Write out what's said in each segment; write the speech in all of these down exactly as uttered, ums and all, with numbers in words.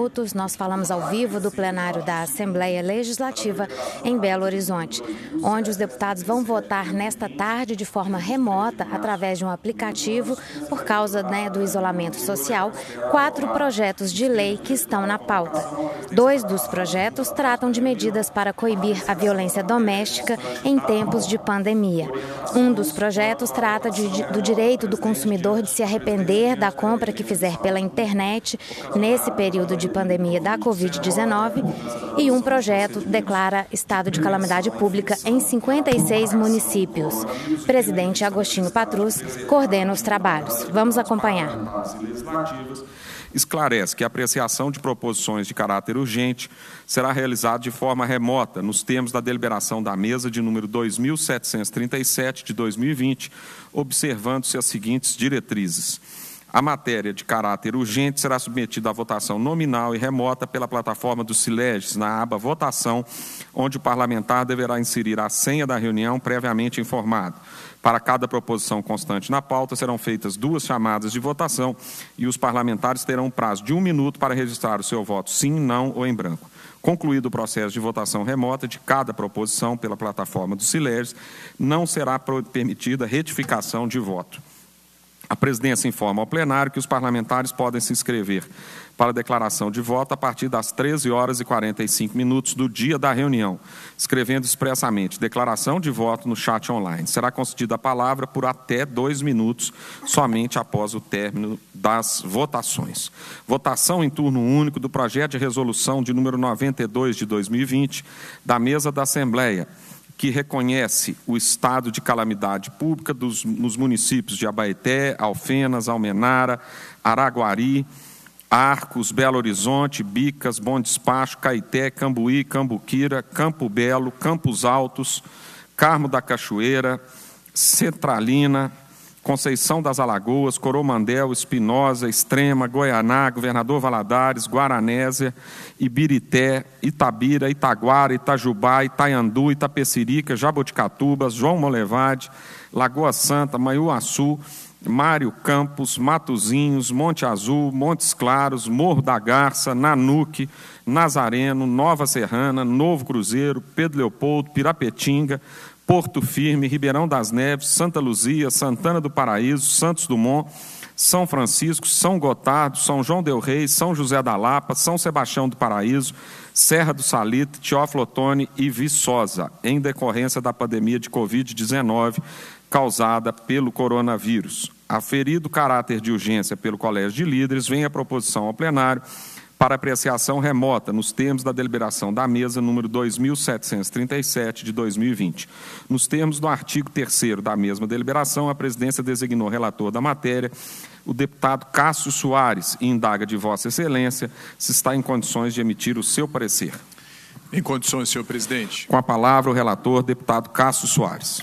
Nós falamos ao vivo do plenário da Assembleia Legislativa em Belo Horizonte, onde os deputados vão votar nesta tarde de forma remota, através de um aplicativo, por causa né, do isolamento social, quatro projetos de lei que estão na pauta. Dois dos projetos tratam de medidas para coibir a violência doméstica em tempos de pandemia. Um dos projetos trata de, de, do direito do consumidor de se arrepender da compra que fizer pela internet nesse período de pandemia da covid dezenove, e um projeto declara estado de calamidade pública em cinquenta e seis municípios. Presidente Agostinho Patrus coordena os trabalhos. Vamos acompanhar. Esclarece que a apreciação de proposições de caráter urgente será realizada de forma remota, nos termos da deliberação da mesa de número dois mil setecentos e trinta e sete de dois mil e vinte, observando-se as seguintes diretrizes. A matéria de caráter urgente será submetida à votação nominal e remota pela plataforma do Sileges, na aba Votação, onde o parlamentar deverá inserir a senha da reunião previamente informado. Para cada proposição constante na pauta, serão feitas duas chamadas de votação e os parlamentares terão um prazo de um minuto para registrar o seu voto sim, não ou em branco. Concluído o processo de votação remota de cada proposição pela plataforma do Sileges, não será permitida retificação de voto. A presidência informa ao plenário que os parlamentares podem se inscrever para a declaração de voto a partir das treze horas e quarenta e cinco minutos do dia da reunião, escrevendo expressamente declaração de voto no chat online. Será concedida a palavra por até dois minutos, somente após o término das votações. Votação em turno único do projeto de resolução de número noventa e dois de dois mil e vinte, da mesa da Assembleia, que reconhece o estado de calamidade pública dos, nos municípios de Abaeté, Alfenas, Almenara, Araguari, Arcos, Belo Horizonte, Bicas, Bom Despacho, Caeté, Cambuí, Cambuquira, Campo Belo, Campos Altos, Carmo da Cachoeira, Centralina, Conceição das Alagoas, Coromandel, Espinosa, Extrema, Goianá, Governador Valadares, Guaranésia, Ibirité, Itabira, Itaguara, Itajubá, Itaiandu, Itapecerica, Jaboticatubas, João Molevade, Lagoa Santa, Manhuaçu, Mário Campos, Matozinhos, Monte Azul, Montes Claros, Morro da Garça, Nanuque, Nazareno, Nova Serrana, Novo Cruzeiro, Pedro Leopoldo, Pirapetinga, Porto Firme, Ribeirão das Neves, Santa Luzia, Santana do Paraíso, Santos Dumont, São Francisco, São Gotardo, São João del Rei, São José da Lapa, São Sebastião do Paraíso, Serra do Salitre, Teófilo Otoni e Viçosa, em decorrência da pandemia de covid dezenove causada pelo coronavírus. Aferido o caráter de urgência pelo Colégio de Líderes, vem a proposição ao plenário para apreciação remota, nos termos da deliberação da mesa número dois mil setecentos e trinta e sete de dois mil e vinte. Nos termos do artigo terceiro da mesma deliberação, a presidência designou relator da matéria o deputado Cássio Soares e indaga de Vossa Excelência se está em condições de emitir o seu parecer. Em condições, senhor presidente. Com a palavra o relator, deputado Cássio Soares.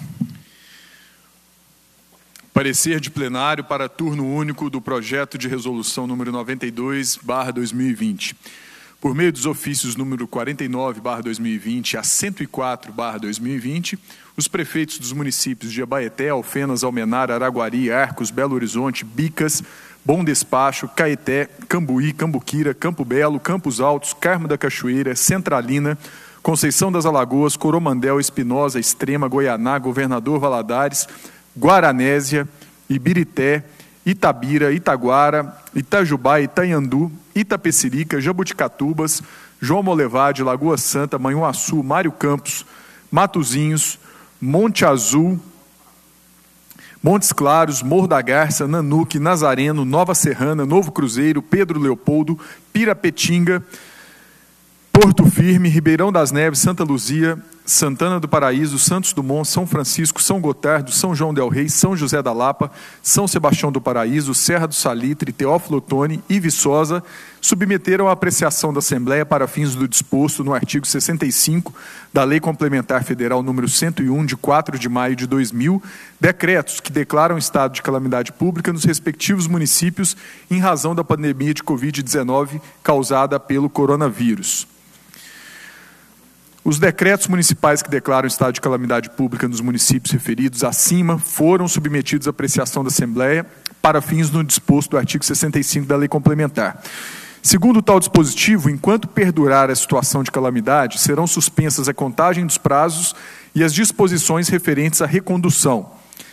Parecer de plenário para turno único do projeto de resolução número noventa e dois barra dois mil e vinte. Por meio dos ofícios número quarenta e nove barra dois mil e vinte a cento e quatro barra dois mil e vinte, os prefeitos dos municípios de Abaeté, Alfenas, Almenara, Araguari, Arcos, Belo Horizonte, Bicas, Bom Despacho, Caeté, Cambuí, Cambuquira, Campo Belo, Campos Altos, Carmo da Cachoeira, Centralina, Conceição das Alagoas, Coromandel, Espinosa, Extrema, Goianá, Governador Valadares, Guaranésia, Ibirité, Itabira, Itaguara, Itajubá, Itaiandu, Itapecerica, Jaboticatubas, João Molevade, Lagoa Santa, Manhuaçu, Mário Campos, Matozinhos, Monte Azul, Montes Claros, Morro da Garça, Nanuque, Nazareno, Nova Serrana, Novo Cruzeiro, Pedro Leopoldo, Pirapetinga, Porto Firme, Ribeirão das Neves, Santa Luzia, Santana do Paraíso, Santos Dumont, São Francisco, São Gotardo, São João del Rei, São José da Lapa, São Sebastião do Paraíso, Serra do Salitre, Teófilo Otoni e Viçosa submeteram à apreciação da Assembleia para fins do disposto no artigo sessenta e cinco da Lei Complementar Federal número cento e um, de quatro de maio de dois mil, decretos que declaram estado de calamidade pública nos respectivos municípios em razão da pandemia de covid dezenove causada pelo coronavírus. Os decretos municipais que declaram estado de calamidade pública nos municípios referidos acima foram submetidos à apreciação da Assembleia para fins no disposto do artigo sessenta e cinco da Lei Complementar. Segundo tal dispositivo, enquanto perdurar a situação de calamidade, serão suspensas a contagem dos prazos e as disposições referentes à recondução.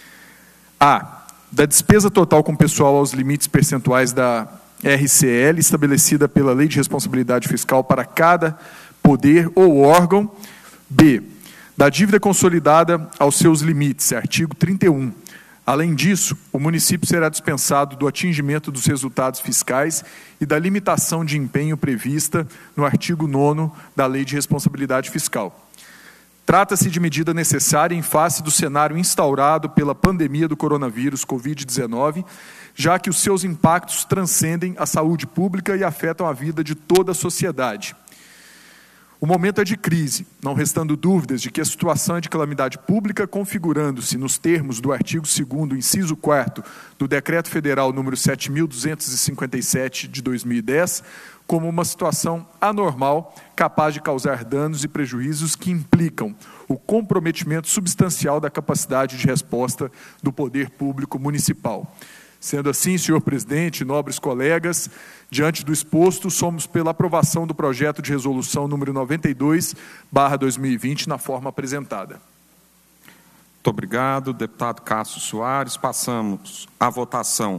A. Da despesa total com pessoal aos limites percentuais da R C L, estabelecida pela Lei de Responsabilidade Fiscal para cada poder ou órgão. B. Da dívida consolidada aos seus limites, artigo trinta e um. Além disso, o município será dispensado do atingimento dos resultados fiscais e da limitação de empenho prevista no artigo nono da Lei de Responsabilidade Fiscal. Trata-se de medida necessária em face do cenário instaurado pela pandemia do coronavírus covid dezenove, já que os seus impactos transcendem a saúde pública e afetam a vida de toda a sociedade. O momento é de crise, não restando dúvidas de que a situação é de calamidade pública, configurando-se nos termos do artigo segundo, inciso quarto do Decreto Federal número sete mil duzentos e cinquenta e sete de dois mil e dez, como uma situação anormal, capaz de causar danos e prejuízos que implicam o comprometimento substancial da capacidade de resposta do poder público municipal. Sendo assim, senhor presidente, nobres colegas, diante do exposto, somos pela aprovação do projeto de resolução número noventa e dois barra dois mil e vinte, na forma apresentada. Muito obrigado, deputado Cássio Soares. Passamos à votação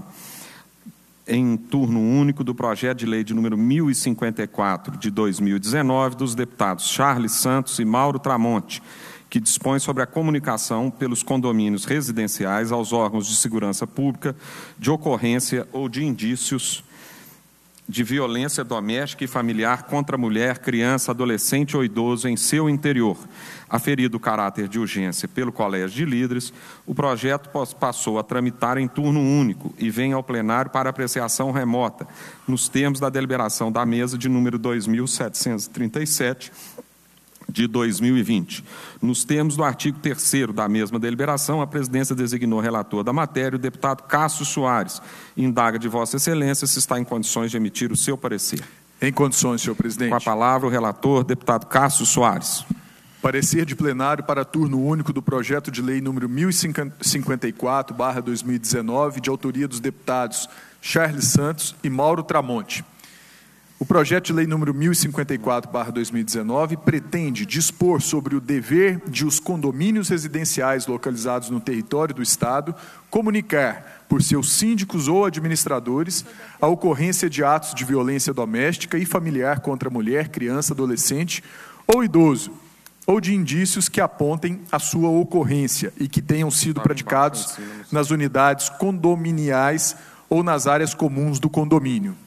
em turno único do projeto de lei de número mil e cinquenta e quatro de dois mil e dezenove, dos deputados Charles Santos e Mauro Tramonte, que dispõe sobre a comunicação pelos condomínios residenciais aos órgãos de segurança pública de ocorrência ou de indícios de violência doméstica e familiar contra mulher, criança, adolescente ou idoso em seu interior. Aferido o caráter de urgência pelo Colégio de Líderes, o projeto passou a tramitar em turno único e vem ao plenário para apreciação remota, nos termos da deliberação da mesa de número dois mil setecentos e trinta e sete, de dois mil e vinte. Nos termos do artigo terceiro da mesma deliberação, a presidência designou relator da matéria, o deputado Cássio Soares. Indaga de Vossa Excelência se está em condições de emitir o seu parecer. Em condições, senhor presidente. Com a palavra, o relator, deputado Cássio Soares. Parecer de plenário para turno único do projeto de lei número mil e cinquenta e quatro barra dois mil e dezenove, de autoria dos deputados Charles Santos e Mauro Tramonte. O projeto de lei número mil e cinquenta e quatro barra dois mil e dezenove pretende dispor sobre o dever de os condomínios residenciais localizados no território do Estado comunicar, por seus síndicos ou administradores, a ocorrência de atos de violência doméstica e familiar contra mulher, criança, adolescente ou idoso, ou de indícios que apontem a sua ocorrência e que tenham sido praticados nas unidades condominiais ou nas áreas comuns do condomínio.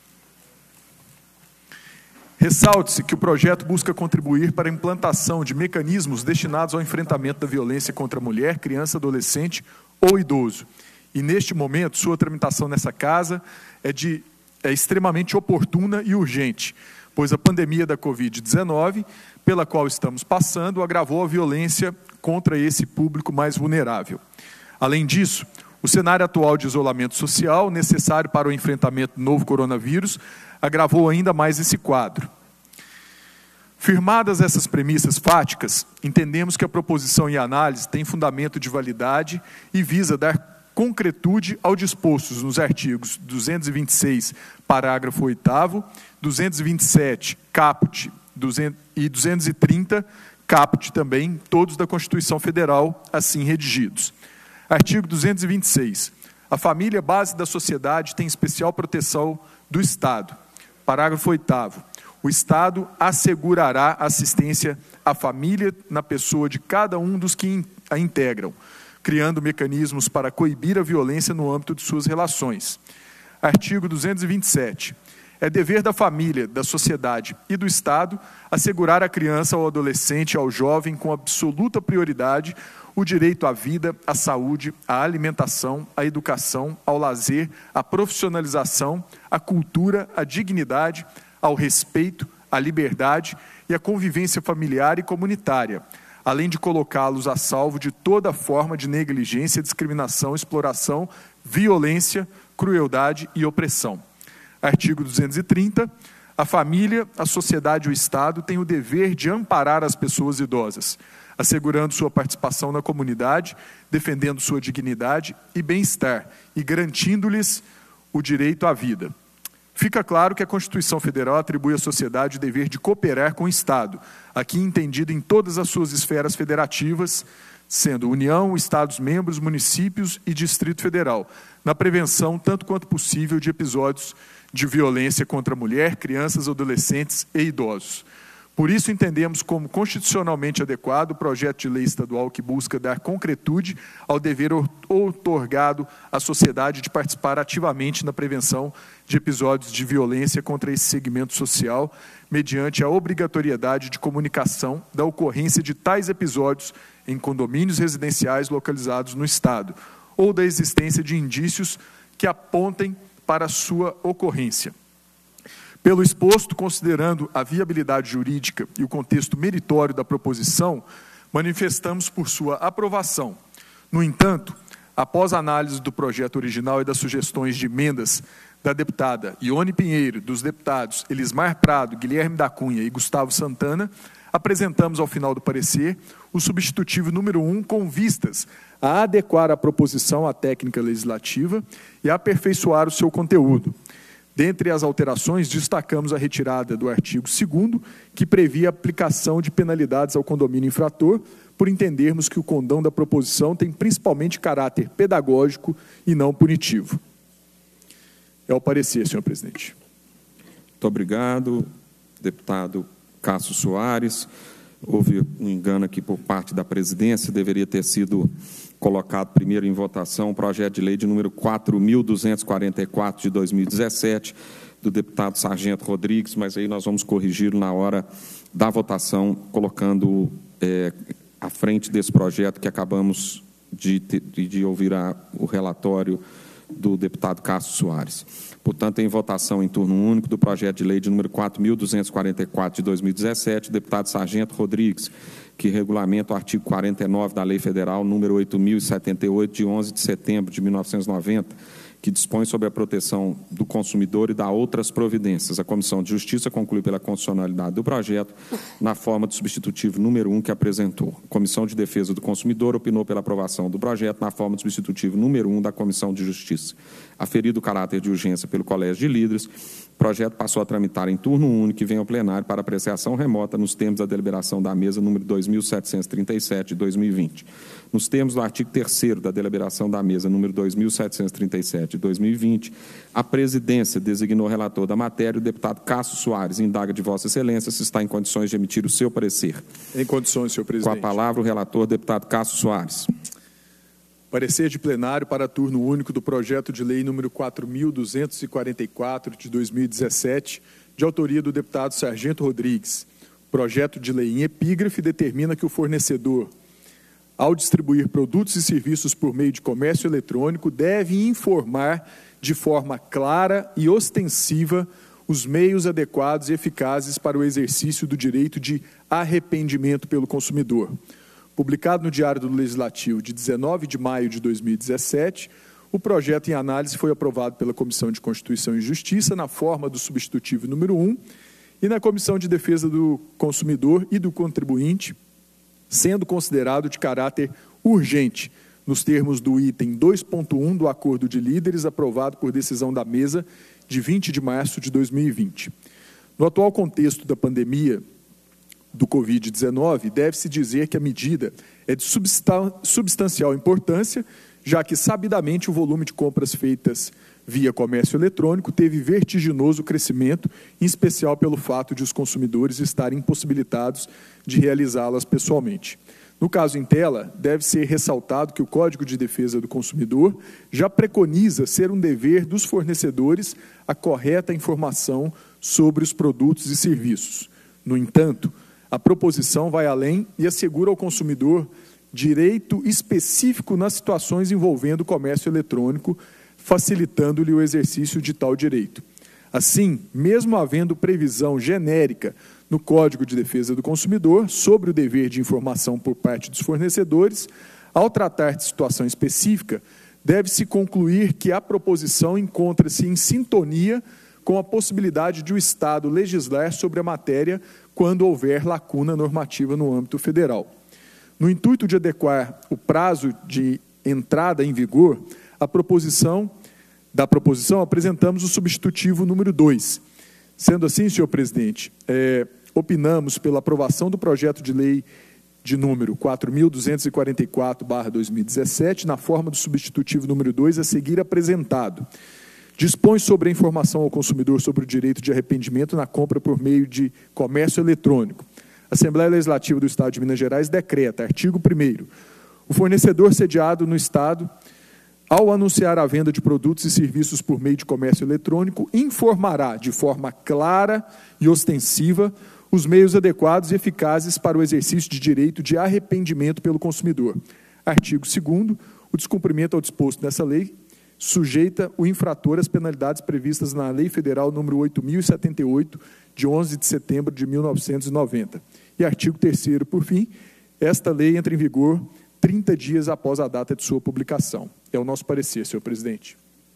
Ressalte-se que o projeto busca contribuir para a implantação de mecanismos destinados ao enfrentamento da violência contra a mulher, criança, adolescente ou idoso. E, neste momento, sua tramitação nessa casa é, de, é extremamente oportuna e urgente, pois a pandemia da covid dezenove, pela qual estamos passando, agravou a violência contra esse público mais vulnerável. Além disso, o cenário atual de isolamento social, necessário para o enfrentamento do novo coronavírus, agravou ainda mais esse quadro. Firmadas essas premissas fáticas, entendemos que a proposição em análise tem fundamento de validade e visa dar concretude ao dispostos nos artigos duzentos e vinte e seis, parágrafo oitavo, duzentos e vinte e sete, caput, e duzentos e trinta, caput também, todos da Constituição Federal, assim redigidos. Artigo duzentos e vinte e seis. A família, base da sociedade, tem especial proteção do Estado. Parágrafo oitavo. O Estado assegurará assistência à família na pessoa de cada um dos que a integram, criando mecanismos para coibir a violência no âmbito de suas relações. Artigo duzentos e vinte e sete. É dever da família, da sociedade e do Estado assegurar à criança, ao adolescente e ao jovem, com absoluta prioridade, o direito à vida, à saúde, à alimentação, à educação, ao lazer, à profissionalização, à cultura, à dignidade, ao respeito, à liberdade e à convivência familiar e comunitária, além de colocá-los a salvo de toda forma de negligência, discriminação, exploração, violência, crueldade e opressão. Artigo duzentos e trinta. A família, a sociedade e o Estado têm o dever de amparar as pessoas idosas, assegurando sua participação na comunidade, defendendo sua dignidade e bem-estar e garantindo-lhes o direito à vida. Fica claro que a Constituição Federal atribui à sociedade o dever de cooperar com o Estado, aqui entendido em todas as suas esferas federativas, sendo União, Estados-membros, municípios e Distrito Federal, na prevenção, tanto quanto possível, de episódios de violência contra a mulher, crianças, adolescentes e idosos. Por isso, entendemos como constitucionalmente adequado o projeto de lei estadual que busca dar concretude ao dever outorgado à sociedade de participar ativamente na prevenção de episódios de violência contra esse segmento social, mediante a obrigatoriedade de comunicação da ocorrência de tais episódios em condomínios residenciais localizados no Estado, ou da existência de indícios que apontem para a sua ocorrência. Pelo exposto, considerando a viabilidade jurídica e o contexto meritório da proposição, manifestamos por sua aprovação. No entanto, após a análise do projeto original e das sugestões de emendas da deputada Ione Pinheiro, dos deputados Elismar Prado, Guilherme da Cunha e Gustavo Santana, apresentamos ao final do parecer o substitutivo número um com vistas a adequar a proposição à técnica legislativa e a aperfeiçoar o seu conteúdo. Dentre as alterações, destacamos a retirada do artigo segundo, que previa a aplicação de penalidades ao condomínio infrator, por entendermos que o condão da proposição tem principalmente caráter pedagógico e não punitivo. É o parecer, senhor presidente. Muito obrigado, deputado Cássio Soares. Houve um engano aqui por parte da presidência, deveria ter sido colocado primeiro em votação o projeto de lei de número quatro mil duzentos e quarenta e quatro de dois mil e dezessete, do deputado Sargento Rodrigues, mas aí nós vamos corrigir na hora da votação, colocando é, à frente desse projeto que acabamos de, de, de ouvir a, o relatório do deputado Cássio Soares. Portanto, em votação em turno único do projeto de lei de número quatro mil duzentos e quarenta e quatro de dois mil e dezessete, o deputado Sargento Rodrigues, que regulamenta o artigo quarenta e nove da Lei Federal número oito mil e setenta e oito, de onze de setembro de mil novecentos e noventa, que dispõe sobre a proteção do consumidor e dá outras providências. A Comissão de Justiça conclui pela constitucionalidade do projeto na forma do substitutivo número um que apresentou. A Comissão de Defesa do Consumidor opinou pela aprovação do projeto na forma do substitutivo número um da Comissão de Justiça. Aferido o caráter de urgência pelo Colégio de Líderes, o projeto passou a tramitar em turno único e vem ao plenário para apreciação remota nos termos da deliberação da mesa número dois mil setecentos e trinta e sete de dois mil e vinte. Nos termos do artigo terceiro da deliberação da mesa número dois mil setecentos e trinta e sete de dois mil e vinte, a presidência designou o relator da matéria, o deputado Cássio Soares, indaga de Vossa Excelência se está em condições de emitir o seu parecer. Em condições, senhor presidente. Com a palavra, o relator, deputado Cássio Soares. Parecer de plenário para turno único do projeto de lei número quatro mil duzentos e quarenta e quatro de dois mil e dezessete, de autoria do deputado Sargento Rodrigues. O projeto de lei em epígrafe determina que o fornecedor, ao distribuir produtos e serviços por meio de comércio eletrônico, deve informar de forma clara e ostensiva os meios adequados e eficazes para o exercício do direito de arrependimento pelo consumidor. Publicado no Diário do Legislativo de dezenove de maio de dois mil e dezessete, o projeto em análise foi aprovado pela Comissão de Constituição e Justiça na forma do substitutivo número um e na Comissão de Defesa do Consumidor e do Contribuinte, sendo considerado de caráter urgente, nos termos do item dois ponto um do Acordo de Líderes, aprovado por decisão da mesa de vinte de março de dois mil e vinte. No atual contexto da pandemia do covid dezenove, deve-se dizer que a medida é de substancial importância, já que, sabidamente, o volume de compras feitas via comércio eletrônico teve vertiginoso crescimento, em especial pelo fato de os consumidores estarem impossibilitados de realizá-las pessoalmente. No caso em tela, deve ser ressaltado que o Código de Defesa do Consumidor já preconiza ser um dever dos fornecedores a correta informação sobre os produtos e serviços. No entanto, a proposição vai além e assegura ao consumidor direito específico nas situações envolvendo o comércio eletrônico, facilitando-lhe o exercício de tal direito. Assim, mesmo havendo previsão genérica no Código de Defesa do Consumidor sobre o dever de informação por parte dos fornecedores, ao tratar de situação específica, deve-se concluir que a proposição encontra-se em sintonia com a possibilidade de o Estado legislar sobre a matéria quando houver lacuna normativa no âmbito federal. No intuito de adequar o prazo de entrada em vigor, a proposição da proposição, apresentamos o substitutivo número dois. Sendo assim, senhor presidente, é, opinamos pela aprovação do projeto de lei de número quatro mil duzentos e quarenta e quatro barra dois mil e dezessete, na forma do substitutivo número dois a seguir apresentado. Dispõe sobre a informação ao consumidor sobre o direito de arrependimento na compra por meio de comércio eletrônico. A Assembleia Legislativa do Estado de Minas Gerais decreta, artigo primeiro, o fornecedor sediado no Estado, ao anunciar a venda de produtos e serviços por meio de comércio eletrônico, informará de forma clara e ostensiva os meios adequados e eficazes para o exercício de direito de arrependimento pelo consumidor. Artigo segundo, o descumprimento ao disposto nessa lei sujeita o infrator às penalidades previstas na Lei Federal número oito mil e setenta e oito, de onze de setembro de mil novecentos e noventa. E artigo terceiro, por fim, esta lei entra em vigor trinta dias após a data de sua publicação. É o nosso parecer, senhor presidente.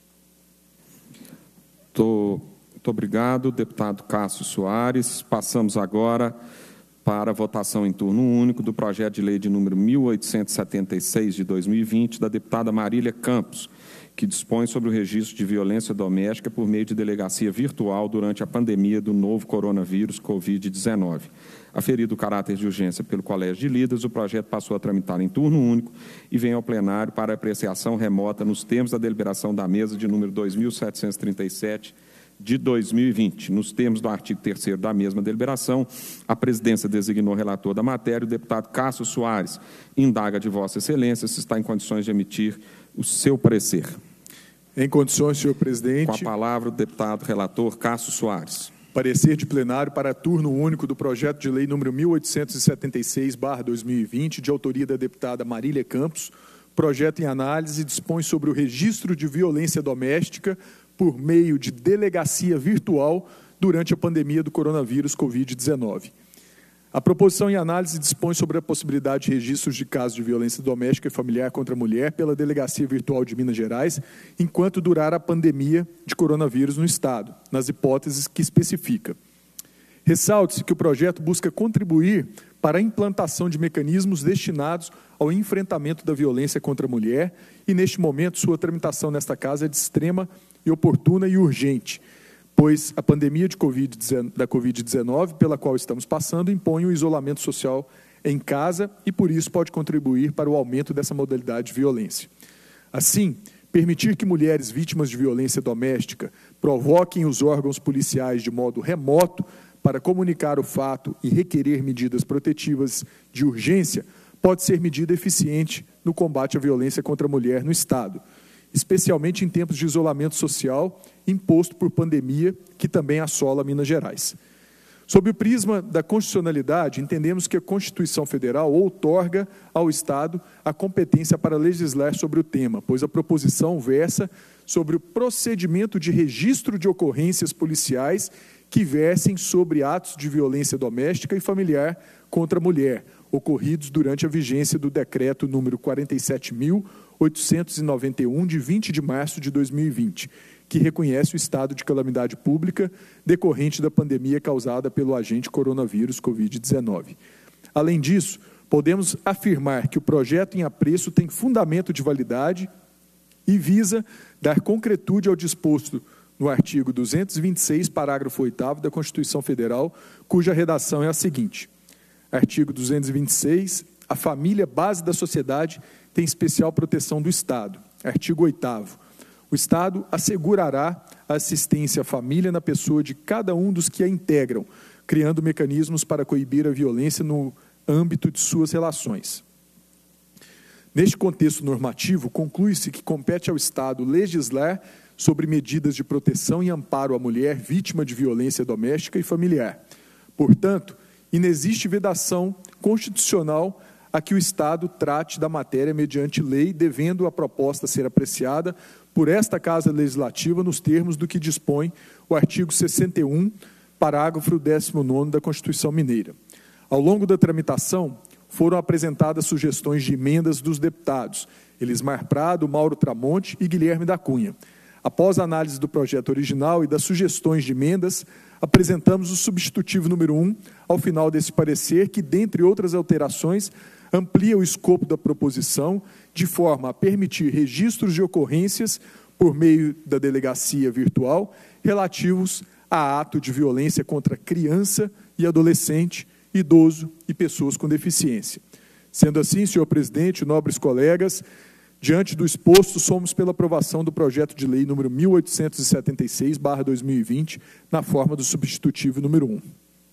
Tô, muito obrigado, deputado Cássio Soares. Passamos agora para a votação em turno único do projeto de lei de número mil oitocentos e setenta e seis, de dois mil e vinte, da deputada Marília Campos, que dispõe sobre o registro de violência doméstica por meio de delegacia virtual durante a pandemia do novo coronavírus covid dezenove. Aferido o caráter de urgência pelo Colégio de Líderes, o projeto passou a tramitar em turno único e vem ao plenário para apreciação remota nos termos da deliberação da mesa de número dois mil setecentos e trinta e sete, de dois mil e vinte. Nos termos do artigo terceiro da mesma deliberação, a presidência designou relator da matéria, o deputado Cássio Soares. Indaga de Vossa Excelência se está em condições de emitir o seu parecer. Em condições, senhor presidente. Com a palavra, o deputado relator Cássio Soares. Parecer de plenário para turno único do projeto de lei número mil oitocentos e setenta e seis barra dois mil e vinte, de autoria da deputada Marília Campos. Projeto em análise dispõe sobre o registro de violência doméstica por meio de delegacia virtual durante a pandemia do coronavírus covid dezenove. A proposição em análise dispõe sobre a possibilidade de registros de casos de violência doméstica e familiar contra a mulher pela Delegacia Virtual de Minas Gerais, enquanto durar a pandemia de coronavírus no Estado, nas hipóteses que especifica. Ressalte-se que o projeto busca contribuir para a implantação de mecanismos destinados ao enfrentamento da violência contra a mulher e, neste momento, sua tramitação nesta Casa é de extrema e oportuna e urgente, pois a pandemia de COVID, da covid dezenove, pela qual estamos passando, impõe o isolamento social em casa e, por isso, pode contribuir para o aumento dessa modalidade de violência. Assim, permitir que mulheres vítimas de violência doméstica provoquem os órgãos policiais de modo remoto para comunicar o fato e requerer medidas protetivas de urgência pode ser medida eficiente no combate à violência contra a mulher no Estado, especialmente em tempos de isolamento social imposto por pandemia, que também assola Minas Gerais. Sob o prisma da constitucionalidade, entendemos que a Constituição Federal outorga ao Estado a competência para legislar sobre o tema, pois a proposição versa sobre o procedimento de registro de ocorrências policiais que versem sobre atos de violência doméstica e familiar contra a mulher, ocorridos durante a vigência do Decreto número quarenta e sete mil oitocentos e noventa e um, de vinte de março de dois mil e vinte, que reconhece o estado de calamidade pública decorrente da pandemia causada pelo agente coronavírus covid dezenove. Além disso, podemos afirmar que o projeto em apreço tem fundamento de validade e visa dar concretude ao disposto no artigo duzentos e vinte e seis, parágrafo oitavo da Constituição Federal, cuja redação é a seguinte: artigo duzentos e vinte e seis, a família, base da sociedade, tem especial proteção do Estado. Artigo oitavo. O Estado assegurará a assistência à família na pessoa de cada um dos que a integram, criando mecanismos para coibir a violência no âmbito de suas relações. Neste contexto normativo, conclui-se que compete ao Estado legislar sobre medidas de proteção e amparo à mulher vítima de violência doméstica e familiar. Portanto, inexiste vedação constitucional a que o Estado trate da matéria mediante lei, devendo a proposta ser apreciada por esta Casa Legislativa nos termos do que dispõe o artigo sessenta e um, parágrafo décimo nono da Constituição Mineira. Ao longo da tramitação, foram apresentadas sugestões de emendas dos deputados Elismar Prado, Mauro Tramonte e Guilherme da Cunha. Após a análise do projeto original e das sugestões de emendas, apresentamos o substitutivo número um ao final desse parecer, que, dentre outras alterações, amplia o escopo da proposição de forma a permitir registros de ocorrências por meio da delegacia virtual, relativos a ato de violência contra criança e adolescente, idoso e pessoas com deficiência. Sendo assim, senhor presidente, nobres colegas, diante do exposto, somos pela aprovação do projeto de lei número mil oitocentos e setenta e seis barra dois mil e vinte, na forma do substitutivo número um.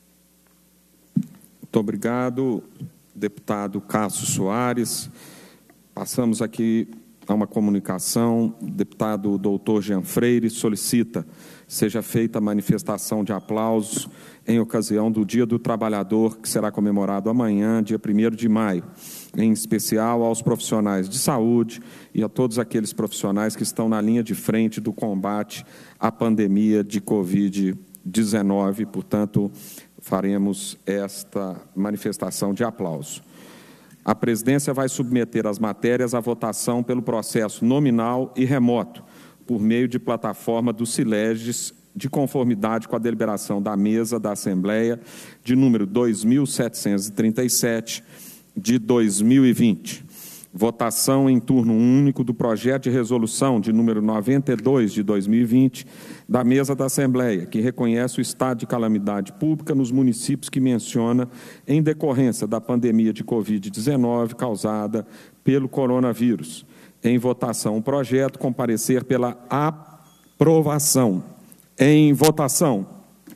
Muito obrigado, deputado Cássio Soares. Passamos aqui a uma comunicação. O deputado doutor Jean Freire solicita seja feita a manifestação de aplausos em ocasião do Dia do Trabalhador, que será comemorado amanhã, dia primeiro de maio, em especial aos profissionais de saúde e a todos aqueles profissionais que estão na linha de frente do combate à pandemia de covid dezenove. Portanto, faremos esta manifestação de aplauso. A presidência vai submeter as matérias à votação pelo processo nominal e remoto, por meio de plataforma do Sileges, de conformidade com a deliberação da mesa da Assembleia de número dois mil setecentos e trinta e sete de dois mil e vinte. Votação em turno único do projeto de resolução de número noventa e dois de dois mil e vinte da mesa da Assembleia, que reconhece o estado de calamidade pública nos municípios que menciona em decorrência da pandemia de covid dezenove causada pelo coronavírus. Em votação, o projeto comparecer pela aprovação. Em votação.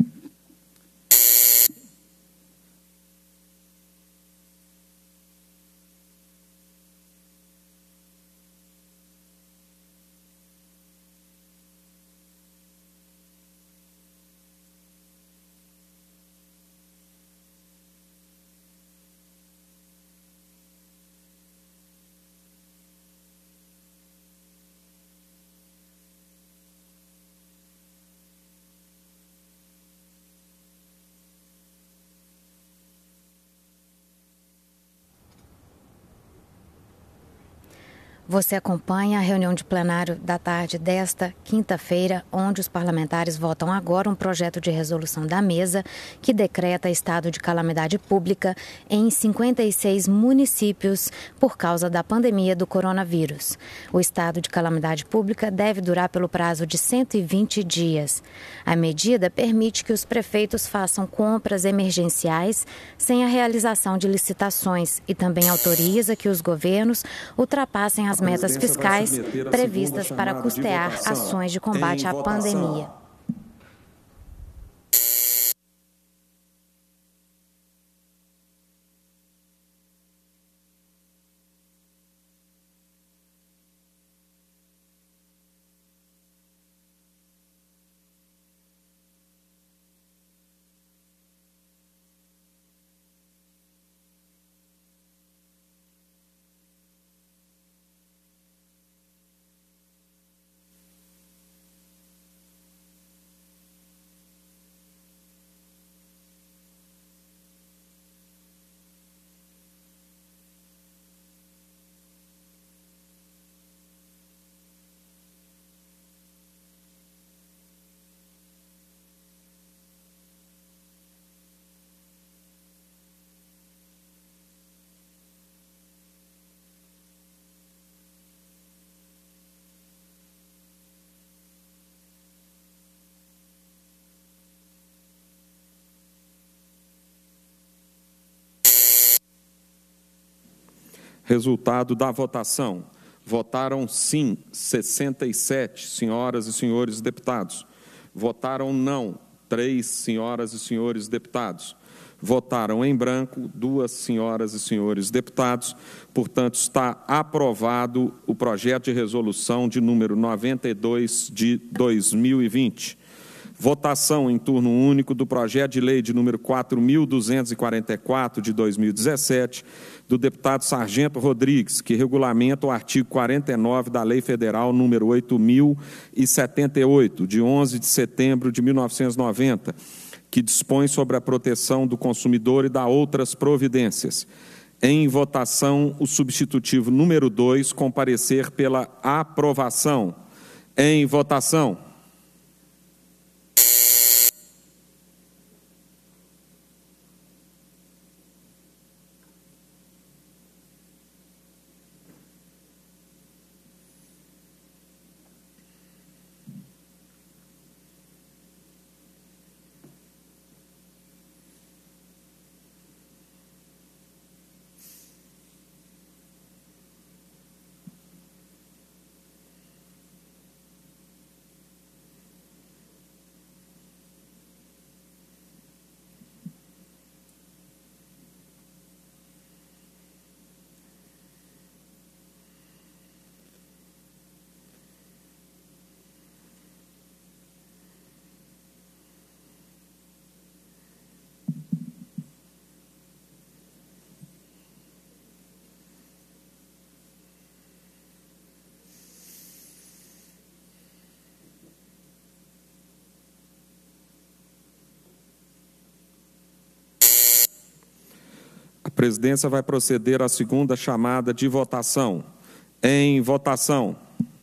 Você acompanha a reunião de plenário da tarde desta quinta-feira, onde os parlamentares votam agora um projeto de resolução da mesa que decreta estado de calamidade pública em cinquenta e seis municípios por causa da pandemia do coronavírus. O estado de calamidade pública deve durar pelo prazo de cento e vinte dias. A medida permite que os prefeitos façam compras emergenciais sem a realização de licitações e também autoriza que os governos ultrapassem as as metas fiscais previstas para custear ações de combate à pandemia. Resultado da votação. Votaram sim sessenta e sete senhoras e senhores deputados. Votaram não três senhoras e senhores deputados. Votaram em branco duas senhoras e senhores deputados. Portanto, está aprovado o projeto de resolução de número noventa e dois de dois mil e vinte. Votação em turno único do projeto de lei de número quatro mil duzentos e quarenta e quatro de dois mil e dezessete, do deputado Sargento Rodrigues, que regulamenta o artigo quarenta e nove da Lei Federal número oito mil e setenta e oito, de onze de setembro de mil novecentos e noventa, que dispõe sobre a proteção do consumidor e dá outras providências. Em votação, o substitutivo número dois comparecer pela aprovação. Em votação. presidência vai proceder à segunda chamada de votação. Em votação.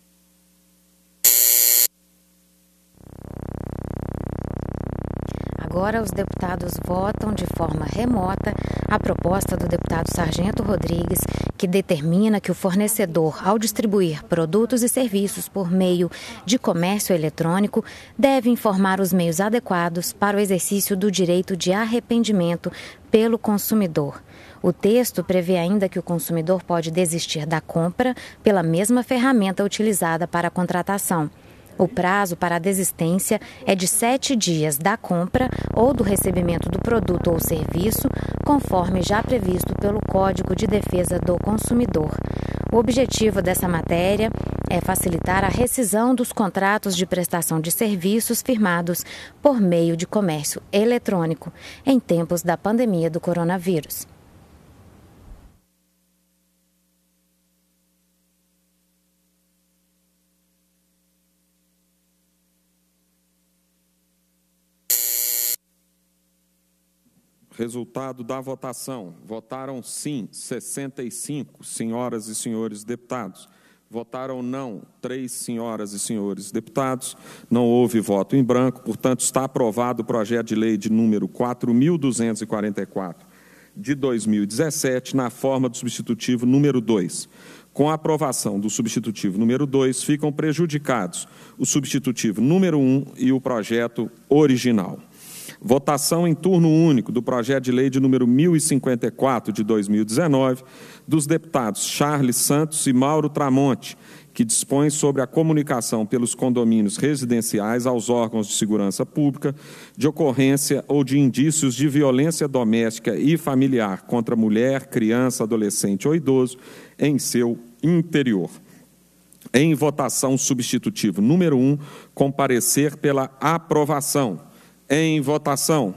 Agora, os deputados votam de forma remota a proposta do deputado Sargento Rodrigues, que determina que o fornecedor, ao distribuir produtos e serviços por meio de comércio eletrônico, deve informar os meios adequados para o exercício do direito de arrependimento pelo consumidor. O texto prevê ainda que o consumidor pode desistir da compra pela mesma ferramenta utilizada para a contratação. O prazo para a desistência é de sete dias da compra ou do recebimento do produto ou serviço, conforme já previsto pelo Código de Defesa do Consumidor. O objetivo dessa matéria é facilitar a rescisão dos contratos de prestação de serviços firmados por meio de comércio eletrônico em tempos da pandemia do coronavírus. Resultado da votação. Votaram sim, sessenta e cinco senhoras e senhores deputados. Votaram não, três senhoras e senhores deputados. Não houve voto em branco, portanto, está aprovado o projeto de lei de número quatro mil duzentos e quarenta e quatro de dois mil e dezessete, na forma do substitutivo número dois. Com a aprovação do substitutivo número dois, ficam prejudicados o substitutivo número um e o projeto original. Votação em turno único do projeto de lei de número mil e cinquenta e quatro de dois mil e dezenove, dos deputados Charles Santos e Mauro Tramonte, que dispõe sobre a comunicação pelos condomínios residenciais aos órgãos de segurança pública de ocorrência ou de indícios de violência doméstica e familiar contra mulher, criança, adolescente ou idoso em seu interior. Em votação substitutivo número um, com parecer pela aprovação. Em votação.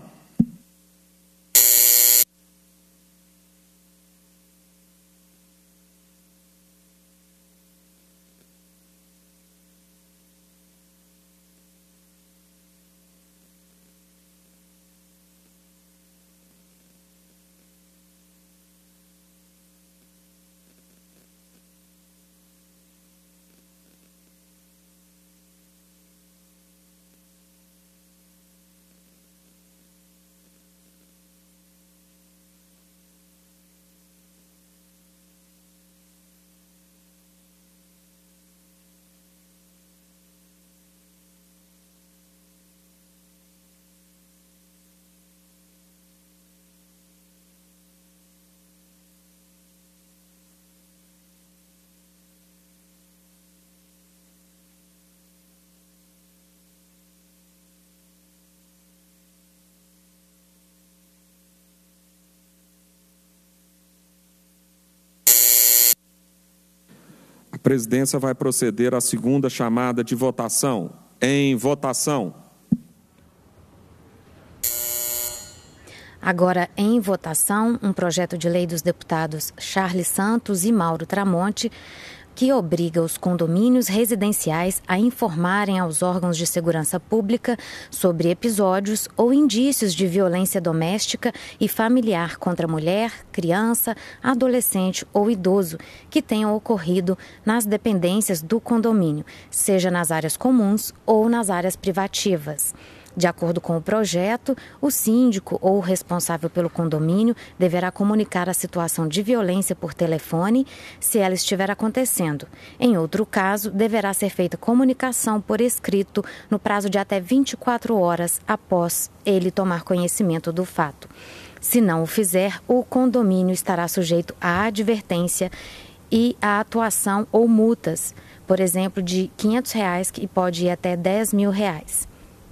A presidência vai proceder à segunda chamada de votação. Em votação. Agora, em votação, um projeto de lei dos deputados Charles Santos e Mauro Tramonte, que obriga os condomínios residenciais a informarem aos órgãos de segurança pública sobre episódios ou indícios de violência doméstica e familiar contra mulher, criança, adolescente ou idoso que tenham ocorrido nas dependências do condomínio, seja nas áreas comuns ou nas áreas privativas. De acordo com o projeto, o síndico ou o responsável pelo condomínio deverá comunicar a situação de violência por telefone, se ela estiver acontecendo. Em outro caso, deverá ser feita comunicação por escrito no prazo de até vinte e quatro horas após ele tomar conhecimento do fato. Se não o fizer, o condomínio estará sujeito à advertência e à atuação ou multas, por exemplo, de quinhentos reais e pode ir até dez mil reais.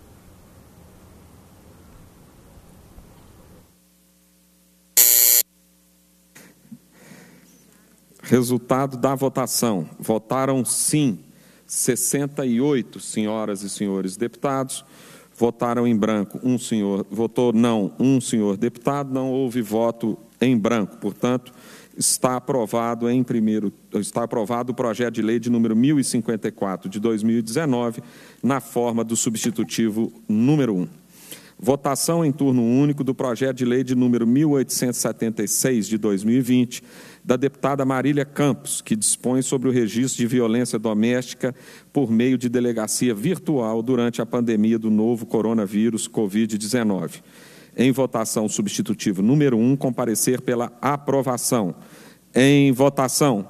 Resultado da votação. Votaram sim, sessenta e oito senhoras e senhores deputados. Votaram em branco um senhor, votou não um senhor deputado, não houve voto em branco. Portanto, está aprovado em primeiro, está aprovado o projeto de lei de número mil e cinquenta e quatro de dois mil e dezenove, na forma do substitutivo número um. Votação em turno único do projeto de lei de número mil oitocentos e setenta e seis, de dois mil e vinte, da deputada Marília Campos, que dispõe sobre o registro de violência doméstica por meio de delegacia virtual durante a pandemia do novo coronavírus covid dezenove. Em votação, substitutivo número um, comparecer pela aprovação. Em votação.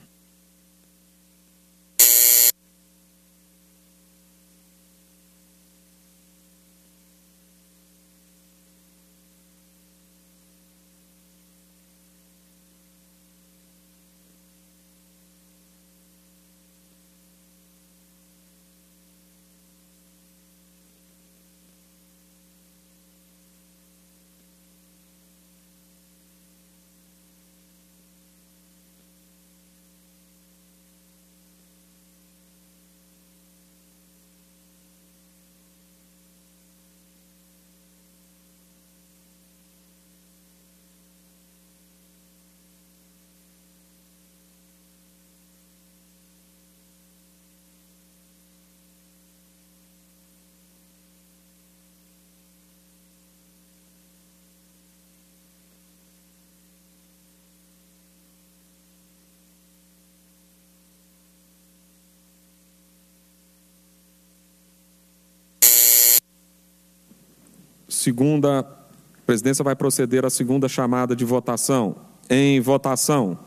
Segunda, a presidência vai proceder à segunda chamada de votação. Em votação.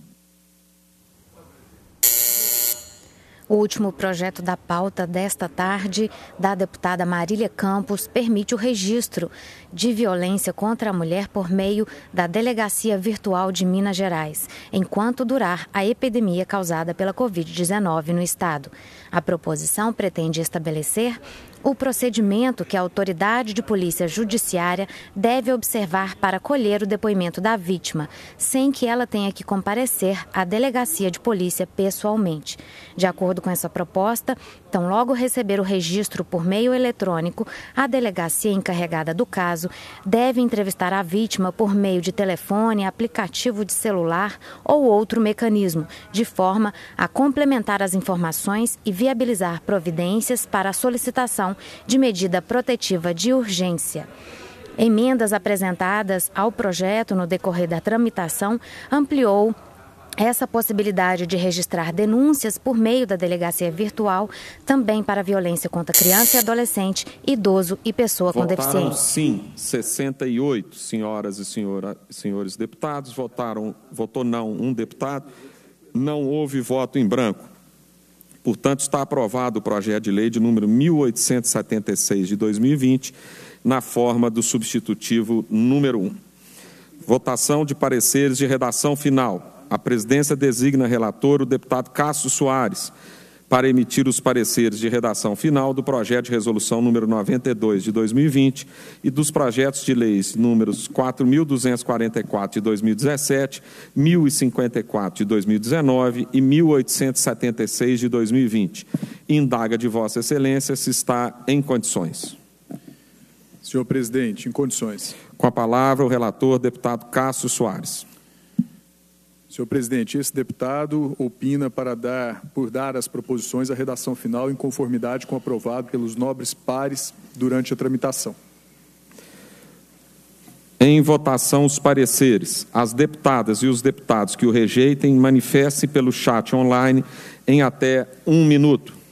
O último projeto da pauta desta tarde, da deputada Marília Campos, permite o registro de violência contra a mulher por meio da Delegacia Virtual de Minas Gerais, enquanto durar a epidemia causada pela covid dezenove no estado. A proposição pretende estabelecer o procedimento que a autoridade de polícia judiciária deve observar para colher o depoimento da vítima, sem que ela tenha que comparecer à delegacia de polícia pessoalmente. De acordo com essa proposta, tão logo receber o registro por meio eletrônico, a delegacia encarregada do caso deve entrevistar a vítima por meio de telefone, aplicativo de celular ou outro mecanismo, de forma a complementar as informações e viabilizar providências para a solicitação de medida protetiva de urgência. Emendas apresentadas ao projeto no decorrer da tramitação ampliou essa possibilidade de registrar denúncias por meio da delegacia virtual também para violência contra criança e adolescente, idoso e pessoa com deficiência. Sim, sessenta e oito senhoras e senhora, senhores deputados, votaram, votou não um deputado, não houve voto em branco. Portanto, está aprovado o projeto de lei de número mil oitocentos e setenta e seis de dois mil e vinte, na forma do substitutivo número um. Votação de pareceres de redação final. A presidência designa relator o deputado Cássio Soares para emitir os pareceres de redação final do projeto de resolução número noventa e dois de dois mil e vinte e dos projetos de leis números quatro mil duzentos e quarenta e quatro de dois mil e dezessete, mil e cinquenta e quatro de dois mil e dezenove e mil oitocentos e setenta e seis de dois mil e vinte. Indaga de Vossa Excelência se está em condições. Senhor presidente, em condições. Com a palavra o relator, deputado Cássio Soares. Senhor presidente, esse deputado opina para dar, por dar às proposições a redação final em conformidade com o aprovado pelos nobres pares durante a tramitação. Em votação, os pareceres. As deputadas e os deputados que o rejeitem, manifestem pelo chat online em até um minuto.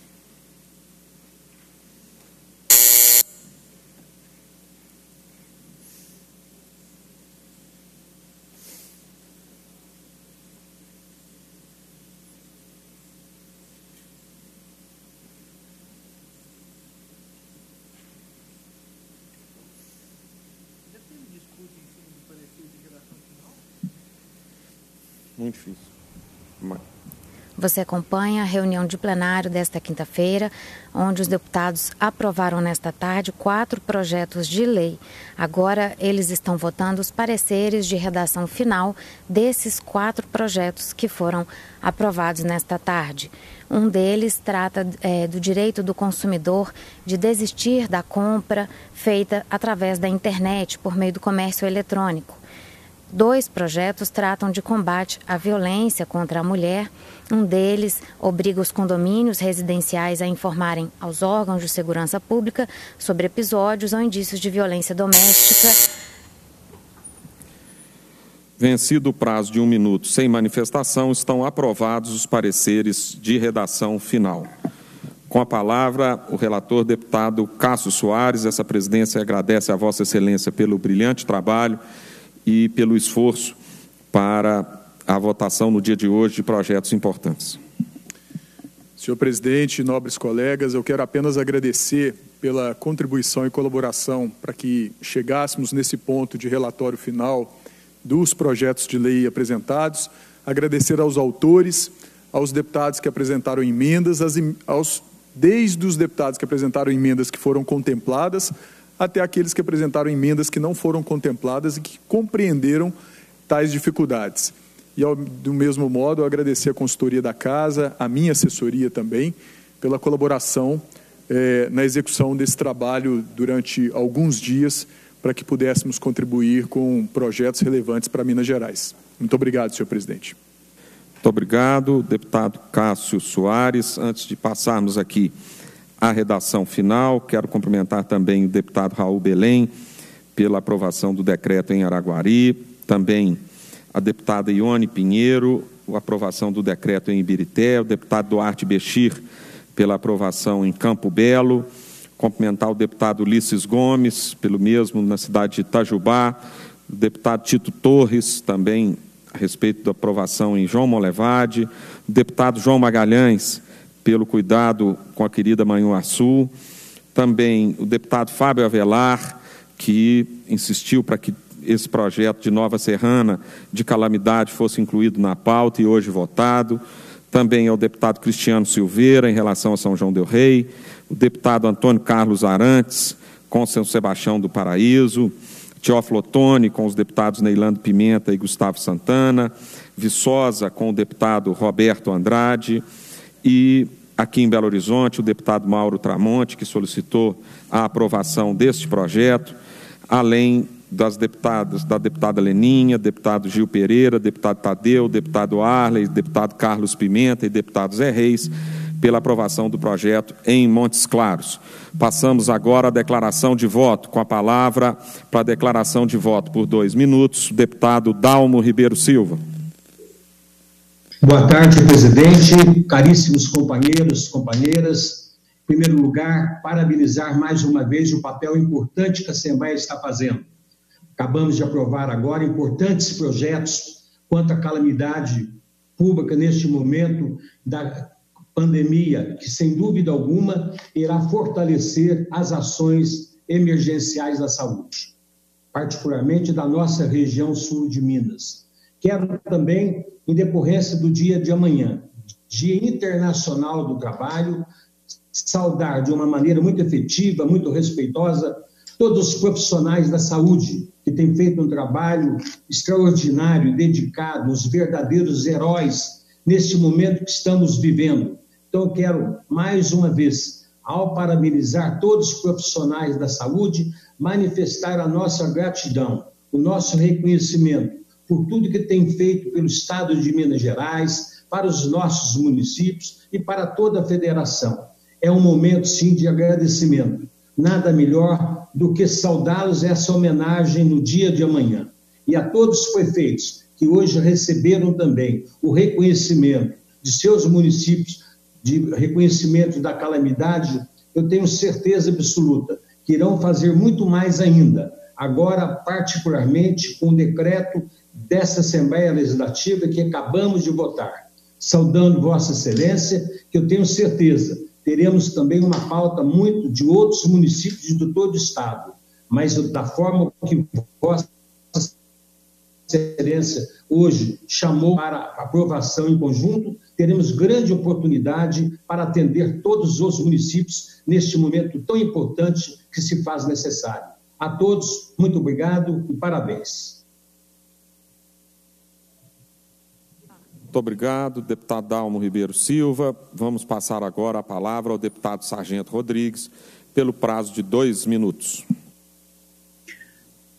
Muito difícil. Mas... Você acompanha a reunião de plenário desta quinta-feira, onde os deputados aprovaram nesta tarde quatro projetos de lei. Agora eles estão votando os pareceres de redação final desses quatro projetos que foram aprovados nesta tarde. Um deles trata é, do direito do consumidor de desistir da compra feita através da internet por meio do comércio eletrônico. Dois projetos tratam de combate à violência contra a mulher. Um deles obriga os condomínios residenciais a informarem aos órgãos de segurança pública sobre episódios ou indícios de violência doméstica. Vencido o prazo de um minuto sem manifestação, estão aprovados os pareceres de redação final. Com a palavra, o relator deputado Cássio Soares. Essa presidência agradece a Vossa Excelência pelo brilhante trabalho e pelo esforço para a votação no dia de hoje de projetos importantes. Senhor presidente, nobres colegas, eu quero apenas agradecer pela contribuição e colaboração para que chegássemos nesse ponto de relatório final dos projetos de lei apresentados, agradecer aos autores, aos deputados que apresentaram emendas, aos, desde os deputados que apresentaram emendas que foram contempladas, até aqueles que apresentaram emendas que não foram contempladas e que compreenderam tais dificuldades. E, ao, do mesmo modo, agradecer a consultoria da Casa, a minha assessoria também, pela colaboração eh, na execução desse trabalho durante alguns dias, para que pudéssemos contribuir com projetos relevantes para Minas Gerais. Muito obrigado, senhor presidente. Muito obrigado, deputado Cássio Soares. Antes de passarmos aqui à redação final, quero cumprimentar também o deputado Raul Belém pela aprovação do decreto em Araguari, também a deputada Ione Pinheiro, a aprovação do decreto em Ibirité, o deputado Duarte Bechir pela aprovação em Campo Belo, cumprimentar o deputado Ulisses Gomes, pelo mesmo na cidade de Itajubá, o deputado Tito Torres, também a respeito da aprovação em João Molevade, o deputado João Magalhães, pelo cuidado com a querida Manhuaçu, também o deputado Fábio Avelar, que insistiu para que esse projeto de Nova Serrana de calamidade fosse incluído na pauta e hoje votado, também ao deputado Cristiano Silveira, em relação a São João del Rei, o deputado Antônio Carlos Arantes, com São Sebastião do Paraíso, Teófilo Ottoni, com os deputados Neilando Pimenta e Gustavo Santana, Viçosa, com o deputado Roberto Andrade, e aqui em Belo Horizonte, o deputado Mauro Tramonte, que solicitou a aprovação deste projeto, além das deputadas, da deputada Leninha, deputado Gil Pereira, deputado Tadeu, deputado Arley, deputado Carlos Pimenta e deputado Zé Reis, pela aprovação do projeto em Montes Claros. Passamos agora à declaração de voto. Com a palavra para a declaração de voto por dois minutos, o deputado Dalmo Ribeiro Silva. Boa tarde, presidente, caríssimos companheiros, companheiras. Em primeiro lugar, parabenizar mais uma vez o papel importante que a Assembleia está fazendo. Acabamos de aprovar agora importantes projetos quanto à calamidade pública neste momento da pandemia, que sem dúvida alguma irá fortalecer as ações emergenciais da saúde, particularmente da nossa região sul de Minas. Quero também, em decorrência do dia de amanhã, Dia Internacional do Trabalho, saudar de uma maneira muito efetiva, muito respeitosa, todos os profissionais da saúde que têm feito um trabalho extraordinário, dedicado, os verdadeiros heróis neste momento que estamos vivendo. Então, eu quero, mais uma vez, ao parabenizar todos os profissionais da saúde, manifestar a nossa gratidão, o nosso reconhecimento por tudo que tem feito pelo Estado de Minas Gerais, para os nossos municípios e para toda a federação. É um momento, sim, de agradecimento. Nada melhor do que saudá-los essa homenagem no dia de amanhã. E a todos os prefeitos que hoje receberam também o reconhecimento de seus municípios, de reconhecimento da calamidade, eu tenho certeza absoluta que irão fazer muito mais ainda, agora particularmente com o decreto dessa Assembleia Legislativa que acabamos de votar. Saudando Vossa Excelência, que eu tenho certeza, teremos também uma pauta muito de outros municípios de todo o Estado, mas da forma que Vossa Excelência hoje chamou para aprovação em conjunto, teremos grande oportunidade para atender todos os municípios neste momento tão importante que se faz necessário. A todos, muito obrigado e parabéns. Muito obrigado, deputado Dalmo Ribeiro Silva. Vamos passar agora a palavra ao deputado Sargento Rodrigues, pelo prazo de dois minutos.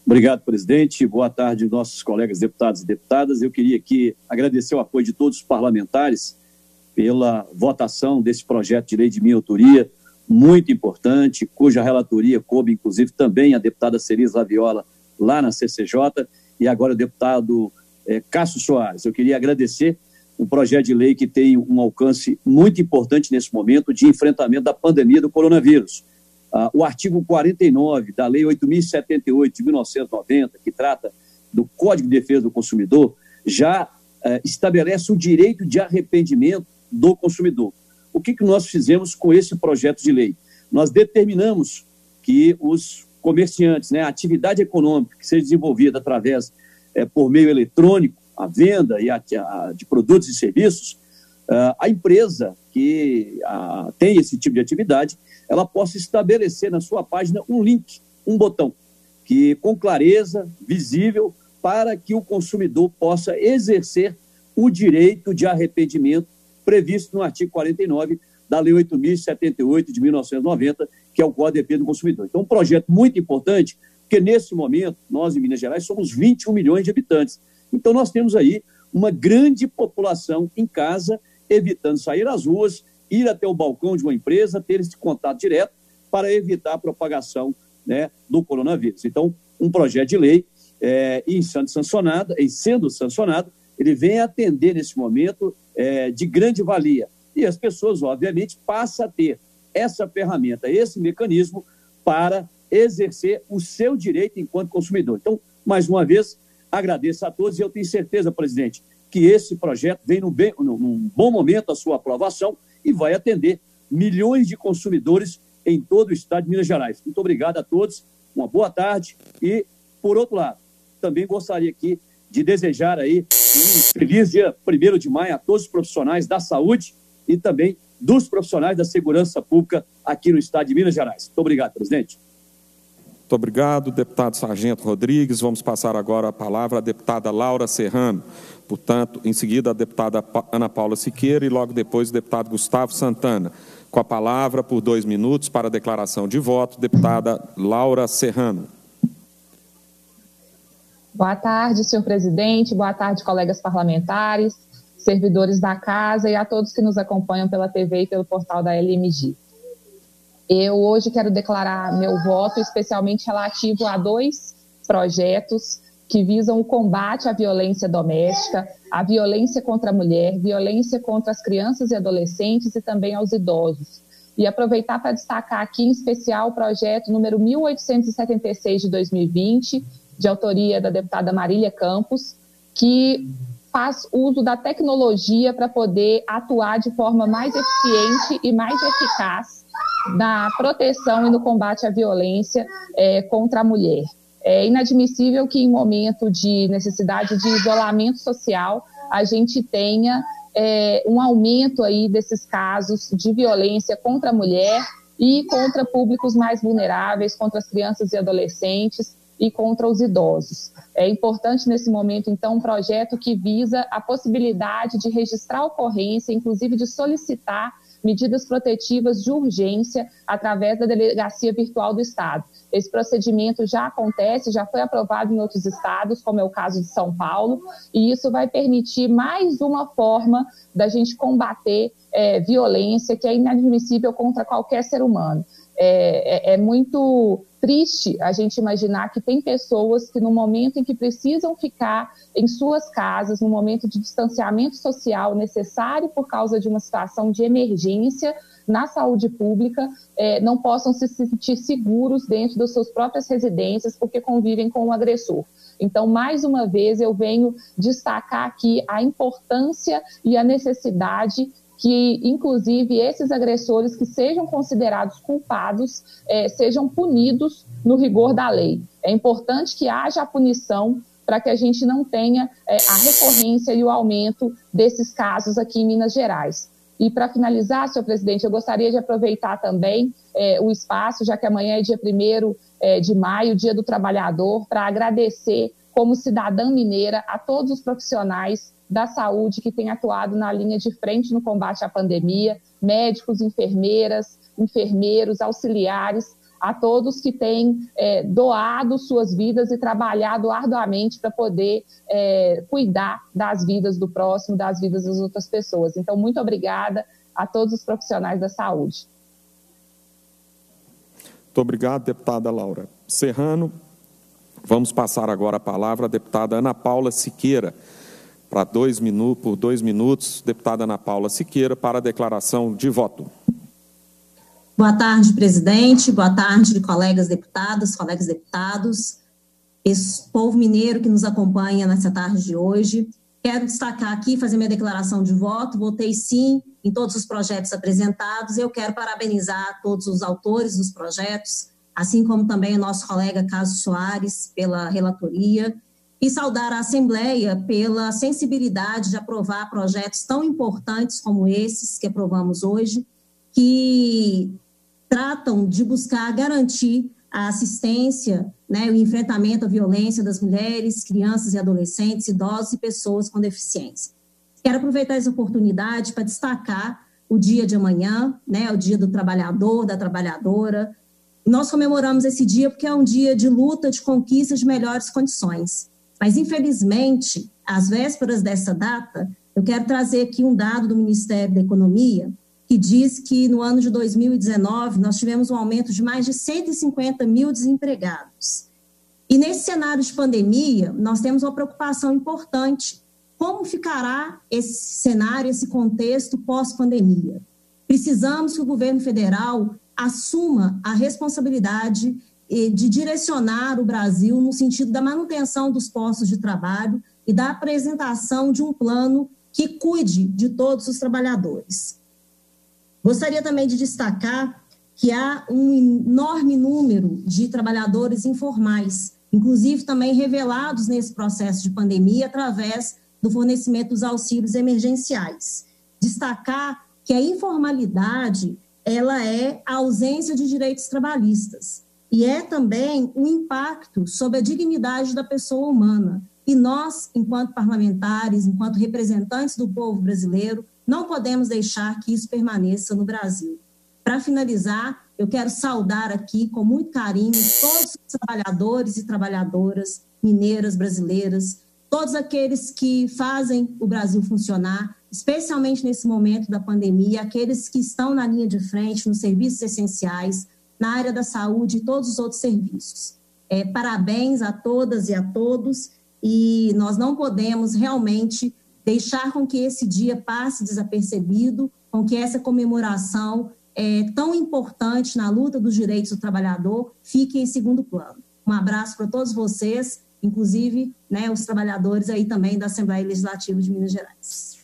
Obrigado, presidente. Boa tarde, nossos colegas deputados e deputadas. Eu queria aqui agradecer o apoio de todos os parlamentares pela votação desse projeto de lei de minha autoria, muito importante, cuja relatoria coube, inclusive, também a deputada Celis Laviola, lá na C C J, e agora o deputado é, Cássio Soares. Eu queria agradecer um projeto de lei que tem um alcance muito importante nesse momento de enfrentamento da pandemia do coronavírus. Ah, o artigo quarenta e nove da Lei oito mil e setenta e oito de mil novecentos e noventa, que trata do Código de Defesa do Consumidor, já eh, estabelece o direito de arrependimento do consumidor. O que, que nós fizemos com esse projeto de lei? Nós determinamos que os comerciantes, né, a atividade econômica que seja desenvolvida através, eh, por meio eletrônico, a venda e a, a, de produtos e serviços, uh, a empresa que uh, tem esse tipo de atividade, ela possa estabelecer na sua página um link, um botão, que com clareza, visível, para que o consumidor possa exercer o direito de arrependimento previsto no artigo quarenta e nove da Lei oito mil e setenta e oito de mil novecentos e noventa, que é o Código de Defesa do Consumidor. Então, um projeto muito importante, porque nesse momento, nós em Minas Gerais somos vinte e um milhões de habitantes. Então, nós temos aí uma grande população em casa, evitando sair às ruas, ir até o balcão de uma empresa, ter esse contato direto para evitar a propagação, né, do coronavírus. Então, um projeto de lei, é, em sendo sancionado, em sendo sancionado, ele vem atender nesse momento é, de grande valia. E as pessoas, obviamente, passam a ter essa ferramenta, esse mecanismo para exercer o seu direito enquanto consumidor. Então, mais uma vez, agradeço a todos e eu tenho certeza, presidente, que esse projeto vem num, bem, num bom momento a sua aprovação e vai atender milhões de consumidores em todo o estado de Minas Gerais. Muito obrigado a todos, uma boa tarde e, por outro lado, também gostaria aqui de desejar aí um feliz dia primeiro de maio a todos os profissionais da saúde e também dos profissionais da segurança pública aqui no estado de Minas Gerais. Muito obrigado, presidente. Muito obrigado, deputado Sargento Rodrigues. Vamos passar agora a palavra à deputada Laura Serrano. Portanto, em seguida, a deputada Ana Paula Siqueira e logo depois o deputado Gustavo Santana. Com a palavra, por dois minutos, para a declaração de voto, deputada Laura Serrano. Boa tarde, senhor presidente. Boa tarde, colegas parlamentares, servidores da casa e a todos que nos acompanham pela T V e pelo portal da L M G. Eu hoje quero declarar meu voto especialmente relativo a dois projetos que visam o combate à violência doméstica, à violência contra a mulher, violência contra as crianças e adolescentes e também aos idosos. E aproveitar para destacar aqui em especial o projeto número mil oitocentos e setenta e seis de dois mil e vinte, de autoria da deputada Marília Campos, que faz uso da tecnologia para poder atuar de forma mais eficiente e mais eficaz na proteção e no combate à violência é, contra a mulher. É inadmissível que em momento de necessidade de isolamento social a gente tenha é, um aumento aí desses casos de violência contra a mulher e contra públicos mais vulneráveis, contra as crianças e adolescentes e contra os idosos. É importante nesse momento, então, um projeto que visa a possibilidade de registrar a ocorrência, inclusive de solicitar medidas protetivas de urgência através da Delegacia Virtual do Estado. Esse procedimento já acontece, já foi aprovado em outros estados, como é o caso de São Paulo, e isso vai permitir mais uma forma da gente combater é, violência que é inadmissível contra qualquer ser humano. É, é, é muito triste a gente imaginar que tem pessoas que no momento em que precisam ficar em suas casas, no momento de distanciamento social necessário por causa de uma situação de emergência na saúde pública, é, não possam se sentir seguros dentro das suas próprias residências porque convivem com o agressor. Então, mais uma vez, eu venho destacar aqui a importância e a necessidade que, inclusive, esses agressores que sejam considerados culpados eh, sejam punidos no rigor da lei. É importante que haja a punição para que a gente não tenha eh, a recorrência e o aumento desses casos aqui em Minas Gerais. E, para finalizar, senhor presidente, eu gostaria de aproveitar também eh, o espaço, já que amanhã é dia primeiro eh, de maio, Dia do Trabalhador, para agradecer, como cidadã mineira, a todos os profissionais da saúde que tem atuado na linha de frente no combate à pandemia, médicos, enfermeiras, enfermeiros, auxiliares, a todos que têm é, doado suas vidas e trabalhado arduamente para poder é, cuidar das vidas do próximo, das vidas das outras pessoas. Então, muito obrigada a todos os profissionais da saúde. Muito obrigado, deputada Laura Serrano. Vamos passar agora a palavra à deputada Ana Paula Siqueira. Para dois minutos, por dois minutos, deputada Ana Paula Siqueira, para a declaração de voto. Boa tarde, presidente. Boa tarde, colegas deputadas, colegas deputados, esse povo mineiro que nos acompanha nessa tarde de hoje. Quero destacar aqui, fazer minha declaração de voto. Votei sim em todos os projetos apresentados. Eu quero parabenizar todos os autores dos projetos, assim como também o nosso colega Cássio Soares pela relatoria, e saudar a Assembleia pela sensibilidade de aprovar projetos tão importantes como esses que aprovamos hoje, que tratam de buscar garantir a assistência, né, o enfrentamento à violência das mulheres, crianças e adolescentes, idosos e pessoas com deficiência. Quero aproveitar essa oportunidade para destacar o dia de amanhã, né, o dia do trabalhador, da trabalhadora. Nós comemoramos esse dia porque é um dia de luta, de conquista de melhores condições. Mas, infelizmente, às vésperas dessa data, eu quero trazer aqui um dado do Ministério da Economia, que diz que no ano de dois mil e dezenove nós tivemos um aumento de mais de cento e cinquenta mil desempregados. E nesse cenário de pandemia, nós temos uma preocupação importante. Como ficará esse cenário, esse contexto pós-pandemia? Precisamos que o governo federal assuma a responsabilidade de direcionar o Brasil no sentido da manutenção dos postos de trabalho e da apresentação de um plano que cuide de todos os trabalhadores. Gostaria também de destacar que há um enorme número de trabalhadores informais, inclusive também revelados nesse processo de pandemia através do fornecimento dos auxílios emergenciais. Destacar que a informalidade, ela é a ausência de direitos trabalhistas e é também um impacto sobre a dignidade da pessoa humana. E nós, enquanto parlamentares, enquanto representantes do povo brasileiro, não podemos deixar que isso permaneça no Brasil. Para finalizar, eu quero saudar aqui com muito carinho todos os trabalhadores e trabalhadoras mineiras brasileiras, todos aqueles que fazem o Brasil funcionar, especialmente nesse momento da pandemia, aqueles que estão na linha de frente, nos serviços essenciais, na área da saúde e todos os outros serviços. É, parabéns a todas e a todos, e nós não podemos realmente deixar com que esse dia passe desapercebido, com que essa comemoração é, tão importante na luta dos direitos do trabalhador fique em segundo plano. Um abraço para todos vocês, inclusive, né, os trabalhadores aí também da Assembleia Legislativa de Minas Gerais.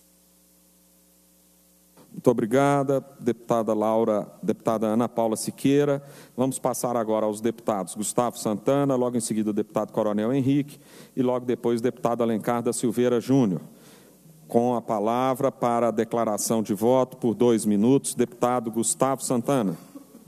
Muito obrigada, deputada Laura, deputada Ana Paula Siqueira. Vamos passar agora aos deputados Gustavo Santana, logo em seguida o deputado Coronel Henrique e logo depois o deputado Alencar da Silveira Júnior. Com a palavra para a declaração de voto por dois minutos, deputado Gustavo Santana.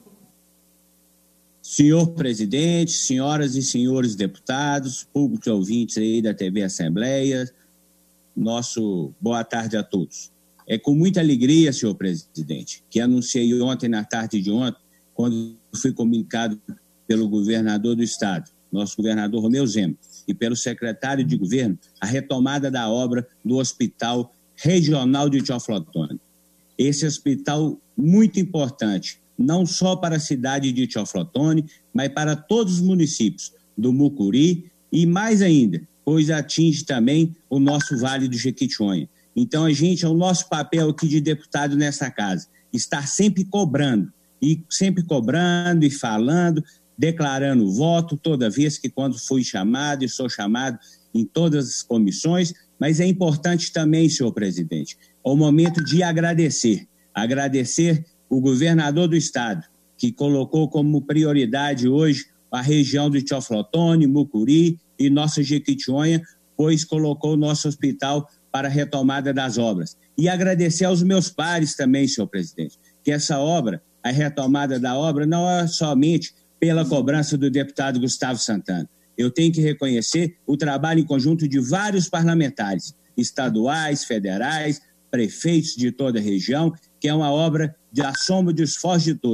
Senhor presidente, senhoras e senhores deputados, públicos ouvintes aí da T V Assembleia, nosso boa tarde a todos. É com muita alegria, senhor presidente, que anunciei ontem, na tarde de ontem, quando fui comunicado pelo governador do estado, nosso governador Romeu Zema, e pelo secretário de governo, a retomada da obra do Hospital Regional de Teoflotone. Esse hospital muito importante, não só para a cidade de Teoflotone, mas para todos os municípios do Mucuri e mais ainda, pois atinge também o nosso Vale do Jequitinhonha. Então, a gente, é o nosso papel aqui de deputado nessa casa, estar sempre cobrando, e sempre cobrando e falando, declarando voto toda vez que quando fui chamado e sou chamado em todas as comissões, mas é importante também, senhor presidente, é o momento de agradecer, agradecer o governador do estado, que colocou como prioridade hoje a região de Teoflotone, Mucuri e nossa Jequitinhonha, pois colocou o nosso hospital para a retomada das obras. E agradecer aos meus pares também, senhor presidente, que essa obra, a retomada da obra, não é somente pela cobrança do deputado Gustavo Santana. Eu tenho que reconhecer o trabalho em conjunto de vários parlamentares, estaduais, federais, prefeitos de toda a região, que é uma obra da soma de esforço de todos.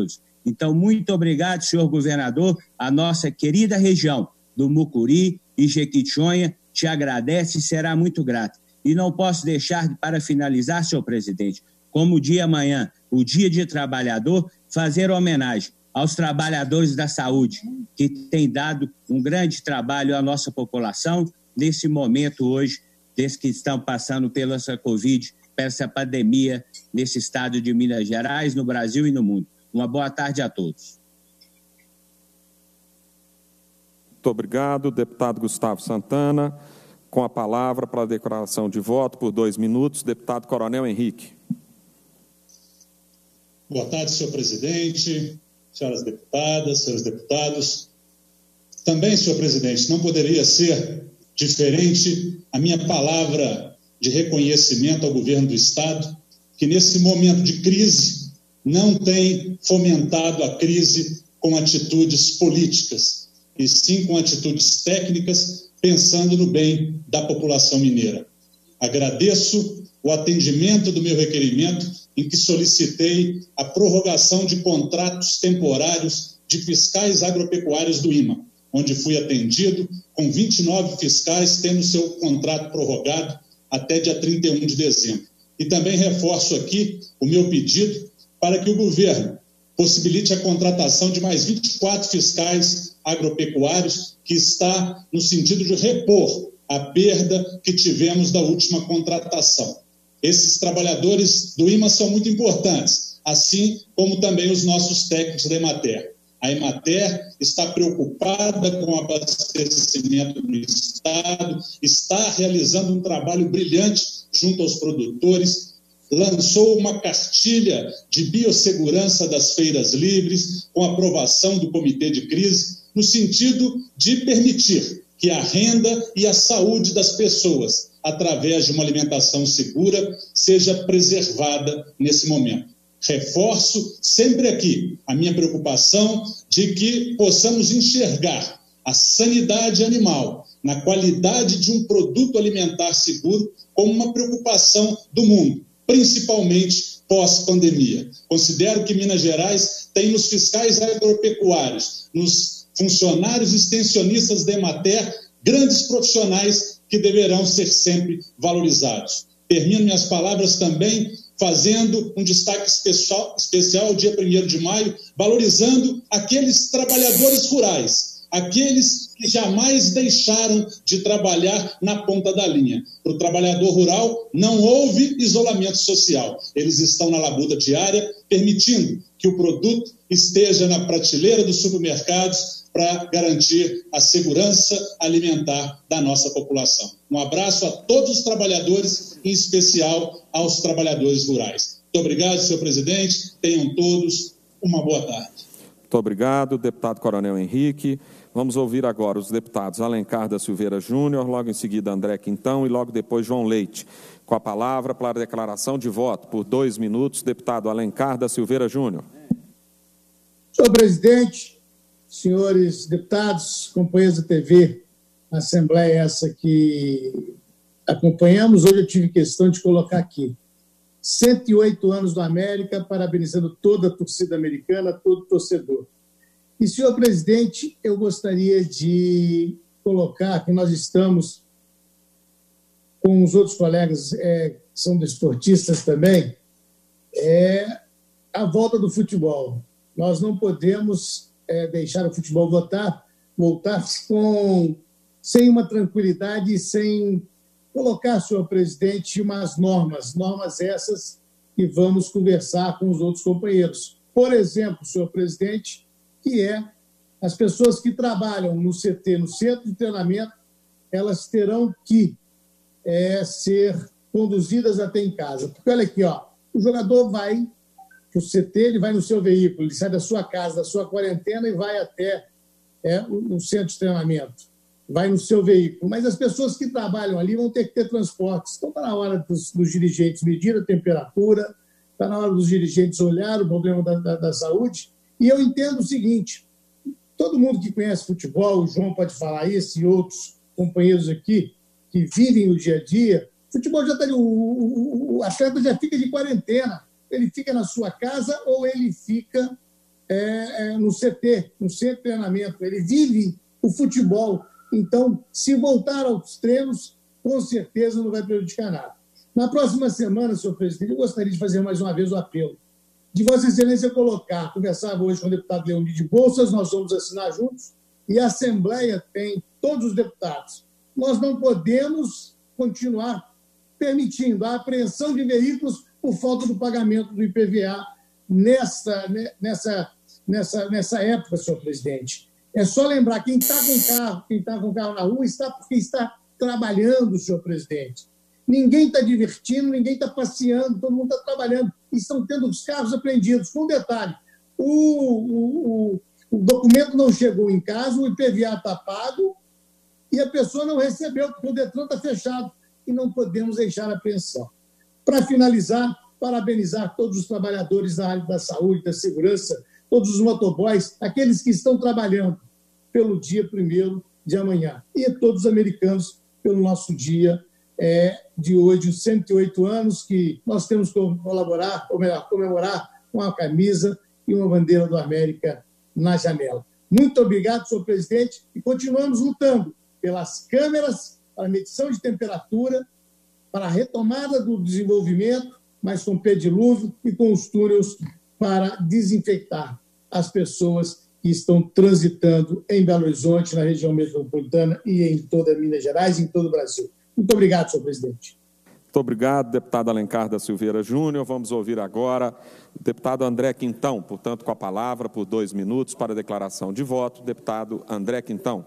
Então, muito obrigado, senhor governador. A nossa querida região do Mucuri e Jequitinhonha te agradece e será muito grata. E não posso deixar, para finalizar, senhor presidente, como o dia amanhã, o Dia de Trabalhador, fazer homenagem aos trabalhadores da saúde, que têm dado um grande trabalho à nossa população nesse momento hoje, desde que estão passando pela essa Covid, pela essa pandemia, nesse estado de Minas Gerais, no Brasil e no mundo. Uma boa tarde a todos. Muito obrigado, deputado Gustavo Santana. Com a palavra para a declaração de voto, por dois minutos, deputado Coronel Henrique. Boa tarde, senhor presidente, senhoras deputadas, senhores deputados. Também, senhor presidente, não poderia ser diferente a minha palavra de reconhecimento ao governo do Estado, que nesse momento de crise não tem fomentado a crise com atitudes políticas, e sim com atitudes técnicas, pensando no bem da população mineira. Agradeço o atendimento do meu requerimento, em que solicitei a prorrogação de contratos temporários de fiscais agropecuários do I M A, onde fui atendido com vinte e nove fiscais tendo seu contrato prorrogado até dia trinta e um de dezembro. E também reforço aqui o meu pedido para que o governo possibilite a contratação de mais vinte e quatro fiscais agropecuários, que está no sentido de repor a perda que tivemos da última contratação. Esses trabalhadores do I M A são muito importantes, assim como também os nossos técnicos da Emater. A Emater está preocupada com o abastecimento do Estado, está realizando um trabalho brilhante junto aos produtores, lançou uma cartilha de biossegurança das feiras livres, com aprovação do Comitê de Crise, no sentido de permitir que a renda e a saúde das pessoas, através de uma alimentação segura, seja preservada nesse momento. Reforço sempre aqui a minha preocupação de que possamos enxergar a sanidade animal na qualidade de um produto alimentar seguro como uma preocupação do mundo, principalmente pós-pandemia. Considero que Minas Gerais tem nos fiscais agropecuários, nos funcionários extensionistas da Emater, grandes profissionais que deverão ser sempre valorizados. Termino minhas palavras também fazendo um destaque especial, especial ao dia primeiro de maio, valorizando aqueles trabalhadores rurais, aqueles que jamais deixaram de trabalhar na ponta da linha. Para o trabalhador rural, não houve isolamento social. Eles estão na labuta diária, permitindo que o produto esteja na prateleira dos supermercados para garantir a segurança alimentar da nossa população. Um abraço a todos os trabalhadores, em especial aos trabalhadores rurais. Muito obrigado, senhor presidente. Tenham todos uma boa tarde. Muito obrigado, deputado Coronel Henrique. Vamos ouvir agora os deputados Alencar da Silveira Júnior, logo em seguida André Quintão e logo depois João Leite. Com a palavra para a declaração de voto, por dois minutos, deputado Alencar da Silveira Júnior. Senhor presidente, senhores deputados, companheiros da T V, a Assembleia essa que acompanhamos, hoje eu tive questão de colocar aqui. cento e oito anos do América, parabenizando toda a torcida americana, todo torcedor. E, senhor presidente, eu gostaria de colocar que nós estamos com os outros colegas é, que são desportistas também, é a volta do futebol. Nós não podemos é, deixar o futebol voltar, voltar com, sem uma tranquilidade e sem colocar, senhor presidente, umas normas, normas essas que vamos conversar com os outros companheiros. Por exemplo, senhor presidente, que é as pessoas que trabalham no C T, no centro de treinamento, elas terão que é, ser conduzidas até em casa. Porque olha aqui, ó, o jogador vai para o C T, ele vai no seu veículo, ele sai da sua casa, da sua quarentena e vai até é, o, o centro de treinamento. Vai no seu veículo. Mas as pessoas que trabalham ali vão ter que ter transportes. Então está na hora dos, dos dirigentes medir a temperatura, está na hora dos dirigentes olhar o problema da, da, da saúde. E eu entendo o seguinte, todo mundo que conhece futebol, o João pode falar isso e outros companheiros aqui que vivem o dia a dia, futebol já está ali, o, o, o atleta já fica de quarentena, ele fica na sua casa ou ele fica é, é, no C T, no centro de treinamento, ele vive o futebol. Então, se voltar aos treinos, com certeza não vai prejudicar nada. Na próxima semana, senhor presidente, eu gostaria de fazer mais uma vez o apelo de Vossa Excelência colocar, conversava hoje com o deputado Leonide Bolsas, nós vamos assinar juntos, e a Assembleia tem todos os deputados. Nós não podemos continuar permitindo a apreensão de veículos por falta do pagamento do I P V A nessa, nessa, nessa, nessa época, senhor presidente. É só lembrar, quem está com carro, quem está com carro na rua, está porque está trabalhando, senhor presidente. Ninguém está divertindo, ninguém está passeando, todo mundo está trabalhando. E estão tendo os carros apreendidos. Com um detalhe, o, o, o documento não chegou em casa, o I P V A está pago e a pessoa não recebeu, porque o Detran está fechado e não podemos deixar a apreensão. Para finalizar, parabenizar todos os trabalhadores da área da saúde, da segurança, todos os motoboys, aqueles que estão trabalhando pelo dia primeiro de amanhã. E todos os americanos pelo nosso dia É, de hoje, os cento e oito anos que nós temos que colaborar, ou melhor, comemorar com a camisa e uma bandeira do América na janela. Muito obrigado, senhor presidente, e continuamos lutando pelas câmeras, para a medição de temperatura, para a retomada do desenvolvimento, mas com pedilúvio e com os túneis para desinfectar as pessoas que estão transitando em Belo Horizonte, na região metropolitana e em toda Minas Gerais e em todo o Brasil. Muito obrigado, senhor presidente. Muito obrigado, deputado Alencar da Silveira Júnior. Vamos ouvir agora o deputado André Quintão, portanto, com a palavra por dois minutos para a declaração de voto. Deputado André Quintão.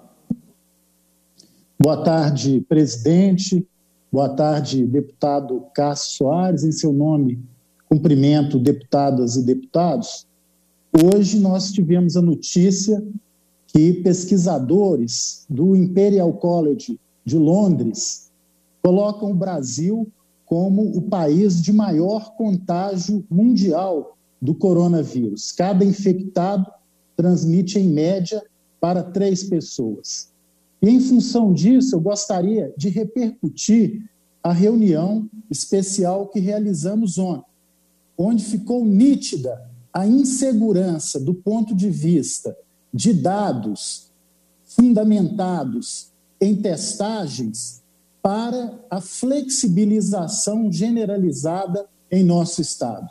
Boa tarde, presidente. Boa tarde, deputado Cássio Soares. Em seu nome, cumprimento deputadas e deputados. Hoje nós tivemos a notícia que pesquisadores do Imperial College de Londres colocam o Brasil como o país de maior contágio mundial do coronavírus. Cada infectado transmite, em média, para três pessoas. E, em função disso, eu gostaria de repercutir a reunião especial que realizamos ontem, onde ficou nítida a insegurança do ponto de vista de dados fundamentados em testagens para a flexibilização generalizada em nosso Estado.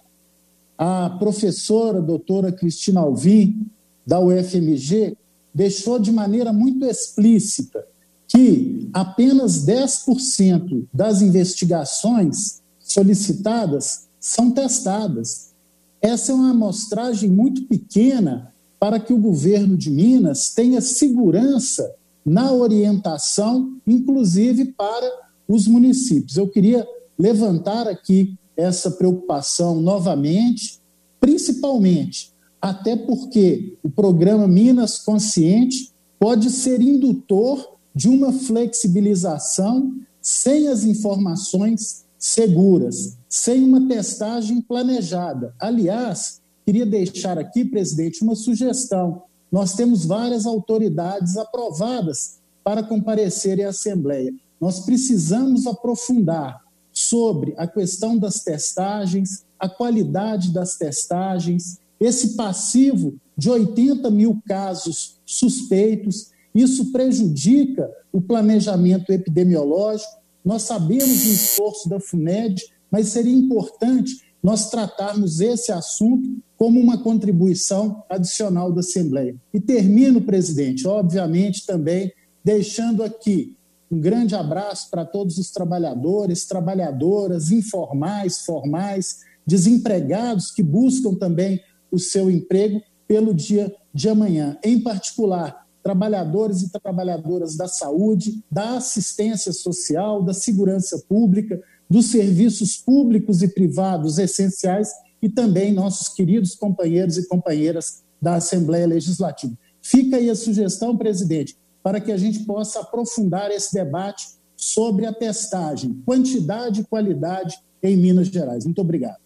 A professora doutora Cristina Alvim, da U F M G, deixou de maneira muito explícita que apenas dez por cento das investigações solicitadas são testadas. Essa é uma amostragem muito pequena para que o governo de Minas tenha segurança na orientação, inclusive para os municípios. Eu queria levantar aqui essa preocupação novamente, principalmente até porque o programa Minas Consciente pode ser indutor de uma flexibilização sem as informações seguras, sem uma testagem planejada. Aliás, queria deixar aqui, presidente, uma sugestão. Nós temos várias autoridades aprovadas para comparecerem à Assembleia. Nós precisamos aprofundar sobre a questão das testagens, a qualidade das testagens, esse passivo de oitenta mil casos suspeitos. Isso prejudica o planejamento epidemiológico. Nós sabemos do esforço da FUNED, mas seria importante nós tratarmos esse assunto como uma contribuição adicional da Assembleia. E termino, presidente, obviamente também deixando aqui um grande abraço para todos os trabalhadores, trabalhadoras, informais, formais, desempregados que buscam também o seu emprego pelo dia de amanhã. Em particular, trabalhadores e trabalhadoras da saúde, da assistência social, da segurança pública, dos serviços públicos e privados essenciais e também nossos queridos companheiros e companheiras da Assembleia Legislativa. Fica aí a sugestão, presidente, para que a gente possa aprofundar esse debate sobre a testagem, quantidade e qualidade em Minas Gerais. Muito obrigado.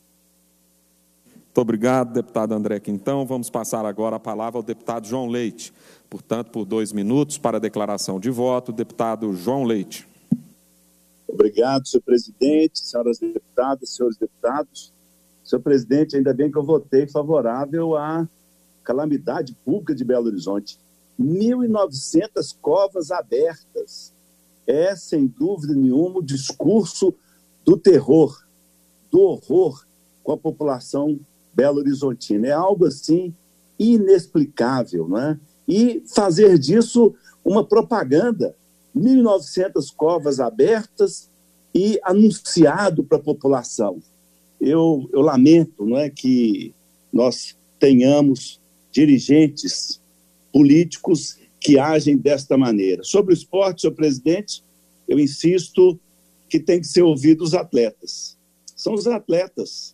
Muito obrigado, deputado André Quintão. Vamos passar agora a palavra ao deputado João Leite. Portanto, por dois minutos para a declaração de voto, deputado João Leite. Obrigado, senhor presidente, senhoras deputadas, senhores deputados. Senhor presidente, ainda bem que eu votei favorável à calamidade pública de Belo Horizonte. mil e novecentas covas abertas. É, sem dúvida nenhuma, o discurso do terror, do horror com a população belo-horizontina. É algo, assim, inexplicável, não é? E fazer disso uma propaganda. mil e novecentas covas abertas e anunciado para a população. Eu, eu lamento, não é, que nós tenhamos dirigentes políticos que agem desta maneira. Sobre o esporte, senhor presidente, eu insisto que tem que ser ouvido os atletas. São os atletas.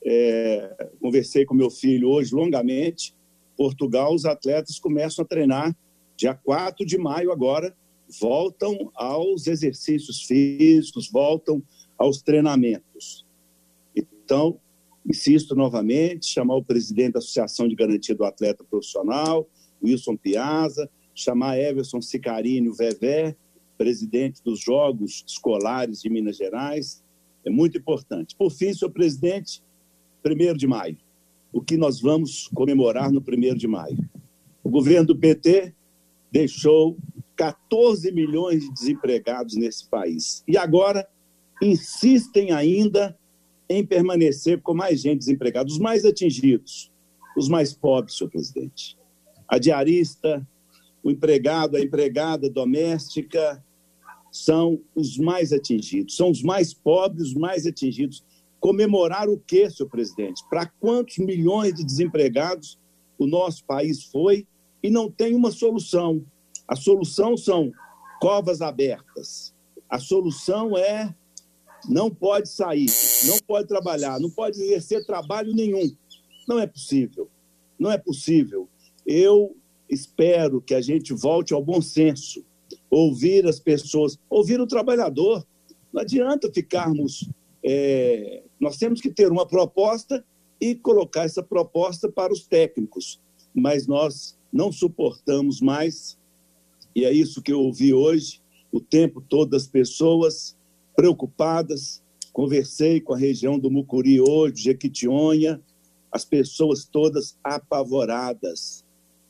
É, conversei com meu filho hoje longamente. Portugal, os atletas começam a treinar dia quatro de maio agora, voltam aos exercícios físicos, voltam aos treinamentos. Então, insisto novamente, chamar o presidente da Associação de Garantia do Atleta Profissional, Wilson Piazza, chamar Everson Sicarini, o Vevé, presidente dos Jogos Escolares de Minas Gerais. É muito importante. Por fim, senhor presidente, primeiro de maio. O que nós vamos comemorar no primeiro de maio? O governo do P T deixou quatorze milhões de desempregados nesse país. E agora insistem ainda em permanecer com mais gente desempregada. Os mais atingidos, os mais pobres, senhor presidente. A diarista, o empregado, a empregada doméstica são os mais atingidos. São os mais pobres, os mais atingidos. Comemorar o quê, senhor presidente? Para quantos milhões de desempregados o nosso país foi e não tem uma solução? A solução são covas abertas. A solução é não pode sair, não pode trabalhar, não pode exercer trabalho nenhum. Não é possível. Não é possível. Eu espero que a gente volte ao bom senso, ouvir as pessoas, ouvir o trabalhador. Não adianta ficarmos... É, nós temos que ter uma proposta e colocar essa proposta para os técnicos, mas nós não suportamos mais, e é isso que eu ouvi hoje, o tempo todo das pessoas preocupadas. Conversei com a região do Mucuri hoje, Jequitinhonha, as pessoas todas apavoradas,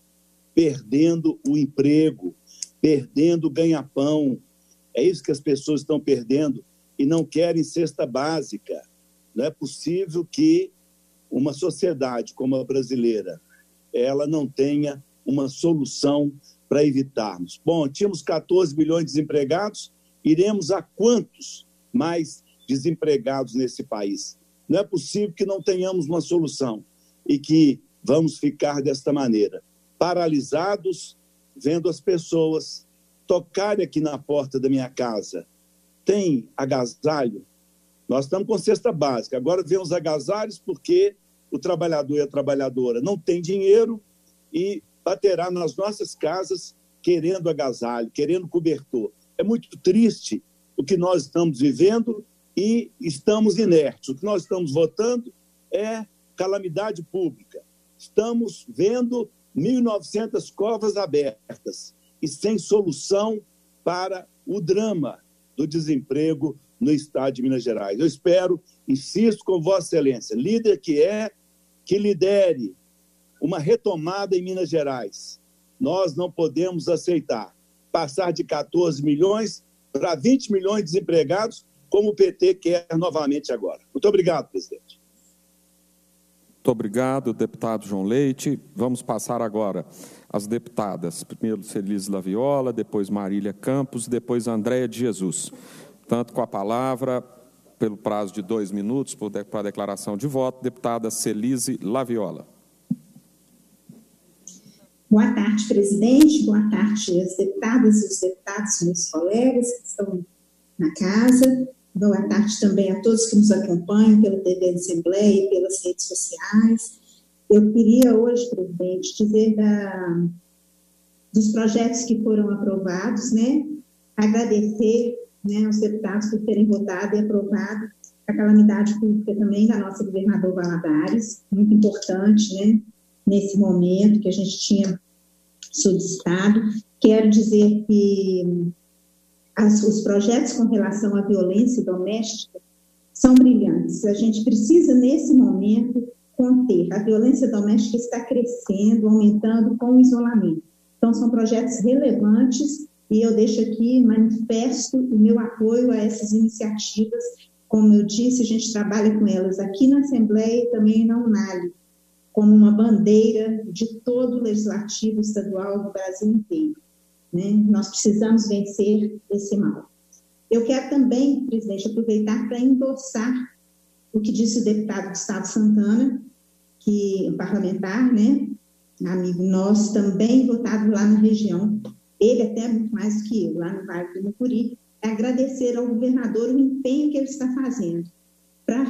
perdendo o emprego, perdendo o ganha-pão. É isso que as pessoas estão perdendo e não querem cesta básica. Não é possível que uma sociedade como a brasileira ela não tenha uma solução para evitarmos. Bom, tínhamos quatorze milhões de desempregados, iremos a quantos mais desempregados nesse país? Não é possível que não tenhamos uma solução e que vamos ficar desta maneira, paralisados, vendo as pessoas tocarem aqui na porta da minha casa. Tem agasalho? Nós estamos com cesta básica. Agora vem os agasalhos porque o trabalhador e a trabalhadora não tem dinheiro e baterá nas nossas casas querendo agasalho, querendo cobertor. É muito triste o que nós estamos vivendo e estamos inertes. O que nós estamos votando é calamidade pública. Estamos vendo mil e novecentas covas abertas e sem solução para o drama do desemprego no estado de Minas Gerais. Eu espero, insisto com Vossa Excelência, líder que é, que lidere uma retomada em Minas Gerais. Nós não podemos aceitar passar de quatorze milhões para vinte milhões de desempregados, como o P T quer novamente agora. Muito obrigado, presidente. Muito obrigado, deputado João Leite. Vamos passar agora às deputadas. Primeiro, Celise Laviola, depois Marília Campos, depois Andréia de Jesus. Tanto com a palavra, pelo prazo de dois minutos, para a declaração de voto, deputada Celise Laviola. Boa tarde, presidente. Boa tarde às deputadas e os deputados, meus colegas que estão na casa. Boa tarde também a todos que nos acompanham pela T V Assembleia e pelas redes sociais. Eu queria hoje, presidente, dizer da, dos projetos que foram aprovados, né? Agradecer, né, aos deputados por terem votado e aprovado a calamidade pública também da nossa governador Valadares, muito importante, né, nesse momento que a gente tinha solicitado. Quero dizer que as, os projetos com relação à violência doméstica são brilhantes. A gente precisa, nesse momento, conter. A violência doméstica está crescendo, aumentando com o isolamento. Então, são projetos relevantes e eu deixo aqui, manifesto o meu apoio a essas iniciativas. Como eu disse, a gente trabalha com elas aqui na Assembleia e também na UNALI, como uma bandeira de todo o Legislativo Estadual do Brasil inteiro. Né? Nós precisamos vencer esse mal. Eu quero também, presidente, aproveitar para endossar o que disse o deputado Gustavo Santana, que é parlamentar, né, amigo nosso, também votado lá na região, ele até muito mais do que eu, lá no Vale do Mucuri, é agradecer ao governador o empenho que ele está fazendo para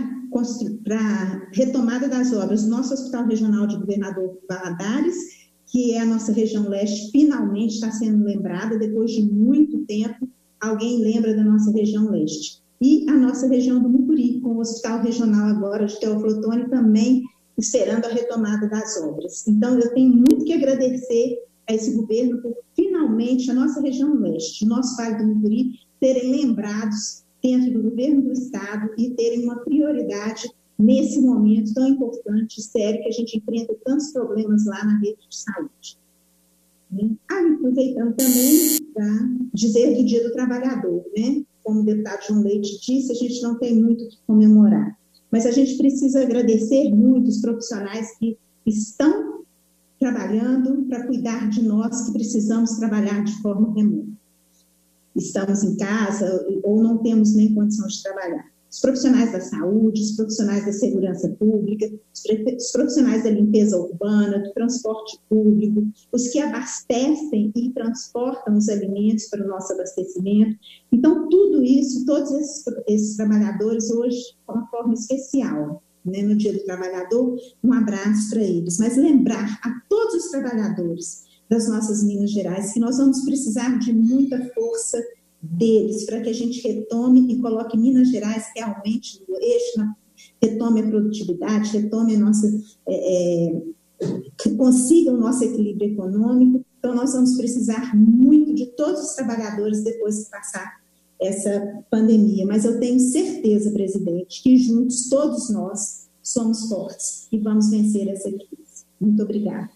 a retomada das obras do nosso Hospital Regional de Governador Valadares, que é a nossa região leste, finalmente está sendo lembrada, depois de muito tempo, alguém lembra da nossa região leste. E a nossa região do Mucuri, com o Hospital Regional agora de Teófilo Otoni, também esperando a retomada das obras. Então, eu tenho muito que agradecer a esse governo por, finalmente, a nossa região leste, o nosso Vale do Mucuri, serem lembrados dentro do governo do Estado e terem uma prioridade nesse momento tão importante e sério que a gente enfrenta tantos problemas lá na rede de saúde. Ah, aproveitando também para dizer do Dia do Trabalhador, né? Como o deputado João Leite disse, a gente não tem muito o que comemorar, mas a gente precisa agradecer muito os profissionais que estão trabalhando para cuidar de nós que precisamos trabalhar de forma remota. Estamos em casa ou não temos nem condição de trabalhar. Os profissionais da saúde, os profissionais da segurança pública, os profissionais da limpeza urbana, do transporte público, os que abastecem e transportam os alimentos para o nosso abastecimento. Então, tudo isso, todos esses, esses trabalhadores hoje, de uma forma especial, né, no Dia do Trabalhador, um abraço para eles. Mas lembrar a todos os trabalhadores das nossas Minas Gerais que nós vamos precisar de muita força deles, para que a gente retome e coloque Minas Gerais realmente no eixo, retome a produtividade, retome a nossa, é, é, consiga o nosso equilíbrio econômico. Então, nós vamos precisar muito de todos os trabalhadores depois de passar essa pandemia. Mas eu tenho certeza, presidente, que juntos, todos nós, somos fortes e vamos vencer essa crise. Muito obrigada.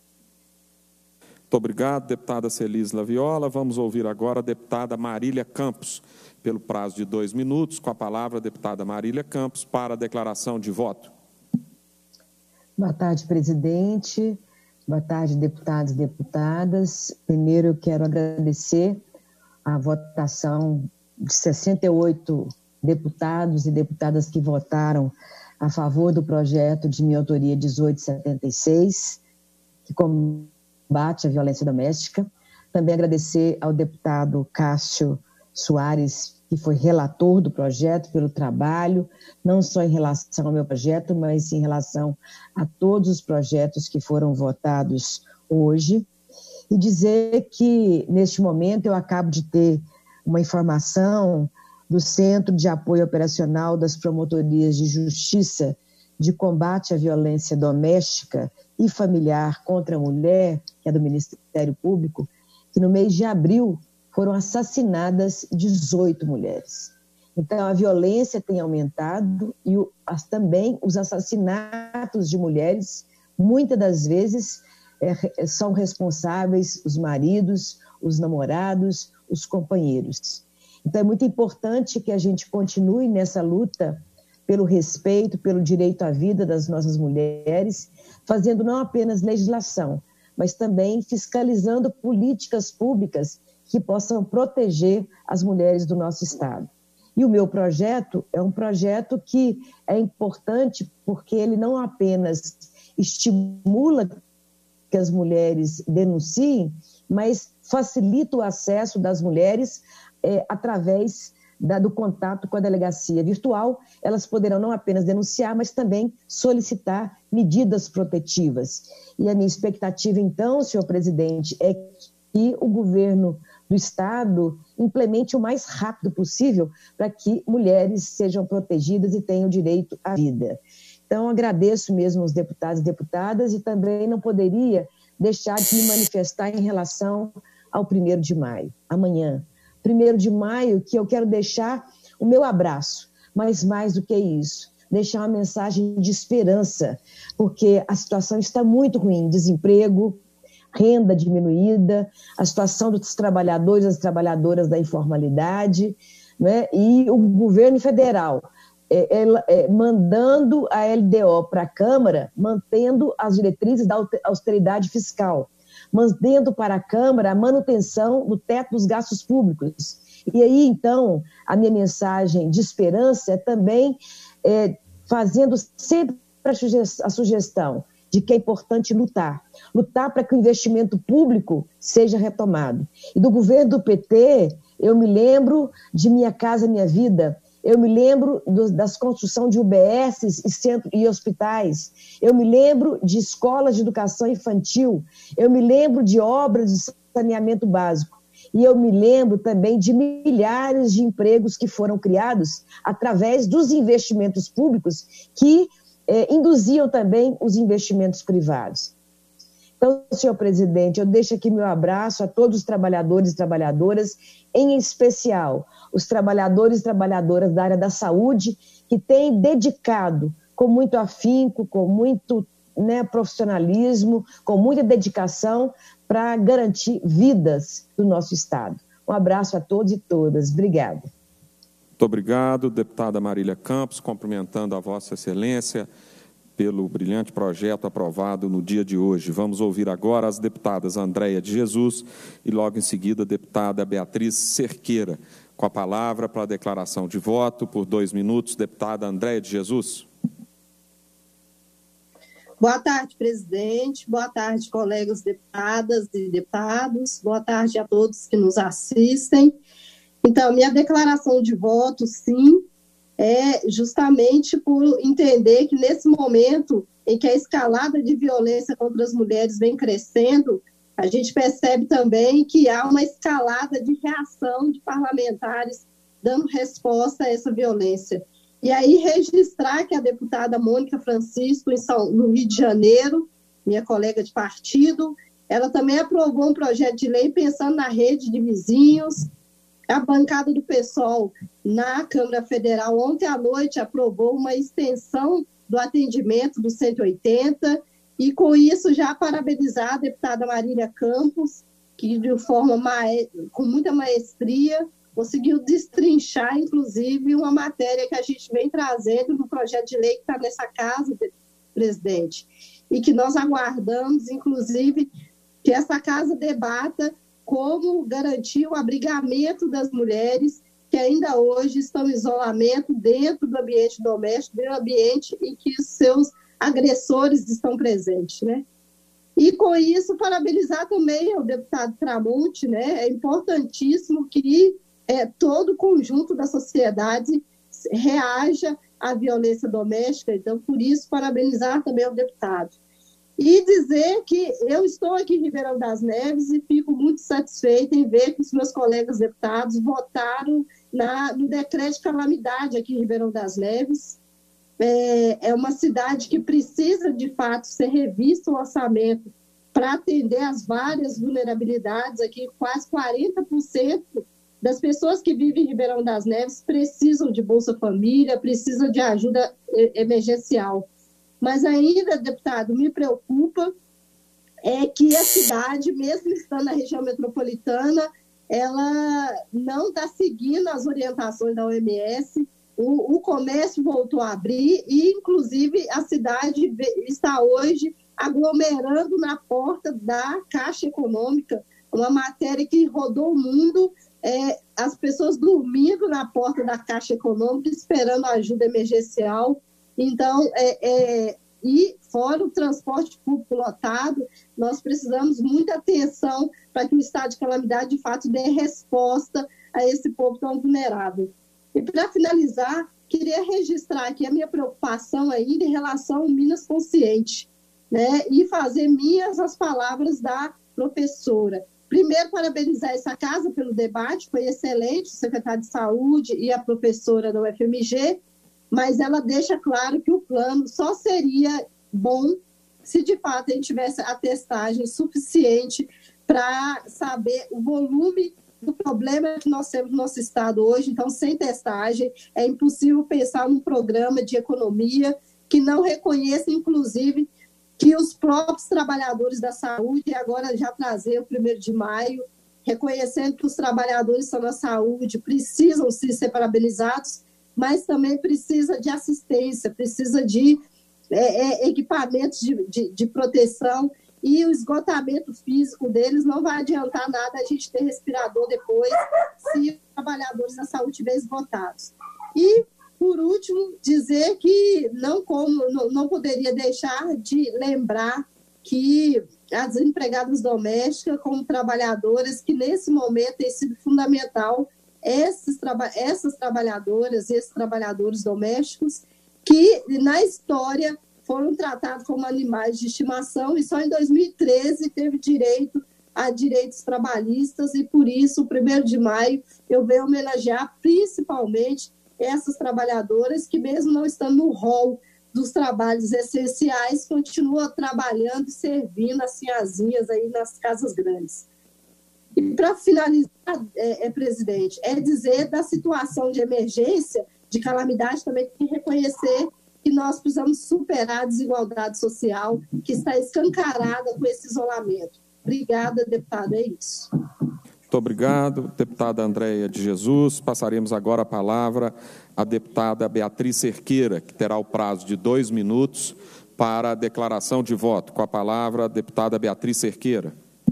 Muito obrigado, deputada Celisla Viola. Vamos ouvir agora a deputada Marília Campos, pelo prazo de dois minutos. Com a palavra, a deputada Marília Campos, para a declaração de voto. Boa tarde, presidente. Boa tarde, deputados e deputadas. Primeiro, eu quero agradecer a votação de sessenta e oito deputados e deputadas que votaram a favor do projeto de minha autoria dezoito setenta e seis, que combate a violência doméstica. Também agradecer ao deputado Cássio Soares, que foi relator do projeto, pelo trabalho, não só em relação ao meu projeto, mas em relação a todos os projetos que foram votados hoje. E dizer que, neste momento, eu acabo de ter uma informação do Centro de Apoio Operacional das Promotorias de Justiça de Combate à Violência Doméstica e Familiar contra a Mulher, que é do Ministério Público, que no mês de abril foram assassinadas dezoito mulheres. Então, a violência tem aumentado e o, as, também os assassinatos de mulheres, muitas das vezes, é, são responsáveis os maridos, os namorados, os companheiros. Então, é muito importante que a gente continue nessa luta pelo respeito, pelo direito à vida das nossas mulheres, fazendo não apenas legislação, mas também fiscalizando políticas públicas que possam proteger as mulheres do nosso Estado. E o meu projeto é um projeto que é importante porque ele não apenas estimula que as mulheres denunciem, mas facilita o acesso das mulheres é, através da, do contato com a delegacia virtual. Elas poderão não apenas denunciar, mas também solicitar medidas protetivas. E a minha expectativa, então, senhor presidente, é que o governo do Estado implemente o mais rápido possível para que mulheres sejam protegidas e tenham direito à vida. Então, agradeço mesmo aos deputados e deputadas e também não poderia deixar de me manifestar em relação ao primeiro de maio, amanhã. primeiro de maio, que eu quero deixar o meu abraço, mas mais do que isso, deixar uma mensagem de esperança, porque a situação está muito ruim, desemprego, renda diminuída, a situação dos trabalhadores e das trabalhadoras da informalidade, né? E o governo federal é, é, é, mandando a L D O para a Câmara, mantendo as diretrizes da austeridade fiscal, mantendo para a Câmara a manutenção do teto dos gastos públicos. E aí, então, a minha mensagem de esperança é também é, fazendo sempre a sugestão de que é importante lutar. Lutar para que o investimento público seja retomado. E do governo do P T, eu me lembro de Minha Casa Minha Vida, eu me lembro do, das construções de U B S e, centro, e hospitais, eu me lembro de escolas de educação infantil, eu me lembro de obras de saneamento básico. E eu me lembro também de milhares de empregos que foram criados através dos investimentos públicos que eh, induziam também os investimentos privados. Então, senhor presidente, eu deixo aqui meu abraço a todos os trabalhadores e trabalhadoras, em especial os trabalhadores e trabalhadoras da área da saúde, que têm dedicado com muito afinco, com muito né, profissionalismo, com muita dedicação para garantir vidas do nosso Estado. Um abraço a todos e todas. Obrigada. Muito obrigado, deputada Marília Campos, cumprimentando a Vossa Excelência pelo brilhante projeto aprovado no dia de hoje. Vamos ouvir agora as deputadas Andréia de Jesus e, logo em seguida, a deputada Beatriz Cerqueira. Com a palavra para a declaração de voto, por dois minutos, deputada Andréia de Jesus. Boa tarde, presidente. Boa tarde, colegas deputadas e deputados. Boa tarde a todos que nos assistem. Então, minha declaração de voto, sim, é justamente por entender que nesse momento em que a escalada de violência contra as mulheres vem crescendo, a gente percebe também que há uma escalada de reação de parlamentares dando resposta a essa violência. E aí registrar que a deputada Mônica Francisco, em São, no Rio de Janeiro, minha colega de partido, ela também aprovou um projeto de lei pensando na rede de vizinhos. A bancada do PSOL na Câmara Federal ontem à noite aprovou uma extensão do atendimento do cento e oitenta e com isso já parabenizar a deputada Marília Campos, que de forma mae... com muita maestria conseguiu destrinchar, inclusive, uma matéria que a gente vem trazendo no projeto de lei que está nessa casa, presidente, e que nós aguardamos, inclusive, que essa casa debata como garantir o abrigamento das mulheres que ainda hoje estão em isolamento dentro do ambiente doméstico, do ambiente em que os seus agressores estão presentes, né? E, com isso, parabenizar também o deputado Tramonte, né? É importantíssimo que é, todo o conjunto da sociedade reaja à violência doméstica, então, por isso, parabenizar também o deputado. E dizer que eu estou aqui em Ribeirão das Neves e fico muito satisfeita em ver que os meus colegas deputados votaram na, no decreto de calamidade aqui em Ribeirão das Neves. É, é uma cidade que precisa, de fato, ser revisto o orçamento para atender as várias vulnerabilidades. Aqui, quase quarenta por cento das pessoas que vivem em Ribeirão das Neves precisam de Bolsa Família, precisam de ajuda emergencial. Mas ainda, deputado, me preocupa é que a cidade, mesmo estando na região metropolitana, ela não está seguindo as orientações da O M S, o, o comércio voltou a abrir e, inclusive, a cidade está hoje aglomerando na porta da Caixa Econômica, uma matéria que rodou o mundo, é, as pessoas dormindo na porta da Caixa Econômica, esperando ajuda emergencial. Então, é, é, e fora o transporte público lotado, nós precisamos muita atenção para que o estado de calamidade, de fato, dê resposta a esse povo tão vulnerável. E, para finalizar, queria registrar aqui a minha preocupação ainda em relação ao Minas Consciente, né, e fazer minhas as palavras da professora. Primeiro, parabenizar essa casa pelo debate, foi excelente, o secretário de Saúde e a professora da U F M G, mas ela deixa claro que o plano só seria bom se, de fato, a gente tivesse a testagem suficiente para saber o volume do problema que nós temos no nosso estado hoje. Então, sem testagem, é impossível pensar num programa de economia que não reconheça, inclusive, que os próprios trabalhadores da saúde, agora já trazer o primeiro de maio, reconhecendo que os trabalhadores da saúde precisam sim ser parabenizados, mas também precisa de assistência, precisa de é, é, equipamentos de, de, de proteção, e o esgotamento físico deles não vai adiantar nada a gente ter respirador depois se os trabalhadores da saúde estiverem esgotados. E, por último, dizer que não, como, não, não poderia deixar de lembrar que as empregadas domésticas, como trabalhadoras, que nesse momento tem sido fundamental, esses, essas trabalhadoras, esses trabalhadores domésticos, que na história foram tratados como animais de estimação e só em dois mil e treze teve direito a direitos trabalhistas, e por isso, o primeiro de maio, eu venho homenagear principalmente essas trabalhadoras que, mesmo não estando no rol dos trabalhos essenciais, continuam trabalhando e servindo as sinhazinhas aí nas casas grandes. E para finalizar, é, é, presidente, é dizer da situação de emergência, de calamidade, também tem que reconhecer que nós precisamos superar a desigualdade social que está escancarada com esse isolamento. Obrigada, deputada, é isso. Muito obrigado, deputada Andréia de Jesus. Passaremos agora a palavra à deputada Beatriz Cerqueira, que terá o prazo de dois minutos para a declaração de voto. Com a palavra, a deputada Beatriz Cerqueira.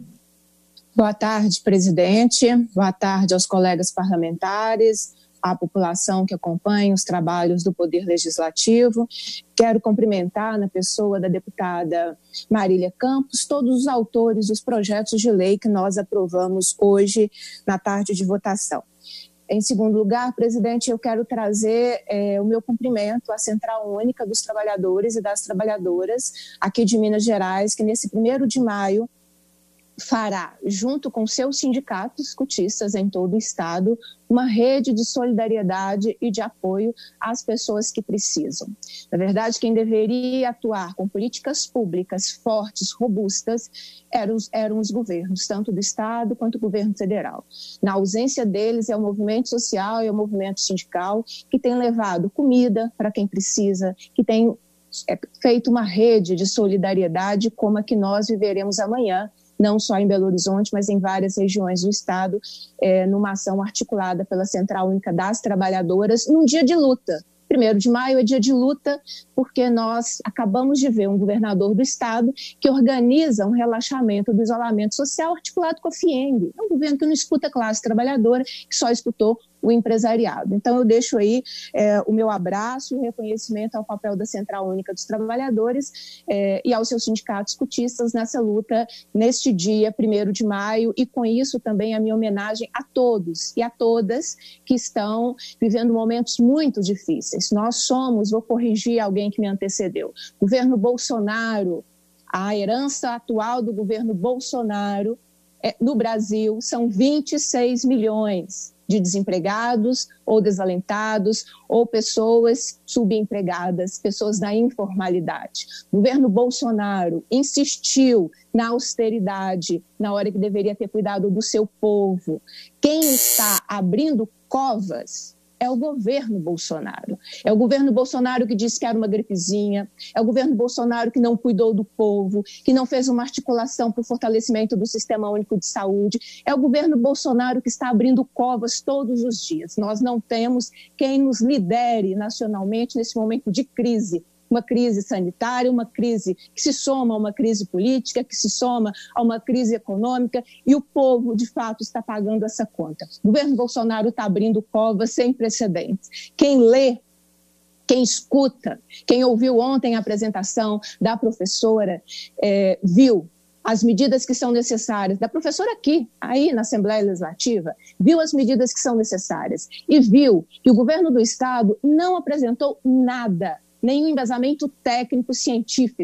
Boa tarde, presidente. Boa tarde aos colegas parlamentares, à população que acompanha os trabalhos do Poder Legislativo. Quero cumprimentar, na pessoa da deputada Marília Campos, todos os autores dos projetos de lei que nós aprovamos hoje na tarde de votação. Em segundo lugar, presidente, eu quero trazer é, o meu cumprimento à Central Única dos Trabalhadores e das Trabalhadoras aqui de Minas Gerais, que nesse primeiro de maio fará, junto com seus sindicatos cotistas em todo o estado, uma rede de solidariedade e de apoio às pessoas que precisam. Na verdade, quem deveria atuar com políticas públicas fortes, robustas, eram os, eram os governos, tanto do estado quanto do governo federal. Na ausência deles, é o movimento social e o movimento sindical que tem levado comida para quem precisa, que tem é, feito uma rede de solidariedade como a que nós viveremos amanhã, não só em Belo Horizonte, mas em várias regiões do estado, é, numa ação articulada pela Central Única das Trabalhadoras, num dia de luta. Primeiro de maio é dia de luta, porque nós acabamos de ver um governador do estado que organiza um relaxamento do isolamento social articulado com a FIENG. É um governo que não escuta a classe trabalhadora, que só escutou o empresariado. Então, eu deixo aí é, o meu abraço, o reconhecimento ao papel da Central Única dos Trabalhadores é, e aos seus sindicatos cotistas nessa luta, neste dia, primeiro de maio, e com isso também a minha homenagem a todos e a todas que estão vivendo momentos muito difíceis. Nós somos, vou corrigir alguém que me antecedeu, governo Bolsonaro, a herança atual do governo Bolsonaro é, no Brasil são vinte e seis milhões de desempregados ou desalentados ou pessoas subempregadas, pessoas na informalidade. O governo Bolsonaro insistiu na austeridade na hora que deveria ter cuidado do seu povo. Quem está abrindo covas é o governo Bolsonaro. É o governo Bolsonaro que disse que era uma gripezinha, é o governo Bolsonaro que não cuidou do povo, que não fez uma articulação para o fortalecimento do Sistema Único de Saúde, é o governo Bolsonaro que está abrindo covas todos os dias. Nós não temos quem nos lidere nacionalmente nesse momento de crise. Uma crise sanitária, uma crise que se soma a uma crise política, que se soma a uma crise econômica, e o povo, de fato, está pagando essa conta. O governo Bolsonaro está abrindo covas sem precedentes. Quem lê, quem escuta, quem ouviu ontem a apresentação da professora, é, viu as medidas que são necessárias, da professora aqui, aí na Assembleia Legislativa, viu as medidas que são necessárias e viu que o governo do estado não apresentou nada, nenhum embasamento técnico científico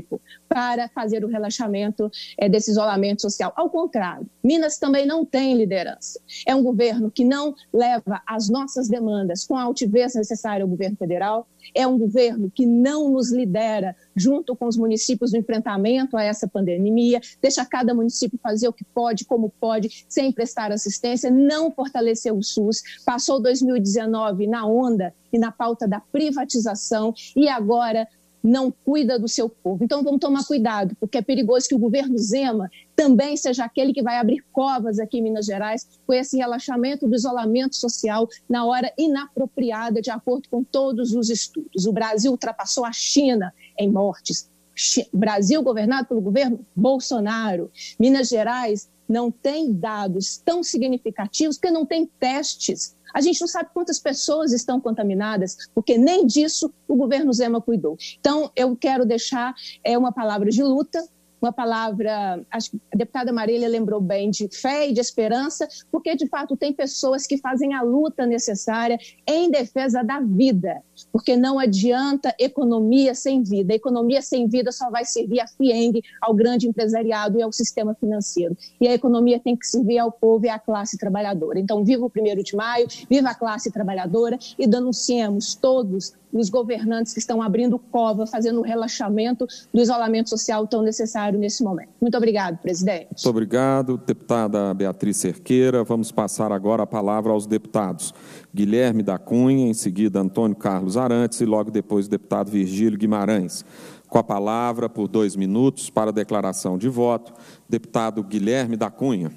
para fazer o relaxamento é, desse isolamento social. Ao contrário, Minas também não tem liderança. É um governo que não leva as nossas demandas com a altivez necessária ao governo federal, é um governo que não nos lidera junto com os municípios no enfrentamento a essa pandemia, deixa cada município fazer o que pode, como pode, sem prestar assistência, não fortaleceu o SUS, passou dois mil e dezenove na onda e na pauta da privatização e agora não cuida do seu povo. Então vamos tomar cuidado, porque é perigoso que o governo Zema também seja aquele que vai abrir covas aqui em Minas Gerais com esse relaxamento do isolamento social na hora inapropriada, de acordo com todos os estudos. O Brasil ultrapassou a China em mortes. Brasil governado pelo governo Bolsonaro. Minas Gerais não tem dados tão significativos porque não tem testes. A gente não sabe quantas pessoas estão contaminadas, porque nem disso o governo Zema cuidou. Então, eu quero deixar é, uma palavra de luta, uma palavra, acho que a deputada Marília lembrou bem, de fé e de esperança, porque, de fato, tem pessoas que fazem a luta necessária em defesa da vida, porque não adianta economia sem vida. A economia sem vida só vai servir a FIENG, ao grande empresariado e ao sistema financeiro. E a economia tem que servir ao povo e à classe trabalhadora. Então, viva o primeiro de maio, viva a classe trabalhadora e denunciemos todos os governantes que estão abrindo cova, fazendo o relaxamento do isolamento social tão necessário nesse momento. Muito obrigado, presidente. Muito obrigado, deputada Beatriz Cerqueira. Vamos passar agora a palavra aos deputados Guilherme da Cunha, em seguida Antônio Carlos Arantes e logo depois o deputado Virgílio Guimarães. Com a palavra, por dois minutos, para a declaração de voto, deputado Guilherme da Cunha.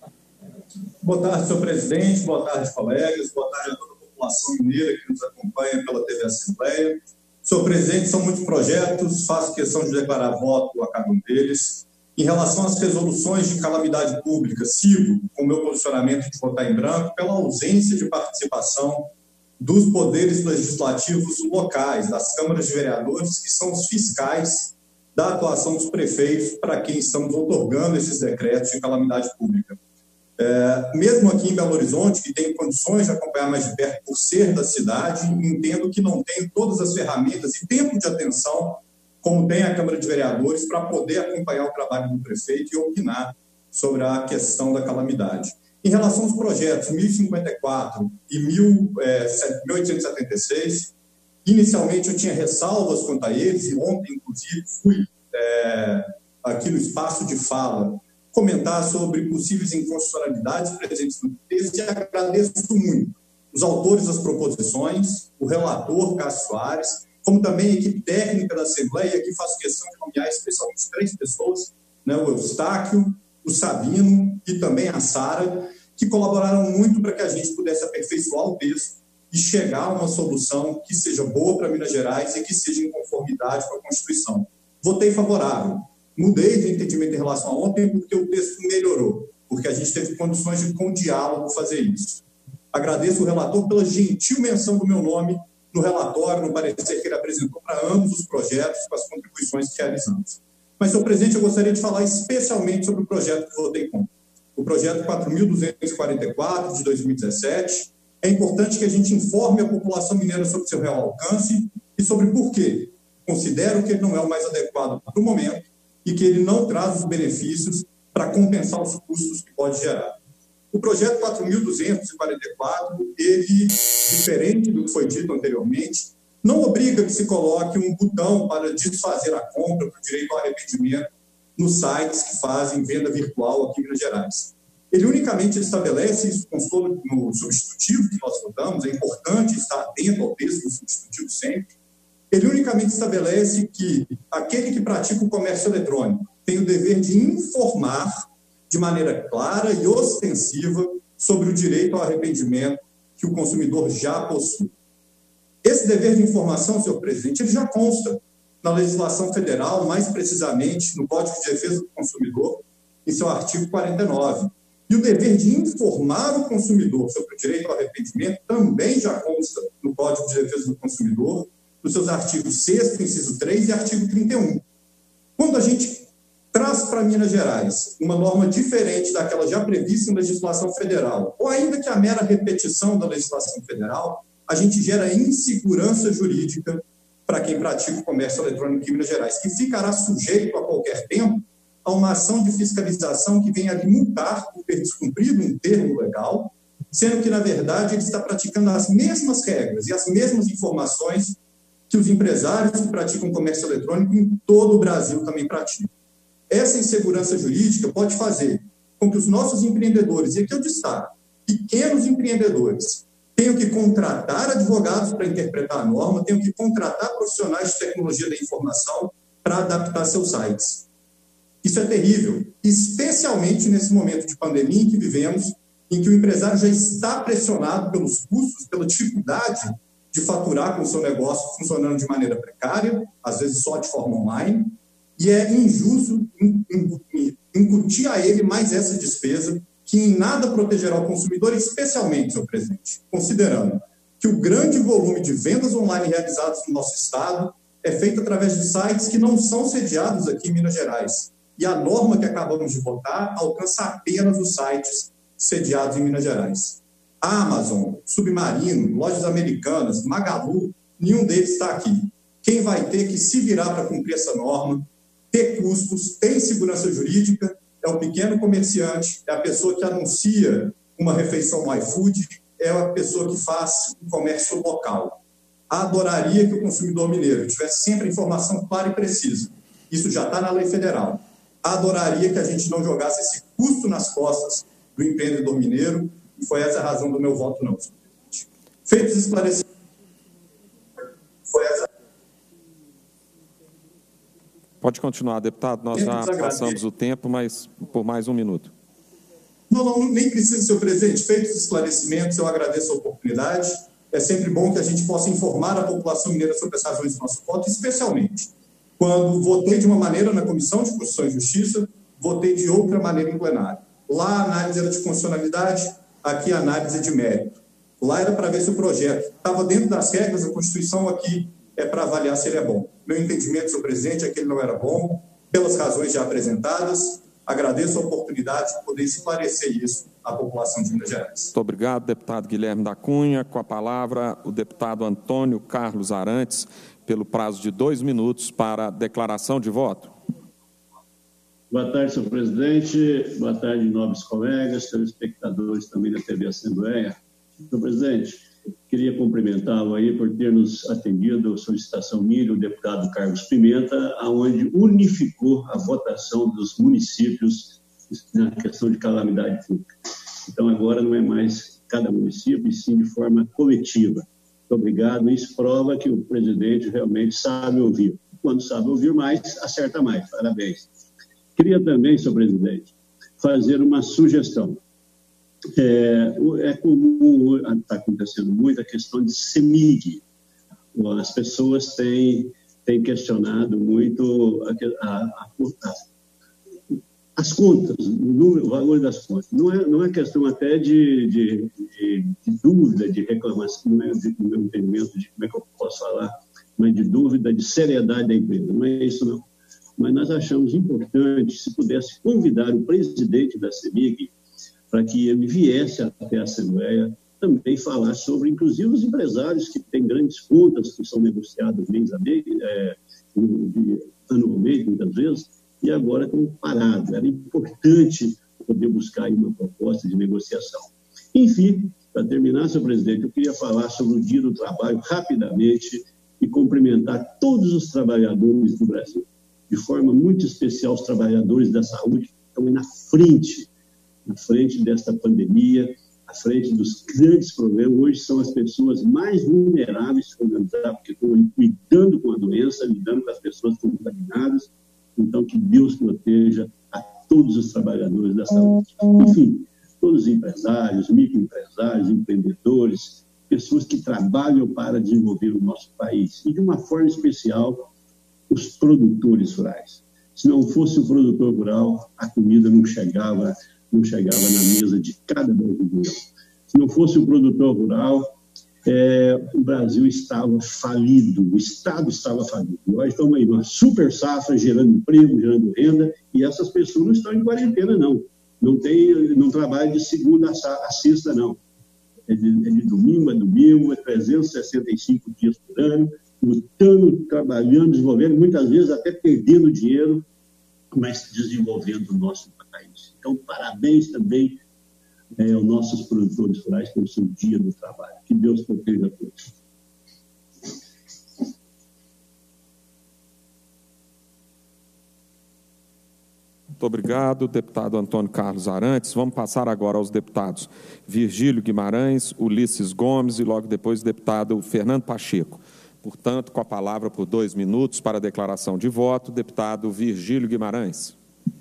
Boa tarde, senhor presidente. Boa tarde, colegas. Boa tarde a toda a população mineira que nos acompanha pela T V Assembleia. Senhor presidente, são muitos projetos, faço questão de declarar voto a cada um deles. Em relação às resoluções de calamidade pública, sigo com o meu posicionamento de votar em branco pela ausência de participação dos poderes legislativos locais, das câmaras de vereadores, que são os fiscais da atuação dos prefeitos, para quem estamos outorgando esses decretos de calamidade pública. É, mesmo aqui em Belo Horizonte, que tenho condições de acompanhar mais de perto por ser da cidade, entendo que não tenho todas as ferramentas e tempo de atenção como tem a Câmara de Vereadores para poder acompanhar o trabalho do prefeito e opinar sobre a questão da calamidade. Em relação aos projetos mil e cinquenta e quatro e mil oitocentos e setenta e seis, inicialmente eu tinha ressalvas quanto a eles, e ontem, inclusive, fui é, aqui no espaço de fala comentar sobre possíveis inconstitucionalidades presentes no texto, e agradeço muito os autores das proposições, o relator Cássio Soares, como também a equipe técnica da Assembleia, que faço questão de nomear especialmente três pessoas, né, o Eustáquio, o Sabino e também a Sara, que colaboraram muito para que a gente pudesse aperfeiçoar o texto e chegar a uma solução que seja boa para Minas Gerais e que seja em conformidade com a Constituição. Votei favorável. Mudei de entendimento em relação a ontem porque o texto melhorou, porque a gente teve condições de, com diálogo, fazer isso. Agradeço o relator pela gentil menção do meu nome no relatório, no parecer que ele apresentou para ambos os projetos, com as contribuições que realizamos. Mas, senhor presidente, eu gostaria de falar especialmente sobre o projeto que votei contra. O projeto quatro mil duzentos e quarenta e quatro, de dois mil e dezessete. É importante que a gente informe a população mineira sobre seu real alcance e sobre por quê. Considero que ele não é o mais adequado para o momento e que ele não traz os benefícios para compensar os custos que pode gerar. O projeto quatro mil duzentos e quarenta e quatro, ele, diferente do que foi dito anteriormente, não obriga que se coloque um botão para desfazer a compra por direito ao arrependimento nos sites que fazem venda virtual aqui em Minas Gerais. Ele unicamente estabelece, isso constou no substitutivo que nós votamos, é importante estar atento ao texto do substitutivo sempre, ele unicamente estabelece que aquele que pratica o comércio eletrônico tem o dever de informar de maneira clara e ostensiva sobre o direito ao arrependimento que o consumidor já possui. Esse dever de informação, senhor presidente, ele já consta na legislação federal, mais precisamente no Código de Defesa do Consumidor, em seu artigo quarenta e nove. E o dever de informar o consumidor sobre o direito ao arrependimento também já consta no Código de Defesa do Consumidor, nos seus artigos sexto, inciso três e artigo trinta e um. Quando a gente traz para Minas Gerais uma norma diferente daquela já prevista em legislação federal, ou ainda que a mera repetição da legislação federal, a gente gera insegurança jurídica para quem pratica o comércio eletrônico em Minas Gerais, que ficará sujeito a qualquer tempo a uma ação de fiscalização que venha a multar por ter descumprido um termo legal, sendo que, na verdade, ele está praticando as mesmas regras e as mesmas informações que os empresários que praticam comércio eletrônico em todo o Brasil também praticam. Essa insegurança jurídica pode fazer com que os nossos empreendedores, e aqui eu destaco, pequenos empreendedores, tenham que contratar advogados para interpretar a norma, tenham que contratar profissionais de tecnologia da informação para adaptar seus sites. Isso é terrível, especialmente nesse momento de pandemia em que vivemos, em que o empresário já está pressionado pelos custos, pela dificuldade de faturar com o seu negócio funcionando de maneira precária, às vezes só de forma online, e é injusto incutir a ele mais essa despesa, que em nada protegerá o consumidor, especialmente, senhor presidente, considerando que o grande volume de vendas online realizadas no nosso estado é feito através de sites que não são sediados aqui em Minas Gerais. E a norma que acabamos de votar alcança apenas os sites sediados em Minas Gerais. Amazon, Submarino, Lojas Americanas, Magalu, nenhum deles está aqui. Quem vai ter que se virar para cumprir essa norma, ter custos, ter segurança jurídica, é o pequeno comerciante, é a pessoa que anuncia uma refeição no iFood, é a pessoa que faz o comércio local. Adoraria que o consumidor mineiro tivesse sempre a informação clara e precisa. Isso já está na lei federal. Adoraria que a gente não jogasse esse custo nas costas do empreendedor mineiro, e foi essa a razão do meu voto não, senhor presidente. Feitos esclarecimentos, foi essa. Pode continuar, deputado. Nós já passamos o tempo, mas por mais um minuto. Não, não, nem precisa, senhor presidente. Feitos os esclarecimentos, eu agradeço a oportunidade. É sempre bom que a gente possa informar a população mineira sobre as razões do nosso voto, especialmente quando votei de uma maneira na Comissão de Constituição e Justiça, votei de outra maneira em plenário. Lá a análise era de constitucionalidade, aqui a análise é de mérito. Lá era para ver se o projeto estava dentro das regras da Constituição, aqui é para avaliar se ele é bom. Meu entendimento, senhor presidente, é que ele não era bom, pelas razões já apresentadas. Agradeço a oportunidade de poder esclarecer isso à população de Minas Gerais. Muito obrigado, deputado Guilherme da Cunha. Com a palavra, o deputado Antônio Carlos Arantes, pelo prazo de dois minutos para declaração de voto. Boa tarde, senhor presidente. Boa tarde, nobres colegas, telespectadores também da T V Assembleia. Senhor presidente, queria cumprimentá-lo aí por ter nos atendido a solicitação minha, o deputado Carlos Pimenta, aonde unificou a votação dos municípios na questão de calamidade pública. Então, agora não é mais cada município, e sim de forma coletiva. Muito obrigado. Isso prova que o presidente realmente sabe ouvir. Quando sabe ouvir mais, acerta mais. Parabéns. Queria também, senhor presidente, fazer uma sugestão. É, é comum, está acontecendo muito a questão de CEMIG. As pessoas têm, têm questionado muito a, a, a, as contas, o, número, o valor das contas. Não é, não é questão até de, de, de, de dúvida, de reclamação, não é de, no meu entendimento de como é que eu posso falar, mas de dúvida, de seriedade da empresa. Não é isso, não. Mas nós achamos importante, se pudesse convidar o presidente da CEMIG para que ele viesse até a Assembleia também falar sobre, inclusive, os empresários que têm grandes contas que são negociadas mês a mês, é, anualmente, muitas vezes, e agora estão parados. Era importante poder buscar aí uma proposta de negociação. Enfim, para terminar, senhor presidente, eu queria falar sobre o Dia do Trabalho rapidamente e cumprimentar todos os trabalhadores do Brasil, de forma muito especial os trabalhadores da saúde que estão aí na frente, na frente desta pandemia, à frente dos grandes problemas. Hoje são as pessoas mais vulneráveis, porque estão lidando com a doença, lidando com as pessoas contaminadas. Então, que Deus proteja a todos os trabalhadores da saúde. Enfim, todos os empresários, microempresários, empreendedores, pessoas que trabalham para desenvolver o nosso país. E, de uma forma especial, os produtores rurais. Se não fosse o produtor rural, a comida não chegava, não chegava na mesa de cada brasileiro. Se não fosse o produtor rural, é, o Brasil estava falido, o Estado estava falido. Nós estamos aí numa super safra, gerando emprego, gerando renda, e essas pessoas não estão em quarentena, não. Não, tem, não trabalham de segunda a sexta, não. É de, é de domingo a domingo, é trezentos e sessenta e cinco dias por ano, lutando, trabalhando, desenvolvendo, muitas vezes até perdendo dinheiro, mas desenvolvendo o nosso país. Então, parabéns também é, aos nossos produtores rurais pelo seu dia do trabalho. Que Deus proteja a todos. Muito obrigado, deputado Antônio Carlos Arantes. Vamos passar agora aos deputados Virgílio Guimarães, Ulisses Gomes e logo depois o deputado Fernando Pacheco. Portanto, com a palavra por dois minutos para a declaração de voto, deputado Virgílio Guimarães.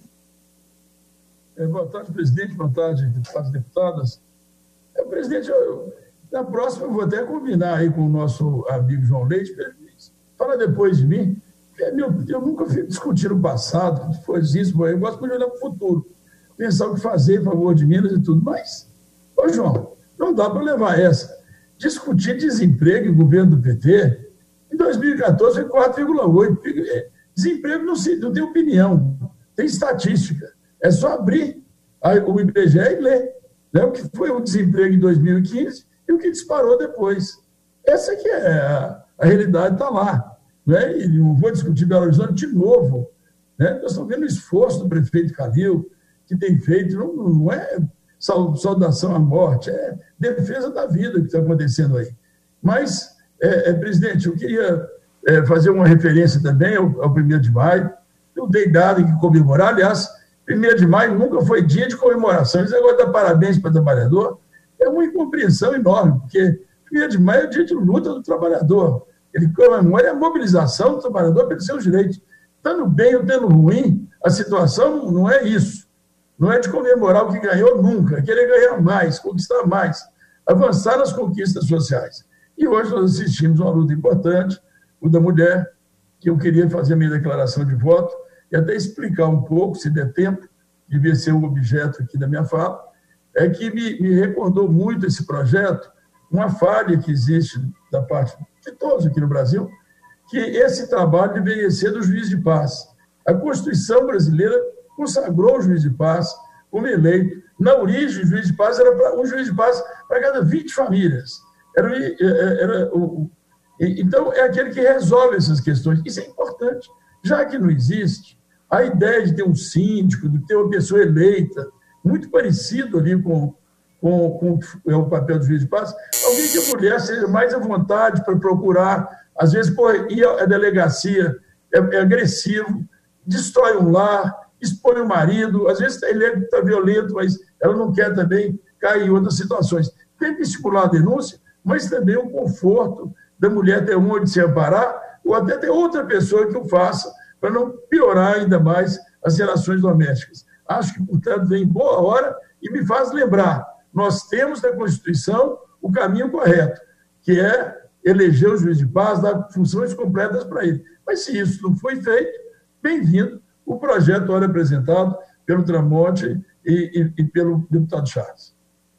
É, boa tarde, presidente. Boa tarde, deputados e deputadas. É, presidente, eu, na próxima eu vou até combinar aí com o nosso amigo João Leite, para ele falar depois de mim. Eu, eu nunca fico discutindo o passado, depois isso, eu gosto de olhar para o futuro, pensar o que fazer em favor de Minas e tudo, mas, ô João, não dá para levar essa. Discutir desemprego em governo do P T, em dois mil e quatorze foi quatro vírgula oito. Desemprego não, se, não tem opinião, tem estatística. É só abrir a, o I B G E e ler, né, o que foi o desemprego em dois mil e quinze e o que disparou depois. Essa que é a, a realidade, está lá. Né? E não vou discutir Belo Horizonte de novo. Né? Nós estamos vendo o esforço do prefeito Calil, que tem feito, não, não é saudação à morte, é defesa da vida que está acontecendo aí. Mas, é, é, presidente, eu queria é, fazer uma referência também ao, ao primeiro de maio. Eu dei dado que comemorar, aliás, primeiro de maio nunca foi dia de comemoração. Esse negócio de dar parabéns para o trabalhador é uma incompreensão enorme, porque primeiro de maio é dia de luta do trabalhador. Ele comemora a mobilização do trabalhador pelos seus direitos. Estando bem ou tendo ruim, a situação não é isso. Não é de comemorar o que ganhou nunca, é querer ganhar mais, conquistar mais, avançar nas conquistas sociais. E hoje nós assistimos a uma luta importante, o da mulher, que eu queria fazer a minha declaração de voto e até explicar um pouco, se der tempo, devia ser o objeto aqui da minha fala, é que me, me recordou muito esse projeto, uma falha que existe da parte de todos aqui no Brasil, que esse trabalho deveria ser do juiz de paz. A Constituição brasileira consagrou o juiz de paz como eleito. Na origem, o juiz de paz era para um juiz de paz para cada vinte famílias. Era, era o, então, é aquele que resolve essas questões. Isso é importante. Já que não existe, a ideia de ter um síndico, de ter uma pessoa eleita, muito parecido ali com Com, com é o papel do juiz de paz, alguém que a mulher seja mais à vontade para procurar, às vezes, pô, ir à delegacia é, é agressivo, destrói um lar, expõe o marido, às vezes ele está violento, mas ela não quer também cair em outras situações. Tem que estimular a denúncia, mas também o conforto da mulher ter onde se amparar, ou até ter outra pessoa que o faça, para não piorar ainda mais as relações domésticas. Acho que, portanto, vem boa hora e me faz lembrar, nós temos na Constituição o caminho correto, que é eleger o juiz de paz, dar funções completas para ele. Mas se isso não foi feito, bem-vindo o projeto ora apresentado pelo Tramonte e, e, e pelo deputado Charles.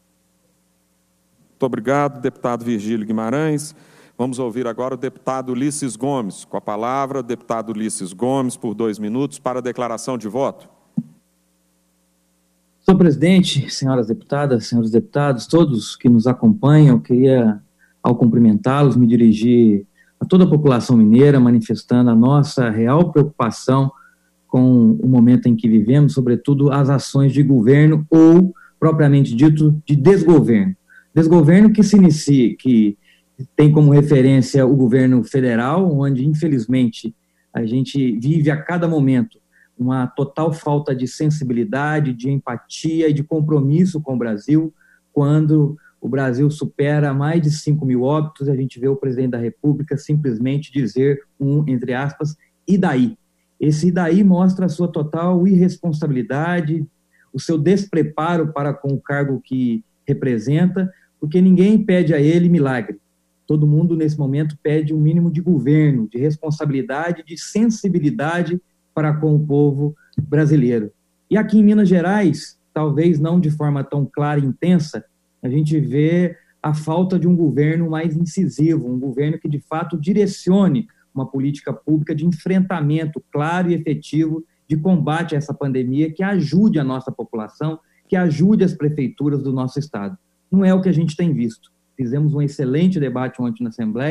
Muito obrigado, deputado Virgílio Guimarães. Vamos ouvir agora o deputado Ulisses Gomes. Com a palavra, o deputado Ulisses Gomes, por dois minutos, para a declaração de voto. Senhor presidente, senhoras deputadas, senhores deputados, todos que nos acompanham, eu queria, ao cumprimentá-los, me dirigir a toda a população mineira, manifestando a nossa real preocupação com o momento em que vivemos, sobretudo as ações de governo ou, propriamente dito, de desgoverno. Desgoverno que se inicia, que tem como referência o governo federal, onde, infelizmente, a gente vive a cada momento uma total falta de sensibilidade, de empatia e de compromisso com o Brasil. Quando o Brasil supera mais de cinco mil óbitos, a gente vê o presidente da República simplesmente dizer um, entre aspas, e daí? Esse e daí mostra a sua total irresponsabilidade, o seu despreparo para com o cargo que representa, porque ninguém pede a ele milagre. Todo mundo, nesse momento, pede um mínimo de governo, de responsabilidade, de sensibilidade para com o povo brasileiro. E aqui em Minas Gerais, talvez não de forma tão clara e intensa, a gente vê a falta de um governo mais incisivo, um governo que de fato direcione uma política pública de enfrentamento claro e efetivo de combate a essa pandemia, que ajude a nossa população, que ajude as prefeituras do nosso estado. Não é o que a gente tem visto. Fizemos um excelente debate ontem na Assembleia,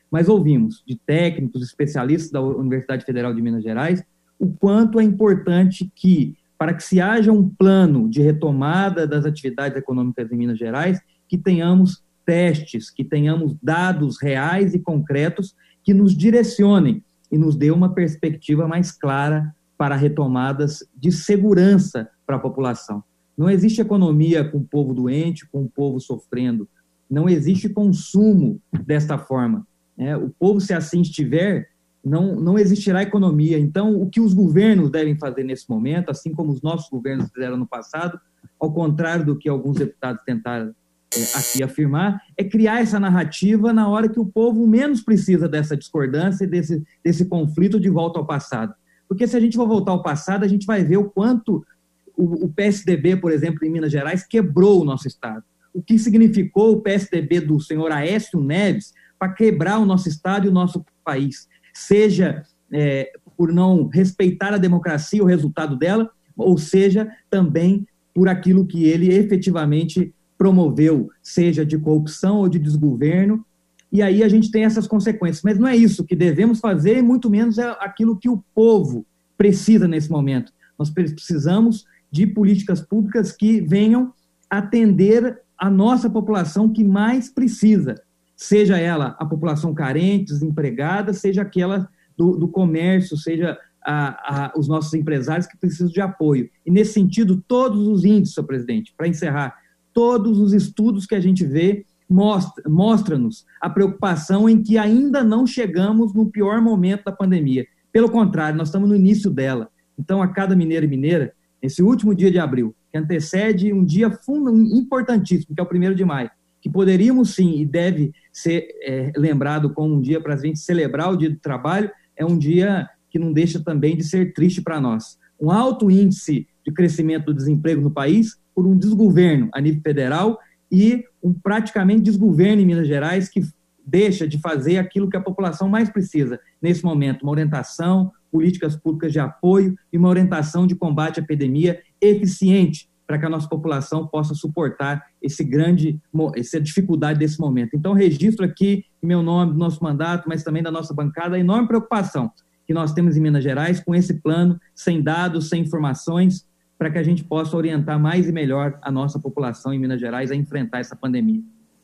mas ouvimos de técnicos, especialistas da Universidade Federal de Minas Gerais, o quanto é importante que, para que se haja um plano de retomada das atividades econômicas em Minas Gerais, que tenhamos testes, que tenhamos dados reais e concretos que nos direcionem e nos dê uma perspectiva mais clara para retomadas de segurança para a população. Não existe economia com o povo doente, com o povo sofrendo. Não existe consumo desta forma. Né? O povo, se assim estiver, não, não existirá economia. Então, o que os governos devem fazer nesse momento, assim como os nossos governos fizeram no passado, ao contrário do que alguns deputados tentaram é, aqui afirmar, é criar essa narrativa na hora que o povo menos precisa dessa discordância e desse, desse conflito de volta ao passado. Porque se a gente for voltar ao passado, a gente vai ver o quanto o, o P S D B, por exemplo, em Minas Gerais, quebrou o nosso Estado. O que significou o P S D B do senhor Aécio Neves para quebrar o nosso Estado e o nosso país, seja é, por não respeitar a democracia, o resultado dela, ou seja, também por aquilo que ele efetivamente promoveu, seja de corrupção ou de desgoverno, e aí a gente tem essas consequências. Mas não é isso que devemos fazer, e muito menos é aquilo que o povo precisa nesse momento. Nós precisamos de políticas públicas que venham atender a nossa população que mais precisa, seja ela a população carente, desempregada, seja aquela do, do comércio, seja a, a, os nossos empresários que precisam de apoio. E, nesse sentido, todos os índices, senhor presidente, para encerrar, todos os estudos que a gente vê mostra, mostra-nos a preocupação em que ainda não chegamos no pior momento da pandemia. Pelo contrário, nós estamos no início dela. Então, a cada mineiro e mineira, esse último dia de abril, que antecede um dia funda, um, importantíssimo, que é o primeiro de maio, que poderíamos sim e deve ser é, lembrado como um dia para a gente celebrar o Dia do Trabalho, é um dia que não deixa também de ser triste para nós. Um alto índice de crescimento do desemprego no país por um desgoverno a nível federal e um praticamente desgoverno em Minas Gerais que deixa de fazer aquilo que a população mais precisa nesse momento, uma orientação, políticas públicas de apoio e uma orientação de combate à epidemia eficiente para que a nossa população possa suportar esse grande, essa dificuldade desse momento. Então, registro aqui, em meu nome, do nosso mandato, mas também da nossa bancada, a enorme preocupação que nós temos em Minas Gerais com esse plano, sem dados, sem informações, para que a gente possa orientar mais e melhor a nossa população em Minas Gerais a enfrentar essa pandemia.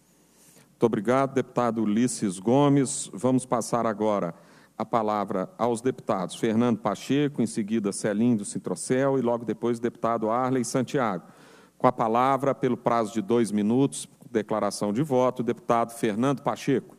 Muito obrigado, deputado Ulisses Gomes. Vamos passar agora a palavra aos deputados Fernando Pacheco, em seguida Celim do Citrocel e logo depois o deputado Arley Santiago. Com a palavra, pelo prazo de dois minutos, declaração de voto, o deputado Fernando Pacheco.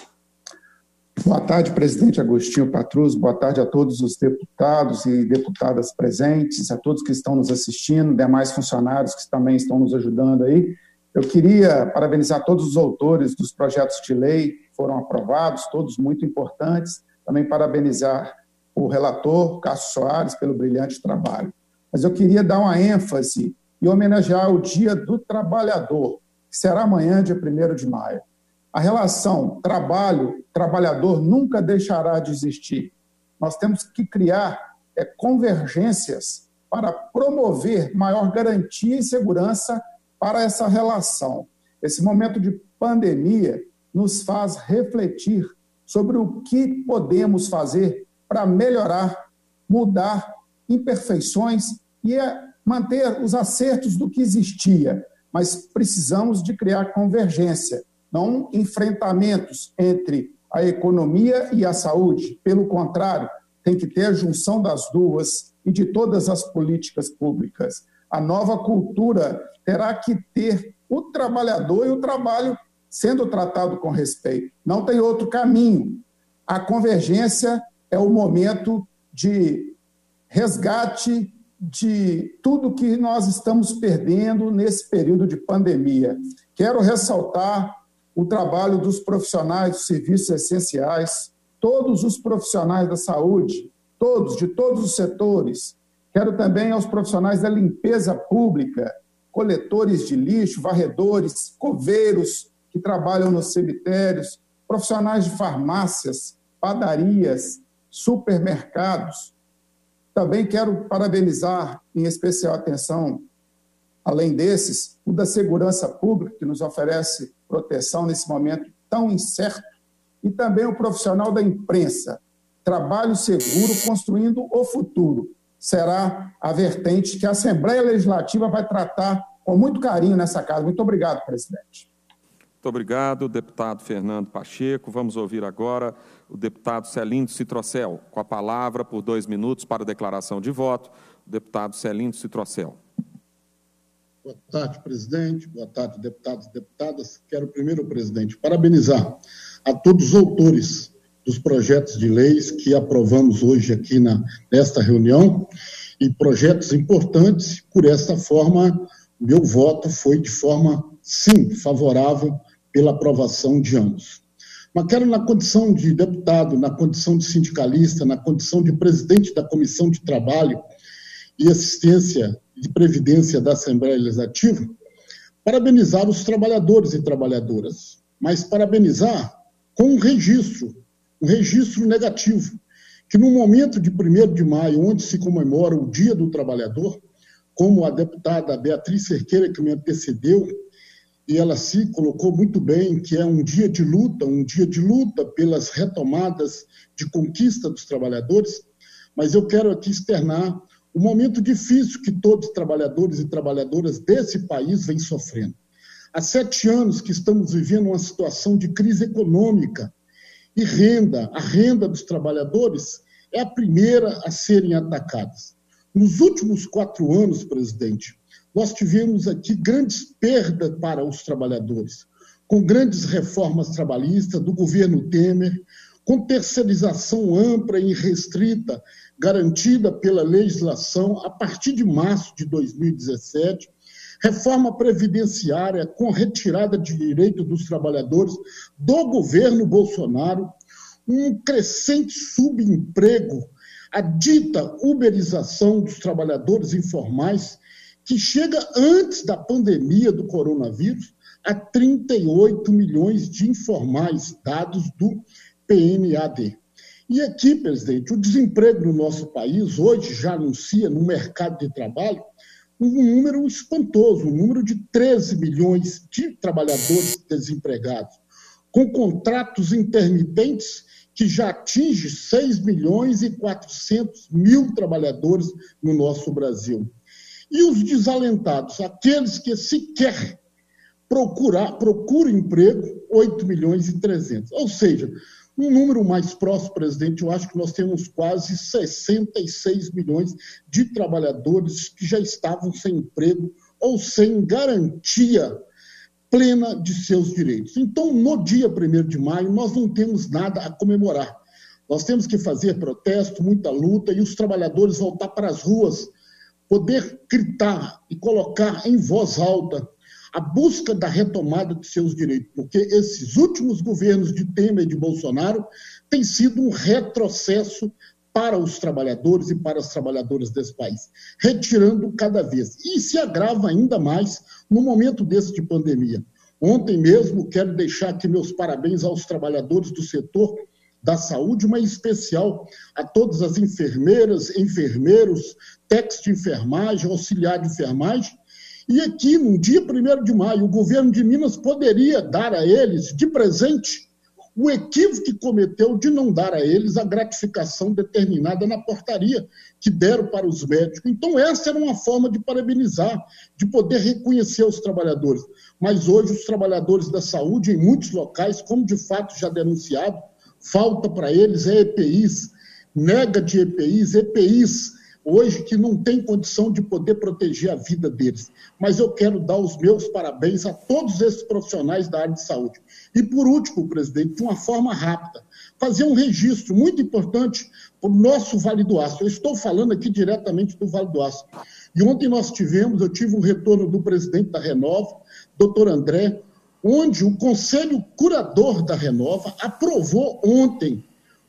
Boa tarde, presidente Agostinho Patrus, boa tarde a todos os deputados e deputadas presentes, a todos que estão nos assistindo, demais funcionários que também estão nos ajudando aí. Eu queria parabenizar todos os autores dos projetos de lei que foram aprovados, todos muito importantes, também parabenizar o relator, Cássio Soares, pelo brilhante trabalho. Mas eu queria dar uma ênfase e homenagear o Dia do Trabalhador, que será amanhã, dia primeiro de maio. A relação trabalho-trabalhador nunca deixará de existir. Nós temos que criar é, convergências para promover maior garantia e segurança para essa relação. Esse momento de pandemia nos faz refletir sobre o que podemos fazer para melhorar, mudar imperfeições e manter os acertos do que existia. Mas precisamos de criar convergência, não enfrentamentos entre a economia e a saúde. Pelo contrário, tem que ter a junção das duas e de todas as políticas públicas. A nova cultura terá que ter o trabalhador e o trabalho sendo tratado com respeito. Não tem outro caminho. A convergência é o momento de resgate de tudo que nós estamos perdendo nesse período de pandemia. Quero ressaltar o trabalho dos profissionais dos serviços essenciais, todos os profissionais da saúde, todos, de todos os setores. Quero também aos profissionais da limpeza pública, coletores de lixo, varredores, coveiros que trabalham nos cemitérios, profissionais de farmácias, padarias, supermercados. Também quero parabenizar, em especial atenção, além desses, o da segurança pública, que nos oferece proteção nesse momento tão incerto e também o profissional da imprensa. Trabalho seguro construindo o futuro. Será a vertente que a Assembleia Legislativa vai tratar com muito carinho nessa casa. Muito obrigado, presidente. Muito obrigado, deputado Fernando Pacheco. Vamos ouvir agora o deputado Celindo Citrocel, com a palavra por dois minutos para a declaração de voto. O deputado Celindo Citrocel. Boa tarde, presidente. Boa tarde, deputados e deputadas. Quero primeiro, presidente, parabenizar a todos os autores dos projetos de leis que aprovamos hoje aqui na, nesta reunião, e projetos importantes. Por esta forma, meu voto foi de forma, sim, favorável pela aprovação de ambos. Mas quero, na condição de deputado, na condição de sindicalista, na condição de presidente da Comissão de Trabalho e Assistência de Previdência da Assembleia Legislativa, parabenizar os trabalhadores e trabalhadoras, mas parabenizar com um registro, um registro negativo, que no momento de primeiro de maio, onde se comemora o Dia do Trabalhador, como a deputada Beatriz Cerqueira, que me antecedeu, e ela se colocou muito bem, que é um dia de luta, um dia de luta pelas retomadas de conquista dos trabalhadores, mas eu quero aqui externar o momento difícil que todos os trabalhadores e trabalhadoras desse país vêm sofrendo. Há sete anos que estamos vivendo uma situação de crise econômica e renda. A renda dos trabalhadores é a primeira a serem atacadas. Nos últimos quatro anos, presidente, nós tivemos aqui grandes perdas para os trabalhadores, com grandes reformas trabalhistas do governo Temer, com terceirização ampla e restrita, garantida pela legislação a partir de março de dois mil e dezessete, reforma previdenciária com retirada de direito dos trabalhadores do governo Bolsonaro, um crescente subemprego, a dita uberização dos trabalhadores informais, que chega antes da pandemia do coronavírus a trinta e oito milhões de informais, dados do P N A D. E aqui, presidente, o desemprego no nosso país hoje já anuncia no mercado de trabalho um número espantoso, um número de treze milhões de trabalhadores desempregados, com contratos intermitentes que já atinge seis milhões e quatrocentos mil trabalhadores no nosso Brasil. E os desalentados, aqueles que sequer procurar, procuram emprego, oito milhões e trezentos. Ou seja, um número mais próximo, presidente, eu acho que nós temos quase sessenta e seis milhões de trabalhadores que já estavam sem emprego ou sem garantia plena de seus direitos. Então, no dia primeiro de maio, nós não temos nada a comemorar. Nós temos que fazer protesto, muita luta, e os trabalhadores voltar para as ruas, poder gritar e colocar em voz alta a busca da retomada de seus direitos, porque esses últimos governos de Temer e de Bolsonaro têm sido um retrocesso para os trabalhadores e para as trabalhadoras desse país, retirando cada vez. E se agrava ainda mais no momento desse de pandemia. Ontem mesmo, quero deixar aqui meus parabéns aos trabalhadores do setor da saúde, mas em especial a todas as enfermeiras, enfermeiros, técnicos de enfermagem, auxiliar de enfermagem. E aqui, no dia primeiro de maio, o governo de Minas poderia dar a eles, de presente, o equívoco que cometeu de não dar a eles a gratificação determinada na portaria que deram para os médicos. Então, essa era uma forma de parabenizar, de poder reconhecer os trabalhadores. Mas hoje, os trabalhadores da saúde, em muitos locais, como de fato já denunciado, falta para eles é E P Is, nega de E P Is, E P Is, hoje que não tem condição de poder proteger a vida deles. Mas eu quero dar os meus parabéns a todos esses profissionais da área de saúde. E, por último, presidente, de uma forma rápida, fazer um registro muito importante para o nosso Vale do Aço. Eu estou falando aqui diretamente do Vale do Aço. E ontem nós tivemos, eu tive um retorno do presidente da Renova, doutor André, onde o Conselho Curador da Renova aprovou ontem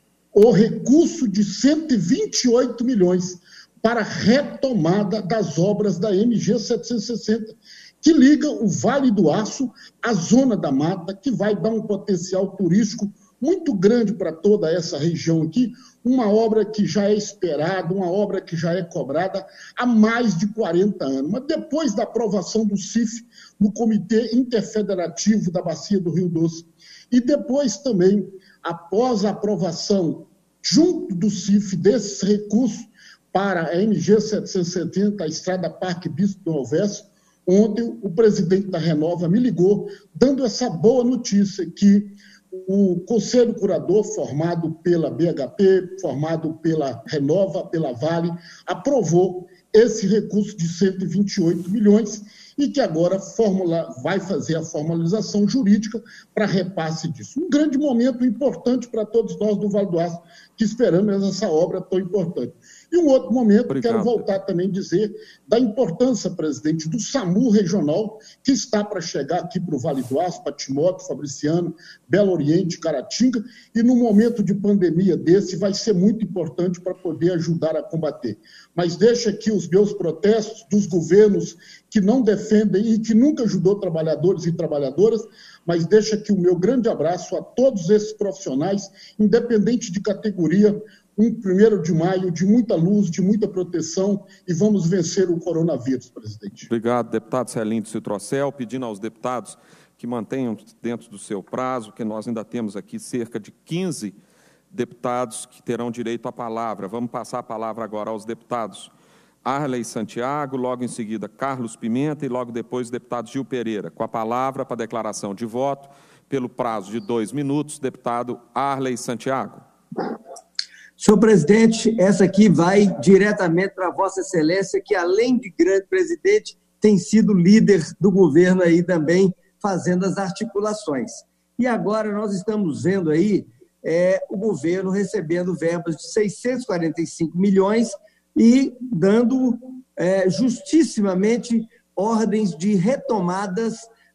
o recurso de cento e vinte e oito milhões para a retomada das obras da M G setecentos e sessenta, que liga o Vale do Aço à Zona da Mata, que vai dar um potencial turístico muito grande para toda essa região aqui, uma obra que já é esperada, uma obra que já é cobrada há mais de quarenta anos. Mas depois da aprovação do C I F, no Comitê Interfederativo da Bacia do Rio Doce, e depois também após a aprovação, junto do C I F, desses recursos para a M G setecentos e setenta, a Estrada Parque Bispo do Alves, ontem o presidente da Renova me ligou, dando essa boa notícia, que o Conselho Curador, formado pela B H P, formado pela Renova, pela Vale, aprovou esse recurso de cento e vinte e oito milhões e que agora formula, vai fazer a formalização jurídica para repasse disso. Um grande momento importante para todos nós do Vale do Aço, que esperamos essa obra tão importante. E um outro momento, Obrigado. Quero voltar também a dizer da importância, presidente, do SAMU regional, que está para chegar aqui para o Vale do Aço, para Timóteo, Fabriciano, Belo Oriente, Caratinga, e no momento de pandemia desse vai ser muito importante para poder ajudar a combater. Mas deixa aqui os meus protestos dos governos que não defendem e que nunca ajudou trabalhadores e trabalhadoras, mas deixa aqui o meu grande abraço a todos esses profissionais, independente de categoria, um primeiro de maio de muita luz, de muita proteção, e vamos vencer o coronavírus, presidente. Obrigado, deputado Celindo Citrocel, pedindo aos deputados que mantenham dentro do seu prazo, que nós ainda temos aqui cerca de quinze deputados que terão direito à palavra. Vamos passar a palavra agora aos deputados Arley Santiago, logo em seguida Carlos Pimenta e logo depois o deputado Gil Pereira. Com a palavra para declaração de voto, pelo prazo de dois minutos, deputado Arley Santiago. Senhor presidente, essa aqui vai diretamente para Vossa Excelência, que além de grande presidente, tem sido líder do governo aí também, fazendo as articulações. E agora nós estamos vendo aí é, o governo recebendo verbas de seiscentos e quarenta e cinco milhões e dando é, justissimamente ordens de retomadas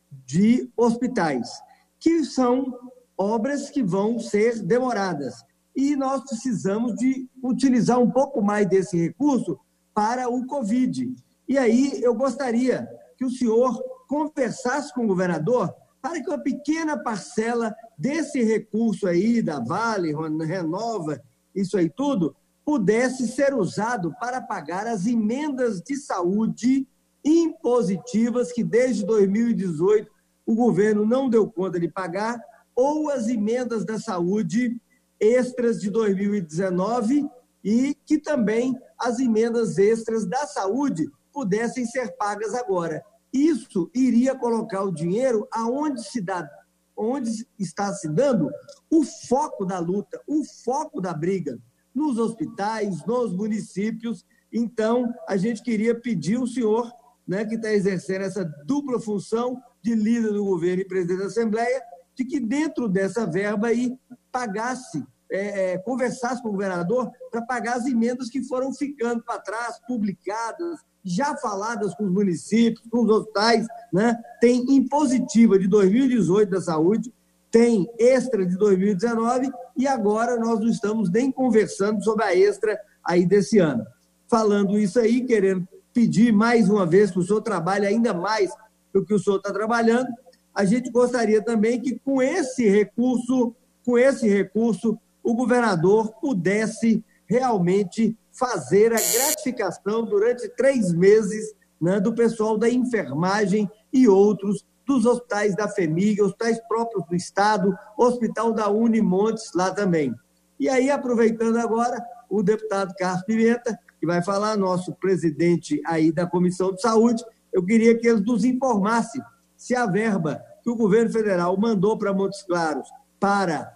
de hospitais, que são obras que vão ser demoradas. E nós precisamos de utilizar um pouco mais desse recurso para o Covid. E aí eu gostaria que o senhor conversasse com o governador para que uma pequena parcela desse recurso aí, da Vale, Renova, isso aí tudo, pudesse ser usado para pagar as emendas de saúde impositivas que desde dois mil e dezoito o governo não deu conta de pagar, ou as emendas da saúde extras de dois mil e dezenove e que também as emendas extras da saúde pudessem ser pagas agora. Isso iria colocar o dinheiro aonde se dá, onde está se dando o foco da luta, o foco da briga, nos hospitais, nos municípios. Então, a gente queria pedir ao senhor, né, que está exercendo essa dupla função de líder do governo e presidente da Assembleia, de que dentro dessa verba aí pagasse, é, é, conversasse com o governador para pagar as emendas que foram ficando para trás, publicadas, já faladas com os municípios, com os hospitais, né? Tem impositiva de dois mil e dezoito da saúde, tem extra de dois mil e dezenove e agora nós não estamos nem conversando sobre a extra aí desse ano. Falando isso aí, querendo pedir mais uma vez que o senhor trabalhe ainda mais do que o senhor está trabalhando, a gente gostaria também que com esse recurso, com esse recurso, o governador pudesse realmente fazer a gratificação durante três meses, né, do pessoal da enfermagem e outros, dos hospitais da FEMIG, hospitais próprios do Estado, hospital da Unimontes lá também. E aí, aproveitando agora, o deputado Carlos Pimenta, que vai falar, nosso presidente aí da Comissão de Saúde, eu queria que eles nos informassem se a verba que o governo federal mandou para Montes Claros para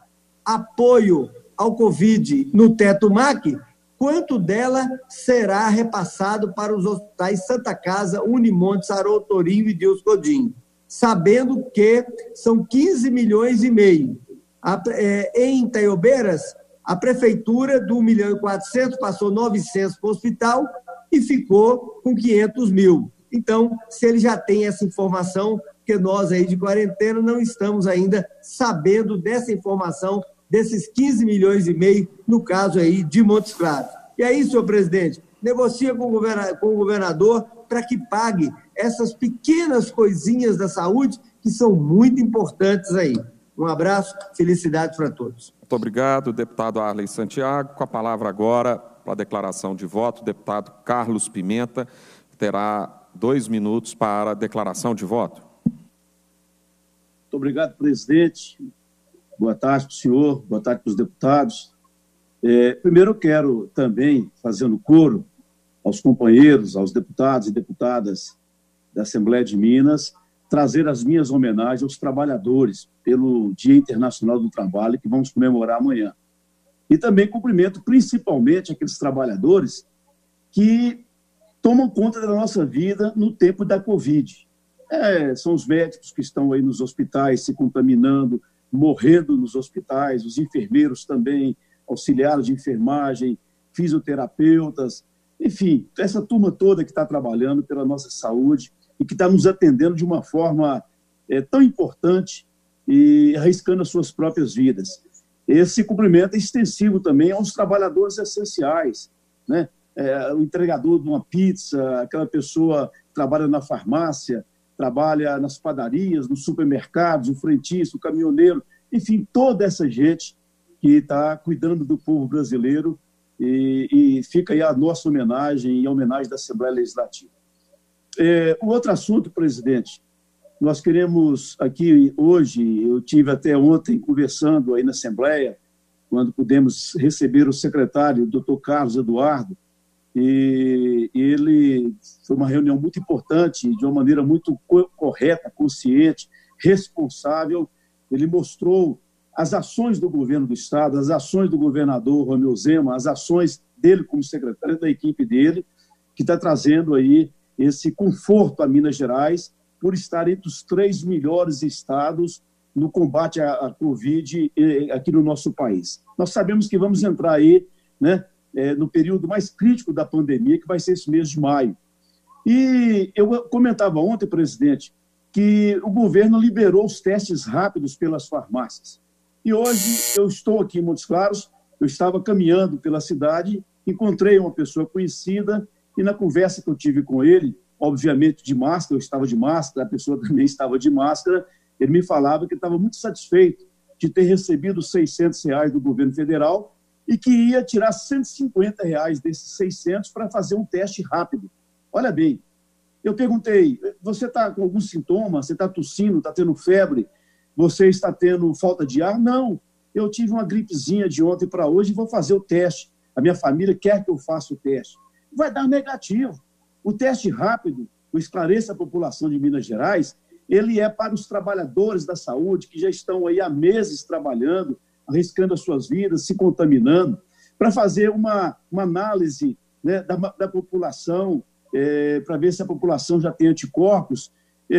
apoio ao Covid no Teto M A C, quanto dela será repassado para os hospitais Santa Casa, Unimontes, Haroldo Torinho e Deus Godinho, sabendo que são quinze milhões e meio. A, é, em Itaiobeiras, a prefeitura do um milhão e quatrocentos passou novecentos para o hospital e ficou com quinhentos mil. Então, se ele já tem essa informação, que nós aí de quarentena não estamos ainda sabendo dessa informação, desses quinze milhões e meio, no caso aí de Montes Claros. E aí, senhor presidente, negocia com o governador, com o governador para que pague essas pequenas coisinhas da saúde que são muito importantes aí. Um abraço, felicidades para todos. Muito obrigado, deputado Arley Santiago. Com a palavra agora, para a declaração de voto, o deputado Carlos Pimenta, que terá dois minutos para a declaração de voto. Muito obrigado, presidente. boa tarde para o senhor, boa tarde para os deputados. É, primeiro eu quero também, fazendo coro aos companheiros, aos deputados e deputadas da Assembleia de Minas, trazer as minhas homenagens aos trabalhadores pelo Dia Internacional do Trabalho, que vamos comemorar amanhã. E também cumprimento principalmente aqueles trabalhadores que tomam conta da nossa vida no tempo da Covid. É, são os médicos que estão aí nos hospitais se contaminando, morrendo nos hospitais, os enfermeiros também, auxiliares de enfermagem, fisioterapeutas, enfim, essa turma toda que está trabalhando pela nossa saúde e que está nos atendendo de uma forma é, tão importante e arriscando as suas próprias vidas. Esse cumprimento é extensivo também aos trabalhadores essenciais, né? É, o entregador de uma pizza, aquela pessoa que trabalha na farmácia, trabalha nas padarias, nos supermercados, o frentista, o caminhoneiro, enfim, toda essa gente que está cuidando do povo brasileiro, e, e fica aí a nossa homenagem e a homenagem da Assembleia Legislativa. É, o outro assunto, presidente, nós queremos aqui hoje, eu tive até ontem conversando aí na Assembleia, quando pudemos receber o secretário, o doutor Carlos Eduardo, e ele foi uma reunião muito importante, de uma maneira muito correta, consciente, responsável. Ele mostrou as ações do governo do Estado, as ações do governador Romeu Zema, as ações dele como secretário, da equipe dele, que está trazendo aí esse conforto a Minas Gerais, por estar entre os três melhores estados no combate à, à Covid aqui no nosso país. Nós sabemos que vamos entrar aí, né, é, no período mais crítico da pandemia, que vai ser esse mês de maio. E eu comentava ontem, presidente, que o governo liberou os testes rápidos pelas farmácias. E hoje eu estou aqui em Montes Claros, eu estava caminhando pela cidade, encontrei uma pessoa conhecida e na conversa que eu tive com ele, obviamente de máscara, eu estava de máscara, a pessoa também estava de máscara, ele me falava que estava muito satisfeito de ter recebido seiscentos reais do governo federal e que ia tirar cento e cinquenta reais desses seiscentos para fazer um teste rápido. Olha bem, eu perguntei, você está com algum sintoma? Você está tossindo, está tendo febre? Você está tendo falta de ar? Não, eu tive uma gripezinha de ontem para hoje e vou fazer o teste. A minha família quer que eu faça o teste. Vai dar negativo. O teste rápido, o esclareça a população de Minas Gerais, ele é para os trabalhadores da saúde que já estão aí há meses trabalhando, arriscando as suas vidas, se contaminando, para fazer uma, uma análise, né, da, da população, é, para ver se a população já tem anticorpos.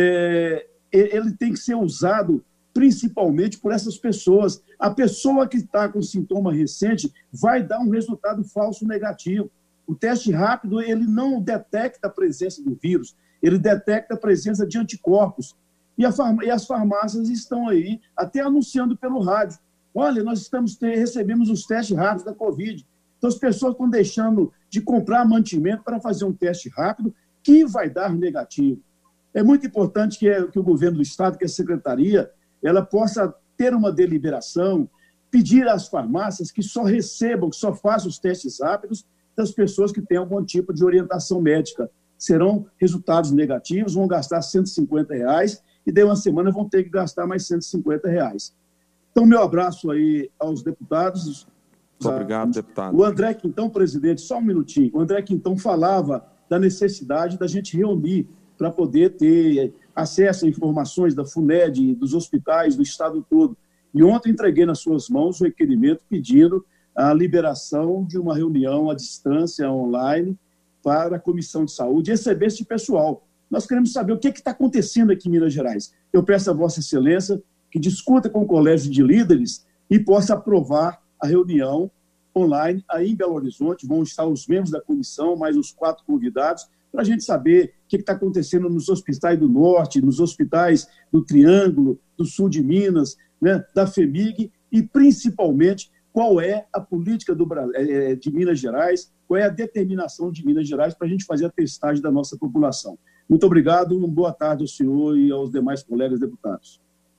É, ele tem que ser usado principalmente por essas pessoas. A pessoa que está com sintoma recente vai dar um resultado falso negativo. O teste rápido, ele não detecta a presença do vírus, ele detecta a presença de anticorpos. E, a farm- e as farmácias estão aí até anunciando pelo rádio. Olha, nós estamos ter, recebemos os testes rápidos da Covid. Então, as pessoas estão deixando de comprar mantimento para fazer um teste rápido que vai dar negativo. É muito importante que, que o governo do Estado, que a Secretaria, ela possa ter uma deliberação, pedir às farmácias que só recebam, que só façam os testes rápidos das pessoas que têm algum tipo de orientação médica. Serão resultados negativos, vão gastar cento e cinquenta reais e daí uma semana vão ter que gastar mais cento e cinquenta reais. Então, meu abraço aí aos deputados. Muito obrigado, deputado. O André Quintão, presidente, só um minutinho. O André Quintão falava da necessidade da gente reunir para poder ter acesso a informações da FUNED, dos hospitais, do estado todo. E ontem entreguei nas suas mãos o requerimento pedindo a liberação de uma reunião à distância, online, para a Comissão de Saúde e receber esse pessoal. Nós queremos saber o que está acontecendo aqui em Minas Gerais. Eu peço a Vossa Excelência que discuta com o Colégio de Líderes e possa aprovar a reunião online aí em Belo Horizonte. Vão estar os membros da comissão, mais os quatro convidados, para a gente saber o que está acontecendo nos hospitais do Norte, nos hospitais do Triângulo, do Sul de Minas, né, da FEMIG, e principalmente qual é a política do, de Minas Gerais, qual é a determinação de Minas Gerais para a gente fazer a testagem da nossa população. Muito obrigado, uma boa tarde ao senhor e aos demais colegas deputados.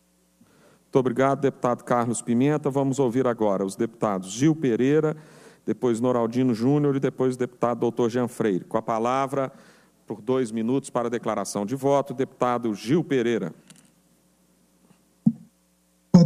Muito obrigado, deputado Carlos Pimenta. Vamos ouvir agora os deputados Gil Pereira, depois Noraldino Júnior e depois o deputado doutor Jean Freire. Com a palavra, por dois minutos para a declaração de voto, o deputado Gil Pereira. Boa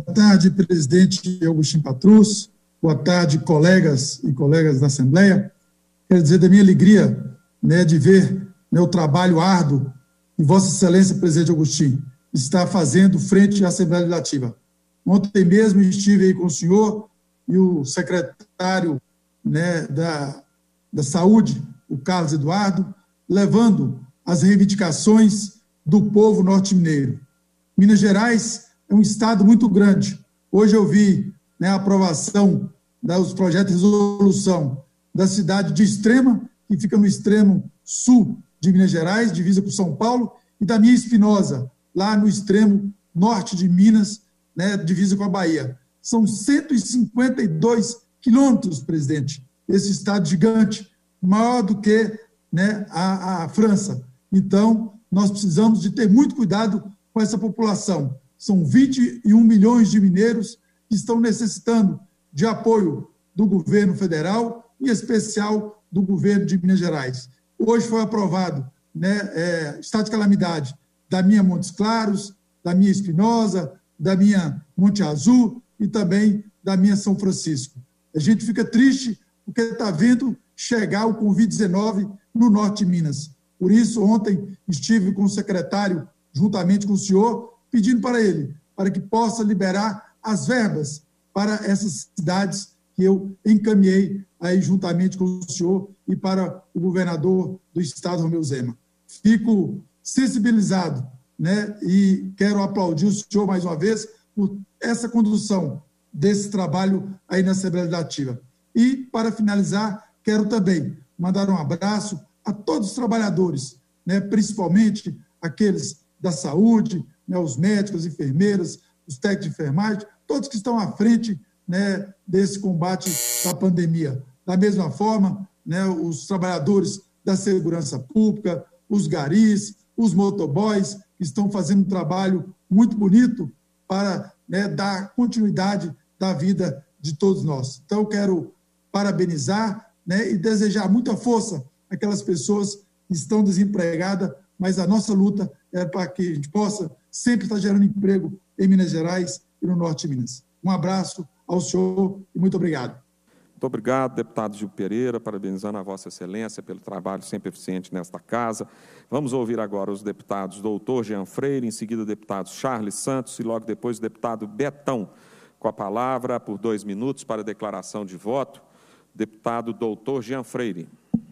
tarde, presidente Agostinho Patrus. Boa tarde, colegas e colegas da Assembleia. Quero dizer da minha alegria, né, de ver, né, o trabalho árduo que Vossa Excelência, presidente Agostinho, está fazendo frente à Assembleia Legislativa. Ontem mesmo estive aí com o senhor e o secretário, né, da, da Saúde, o Carlos Eduardo, levando as reivindicações do povo norte-mineiro. Minas Gerais é um estado muito grande. Hoje eu vi, né, a aprovação dos projetos de resolução da cidade de Extrema, que fica no extremo sul de Minas Gerais, divisa com São Paulo, e da minha Espinosa, lá no extremo norte de Minas, né, divisa com a Bahia. São cento e cinquenta e dois quilômetros, presidente, esse estado gigante, maior do que, né, a, a França. Então, nós precisamos de ter muito cuidado com essa população. São vinte e um milhões de mineiros que estão necessitando de apoio do governo federal, em especial do governo de Minas Gerais. Hoje foi aprovado, né, é, estado de calamidade da minha Montes Claros, da minha Espinosa, da minha Monte Azul e também da minha São Francisco. A gente fica triste porque está vendo chegar o covid dezenove no norte de Minas. Por isso, ontem estive com o secretário, juntamente com o senhor, pedindo para ele, para que possa liberar as verbas para essas cidades que eu encaminhei aí juntamente com o senhor e para o governador do estado, Romeu Zema. Fico sensibilizado, né, e quero aplaudir o senhor mais uma vez por essa condução desse trabalho aí na Assembleia Legislativa. E, para finalizar, quero também mandar um abraço a todos os trabalhadores, né, principalmente aqueles da saúde, né, os médicos, as enfermeiras, os técnicos de enfermagem, todos que estão à frente, né, desse combate da pandemia. Da mesma forma, né, os trabalhadores da segurança pública, os garis, os motoboys, que estão fazendo um trabalho muito bonito para, né, dar continuidade da vida de todos nós. Então, eu quero parabenizar, né, e desejar muita força àquelas pessoas que estão desempregadas, mas a nossa luta é para que a gente possa sempre estar gerando emprego em Minas Gerais e no norte de Minas. Um abraço ao senhor e muito obrigado. Muito obrigado, deputado Gil Pereira, parabenizando a Vossa Excelência pelo trabalho sempre eficiente nesta casa. Vamos ouvir agora os deputados doutor Jean Freire, em seguida o deputado Charles Santos e logo depois o deputado Betão. Com a palavra, por dois minutos, para a declaração de voto, deputado doutor Jean Freire.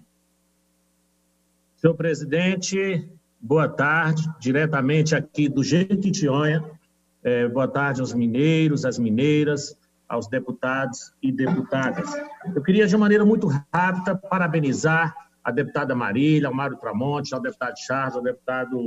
Senhor presidente, boa tarde, diretamente aqui do Jequitinhonha. É, boa tarde aos mineiros, às mineiras, aos deputados e deputadas. Eu queria, de maneira muito rápida, parabenizar a deputada Marília, ao Mário Tramonte, ao deputado Charles, ao deputado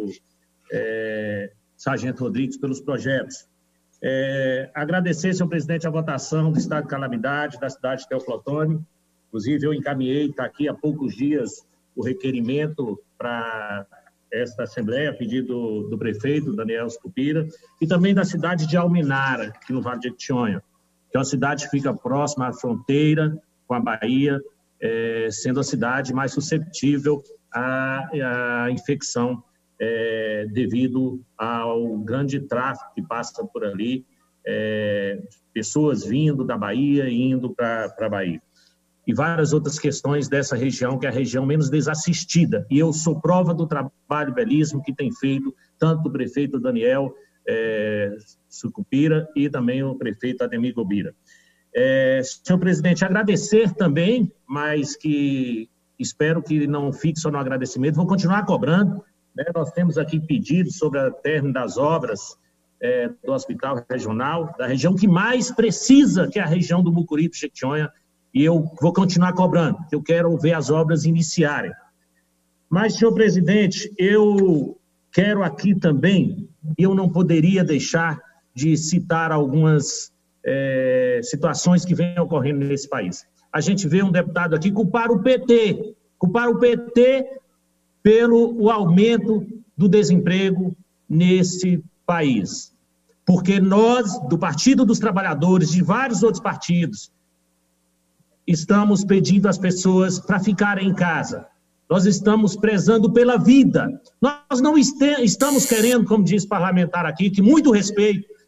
é, Sargento Rodrigues pelos projetos. É, agradecer, senhor presidente, a votação do estado de calamidade da cidade de Teófilo Otoni. Inclusive, eu encaminhei, está aqui há poucos dias, o requerimento para esta Assembleia, a pedido do, do prefeito, Daniel Scupira, e também da cidade de Almenara, aqui no Vale de Jequitinhonha, que é uma cidade que fica próxima à fronteira com a Bahia, é, sendo a cidade mais suscetível à, à infecção é, devido ao grande tráfego que passa por ali, é, pessoas vindo da Bahia e indo para a Bahia. E várias outras questões dessa região, que é a região menos desassistida. E eu sou prova do trabalho belíssimo que tem feito tanto o prefeito Daniel é, Sucupira e também o prefeito Ademir Gobira. É, senhor presidente, agradecer também, mas que espero que não fique só no agradecimento, vou continuar cobrando, né? Nós temos aqui pedidos sobre o término das obras é, do Hospital Regional, da região que mais precisa, que é a região do Mucuri, do Jequitinhonha, e eu vou continuar cobrando, eu quero ver as obras iniciarem. Mas, senhor presidente, eu quero aqui também, eu não poderia deixar de citar algumas é, situações que vêm ocorrendo nesse país. A gente vê um deputado aqui culpar o P T, culpar o P T pelo o aumento do desemprego nesse país. Porque nós, do Partido dos Trabalhadores, de vários outros partidos, estamos pedindo às pessoas para ficarem em casa. Nós estamos prezando pela vida. Nós não este- estamos querendo, como diz parlamentar aqui, que muito respeito,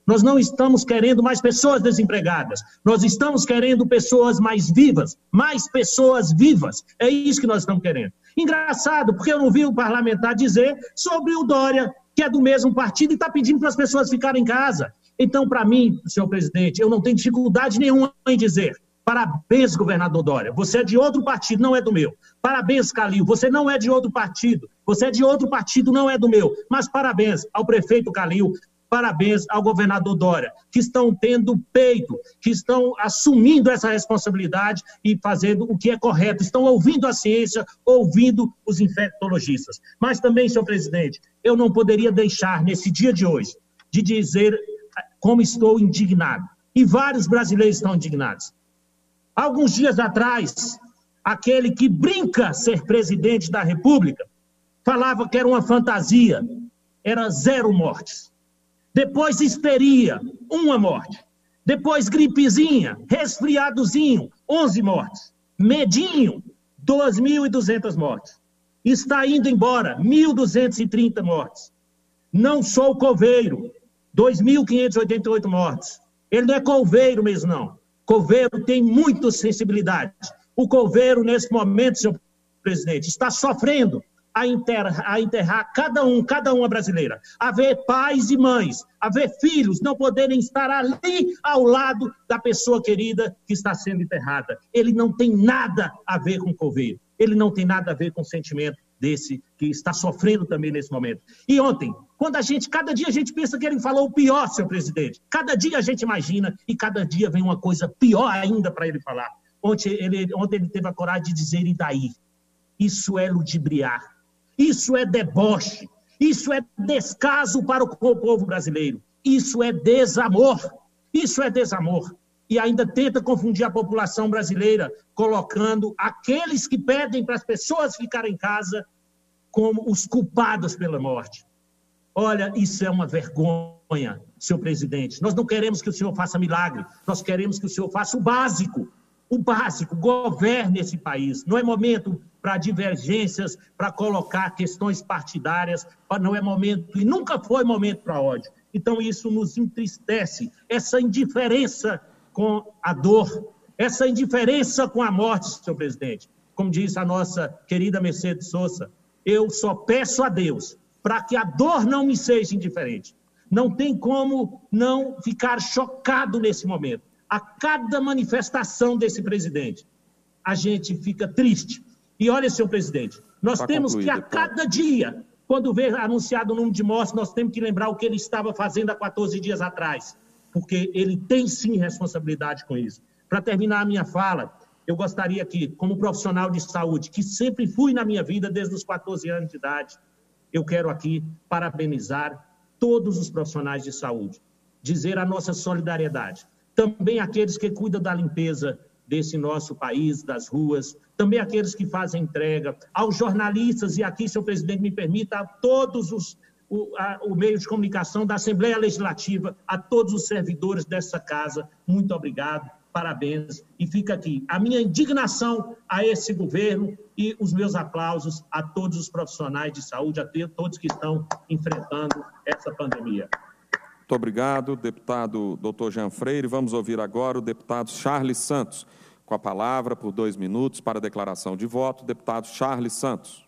Nós não estamos querendo mais pessoas desempregadas. Nós estamos querendo pessoas mais vivas, mais pessoas vivas. É isso que nós estamos querendo. Engraçado, porque eu não vi o parlamentar dizer sobre o Dória, que é do mesmo partido e está pedindo para as pessoas ficarem em casa. Então, para mim, senhor presidente, eu não tenho dificuldade nenhuma em dizer: parabéns, governador Dória, você é de outro partido, não é do meu. Parabéns, Calil, você não é de outro partido, você é de outro partido, não é do meu. Mas parabéns ao prefeito Calil, parabéns ao governador Dória, que estão tendo peito, que estão assumindo essa responsabilidade e fazendo o que é correto, estão ouvindo a ciência, ouvindo os infectologistas. Mas também, senhor presidente, eu não poderia deixar, nesse dia de hoje, de dizer como estou indignado. E vários brasileiros estão indignados. Alguns dias atrás, aquele que brinca ser presidente da República falava que era uma fantasia, era zero mortes. Depois histeria, uma morte. Depois gripezinha, resfriadozinho, onze mortes. Medinho, dois mil e duzentas mortes. Está indo embora, mil duzentas e trinta mortes. Não sou coveiro, dois mil quinhentas e oitenta e oito mortes. Ele não é coveiro mesmo, não. Coveiro tem muita sensibilidade. O coveiro, nesse momento, senhor presidente, está sofrendo a enterrar, a enterrar cada um, cada uma brasileira. A ver pais e mães, a ver filhos não poderem estar ali ao lado da pessoa querida que está sendo enterrada. Ele não tem nada a ver com coveiro. Ele não tem nada a ver com o sentimento desse que está sofrendo também nesse momento. E ontem, quando a gente, cada dia a gente pensa que ele falou o pior, senhor presidente. Cada dia a gente imagina e cada dia vem uma coisa pior ainda para ele falar. Ontem ele, ontem ele teve a coragem de dizer: e daí? Isso é ludibriar. Isso é deboche. Isso é descaso para o povo brasileiro. Isso é desamor. Isso é desamor. E ainda tenta confundir a população brasileira, colocando aqueles que pedem para as pessoas ficarem em casa como os culpados pela morte. Olha, isso é uma vergonha, senhor presidente. Nós não queremos que o senhor faça milagre, nós queremos que o senhor faça o básico. O básico, governe esse país. Não é momento para divergências, para colocar questões partidárias, não é momento, e nunca foi momento para ódio. Então isso nos entristece, essa indiferença com a dor, essa indiferença com a morte, senhor presidente. Como disse a nossa querida Mercedes Sosa, eu só peço a Deus para que a dor não me seja indiferente. Não tem como não ficar chocado nesse momento. A cada manifestação desse presidente, a gente fica triste. E olha, senhor presidente, nós temos que a cada dia, quando vê anunciado o número de mortes, nós temos que lembrar o que ele estava fazendo há quatorze dias atrás, porque ele tem sim responsabilidade com isso. Para terminar a minha fala, eu gostaria que, como profissional de saúde, que sempre fui na minha vida desde os quatorze anos de idade, eu quero aqui parabenizar todos os profissionais de saúde, dizer a nossa solidariedade. Também aqueles que cuidam da limpeza desse nosso país, das ruas, também aqueles que fazem entrega, aos jornalistas, e aqui, senhor presidente, me permita, a todos os o, a, o meio de comunicação da Assembleia Legislativa, a todos os servidores dessa casa, muito obrigado, parabéns. E fica aqui a minha indignação a esse governo e os meus aplausos a todos os profissionais de saúde, a todos que estão enfrentando essa pandemia. Muito obrigado, deputado doutor Jean Freire. Vamos ouvir agora o deputado Charles Santos, com a palavra por dois minutos para a declaração de voto. Deputado Charles Santos.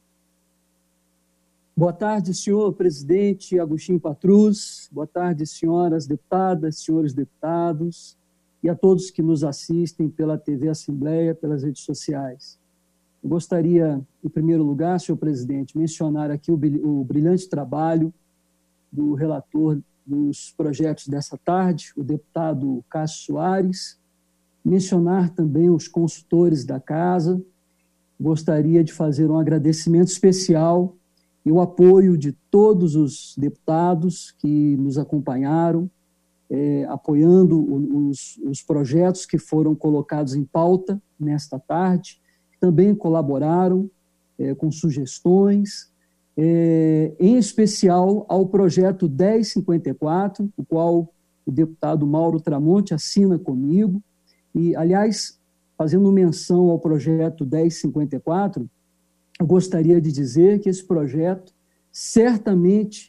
Boa tarde, senhor presidente Agostinho Patrus. Boa tarde, senhoras deputadas, senhores deputados e a todos que nos assistem pela T V Assembleia, pelas redes sociais. Eu gostaria, em primeiro lugar, senhor presidente, mencionar aqui o brilhante trabalho do relator dos projetos dessa tarde, o deputado Cássio Soares, mencionar também os consultores da casa. Gostaria de fazer um agradecimento especial e o apoio de todos os deputados que nos acompanharam, é, apoiando os, os projetos que foram colocados em pauta nesta tarde, também colaboraram é, com sugestões, É, em especial ao projeto dez cinquenta e quatro, o qual o deputado Mauro Tramonte assina comigo, e, aliás, fazendo menção ao projeto dez cinquenta e quatro, eu gostaria de dizer que esse projeto certamente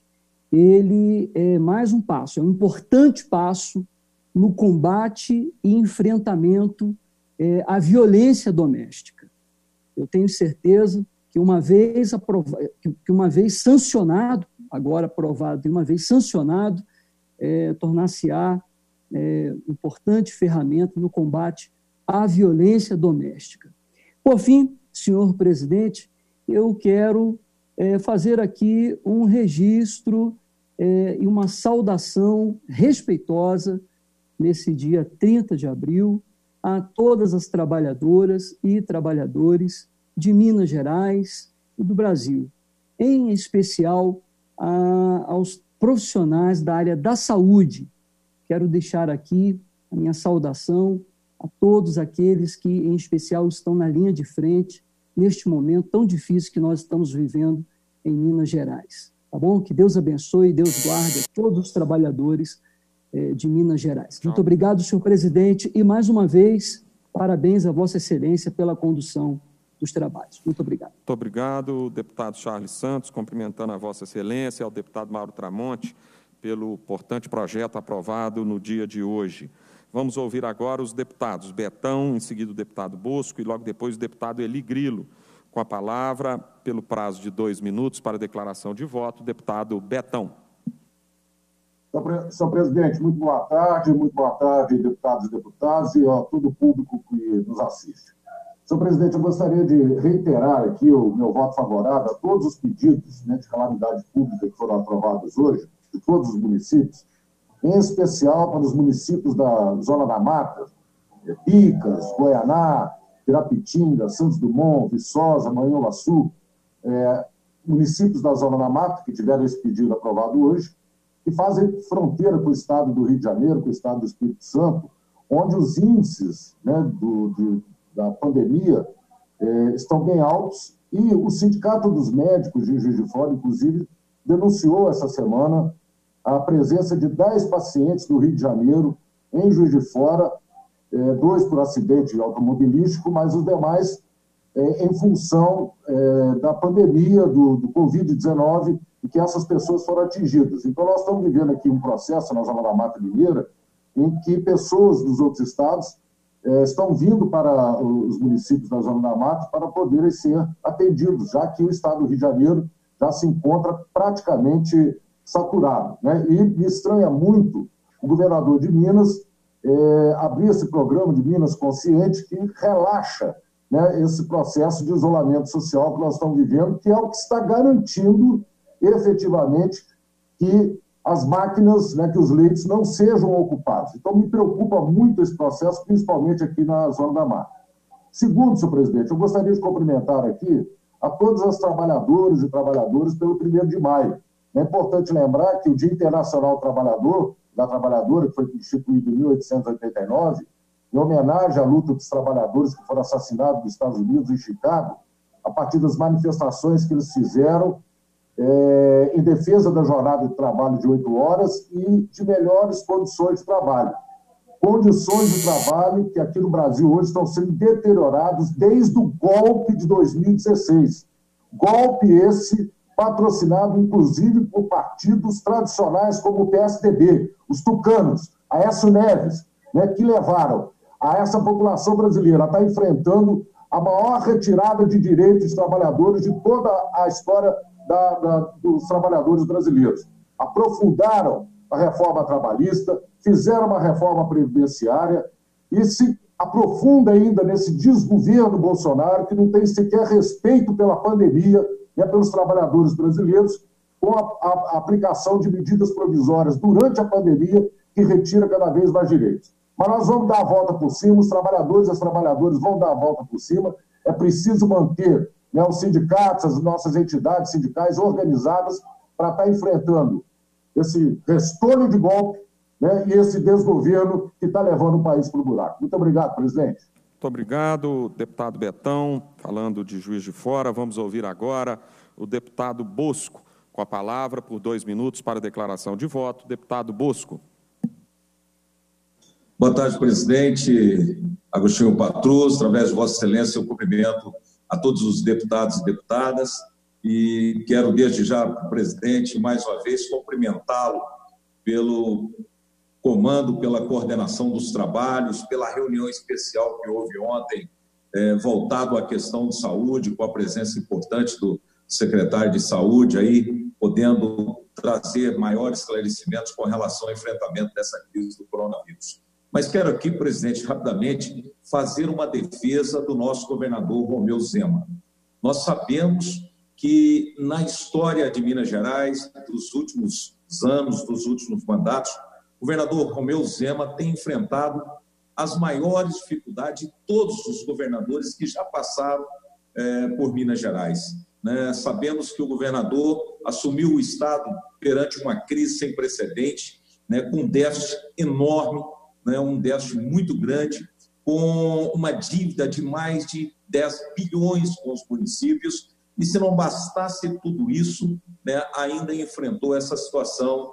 ele é mais um passo, é um importante passo no combate e enfrentamento é, à violência doméstica. Eu tenho certeza que uma vez aprovado, que uma vez sancionado, agora aprovado e uma vez sancionado, é, tornar-se-á é, importante ferramenta no combate à violência doméstica. Por fim, senhor presidente, eu quero é, fazer aqui um registro é, e uma saudação respeitosa nesse dia trinta de abril a todas as trabalhadoras e trabalhadores de Minas Gerais e do Brasil, em especial a, aos profissionais da área da saúde. Quero deixar aqui a minha saudação a todos aqueles que, em especial, estão na linha de frente neste momento tão difícil que nós estamos vivendo em Minas Gerais. Tá bom? Que Deus abençoe e Deus guarde a todos os trabalhadores eh, de Minas Gerais. Muito obrigado, senhor presidente, e mais uma vez, parabéns a Vossa Excelência pela condução dos trabalhos. Muito obrigado. Muito obrigado, deputado Charles Santos, cumprimentando a Vossa Excelência e ao deputado Mauro Tramonte pelo importante projeto aprovado no dia de hoje. Vamos ouvir agora os deputados Betão, em seguida o deputado Bosco e logo depois o deputado Eli Grilo. Com a palavra, pelo prazo de dois minutos para a declaração de voto, o deputado Betão. Senhor presidente, muito boa tarde, muito boa tarde, deputados e deputadas e a todo o público que nos assiste. Senhor presidente, eu gostaria de reiterar aqui o meu voto favorável a todos os pedidos, né, de calamidade pública que foram aprovados hoje, de todos os municípios, em especial para os municípios da Zona da Mata, Picas, Goianá, Pirapitinga, Santos Dumont, Viçosa, Manhuaçu, é, municípios da Zona da Mata que tiveram esse pedido aprovado hoje, que fazem fronteira com o estado do Rio de Janeiro, com o estado do Espírito Santo, onde os índices, né, do, de, da pandemia é, estão bem altos, e o Sindicato dos Médicos de Juiz de Fora, inclusive, denunciou essa semana a presença de dez pacientes do Rio de Janeiro em Juiz de Fora, é, dois por acidente automobilístico, mas os demais é, em função é, da pandemia do, do covid dezenove e que essas pessoas foram atingidas. Então, nós estamos vivendo aqui um processo na Zona da Mata Mineira em que pessoas dos outros estados é, estão vindo para os municípios da Zona da Mata para poderem ser atendidos, já que o estado do Rio de Janeiro já se encontra praticamente saturado, né? E me estranha muito o governador de Minas é, abrir esse programa de Minas Consciente que relaxa, né, esse processo de isolamento social que nós estamos vivendo, que é o que está garantindo efetivamente que as máquinas, né, que os leitos não sejam ocupados. Então, me preocupa muito esse processo, principalmente aqui na Zona da Mata. Segundo, senhor presidente, eu gostaria de cumprimentar aqui a todos os trabalhadores e trabalhadoras pelo primeiro de maio. É importante lembrar que o Dia Internacional do Trabalhador, da Trabalhadora, que foi instituído em mil oitocentos e oitenta e nove, em homenagem à luta dos trabalhadores que foram assassinados nos Estados Unidos, em Chicago, a partir das manifestações que eles fizeram é, em defesa da jornada de trabalho de oito horas e de melhores condições de trabalho. Condições de trabalho que aqui no Brasil hoje estão sendo deterioradas desde o golpe de dois mil e dezesseis. Golpe esse patrocinado, inclusive, por partidos tradicionais como o P S D B, os tucanos, Aécio Neves, né, que levaram a essa população brasileira a estar enfrentando a maior retirada de direitos dos trabalhadores de toda a história da, da, dos trabalhadores brasileiros. Aprofundaram a reforma trabalhista, fizeram uma reforma previdenciária e se aprofunda ainda nesse desgoverno Bolsonaro, que não tem sequer respeito pela pandemia e pelos trabalhadores brasileiros, com a, a, a aplicação de medidas provisórias durante a pandemia, que retira cada vez mais direitos. Mas nós vamos dar a volta por cima, os trabalhadores e as trabalhadoras vão dar a volta por cima, é preciso manter, né, os sindicatos, as nossas entidades sindicais organizadas para estar enfrentando esse restolho de golpe, né, e esse desgoverno que está levando o país para o buraco. Muito obrigado, presidente. Muito obrigado, deputado Betão, falando de Juiz de Fora. Vamos ouvir agora o deputado Bosco, com a palavra por dois minutos para a declaração de voto. Deputado Bosco. Boa tarde, presidente Agostinho Patrus. Através de Vossa Excelência, eu cumprimento a todos os deputados e deputadas e quero desde já, presidente, mais uma vez, cumprimentá-lo pelo comando, pela coordenação dos trabalhos, pela reunião especial que houve ontem, é, voltado à questão de saúde, com a presença importante do secretário de Saúde, aí, podendo trazer maiores esclarecimentos com relação ao enfrentamento dessa crise do coronavírus. Mas quero aqui, presidente, rapidamente, fazer uma defesa do nosso governador Romeu Zema. Nós sabemos que, na história de Minas Gerais, dos últimos anos, dos últimos mandatos, o governador Romeu Zema tem enfrentado as maiores dificuldades de todos os governadores que já passaram é, por Minas Gerais. Né? Sabemos que o governador assumiu o Estado perante uma crise sem precedente, né, com um déficit enorme, né, um déficit muito grande, com uma dívida de mais de dez bilhões com os municípios, e se não bastasse tudo isso, né, ainda enfrentou essa situação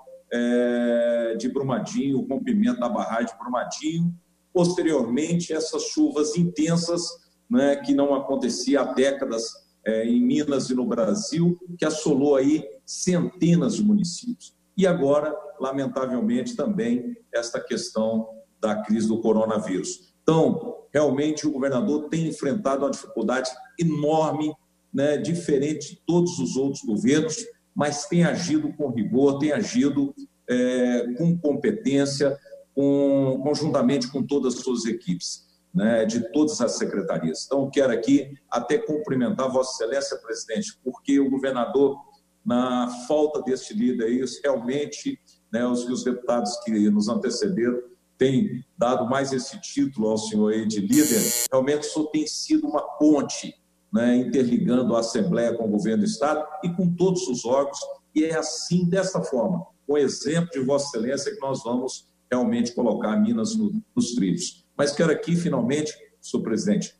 é, de Brumadinho, o rompimento da barragem de Brumadinho, posteriormente essas chuvas intensas, né, que não acontecia há décadas é, em Minas e no Brasil, que assolou aí centenas de municípios. E agora, lamentavelmente, também esta questão da crise do coronavírus. Então, realmente, o governador tem enfrentado uma dificuldade enorme, né, diferente de todos os outros governos, mas tem agido com rigor, tem agido é, com competência, com, conjuntamente com todas as suas equipes, né, de todas as secretarias. Então, quero aqui até cumprimentar Vossa Excelência, presidente, porque o governador, na falta deste líder aí, realmente, né, os, os deputados que nos antecederam têm dado mais esse título ao senhor aí de líder, realmente isso tem sido uma ponte, né, interligando a Assembleia com o governo do Estado e com todos os órgãos, e é assim, dessa forma, com o exemplo de Vossa Excelência, que nós vamos realmente colocar Minas no, nos trilhos. Mas quero aqui, finalmente, senhor presidente,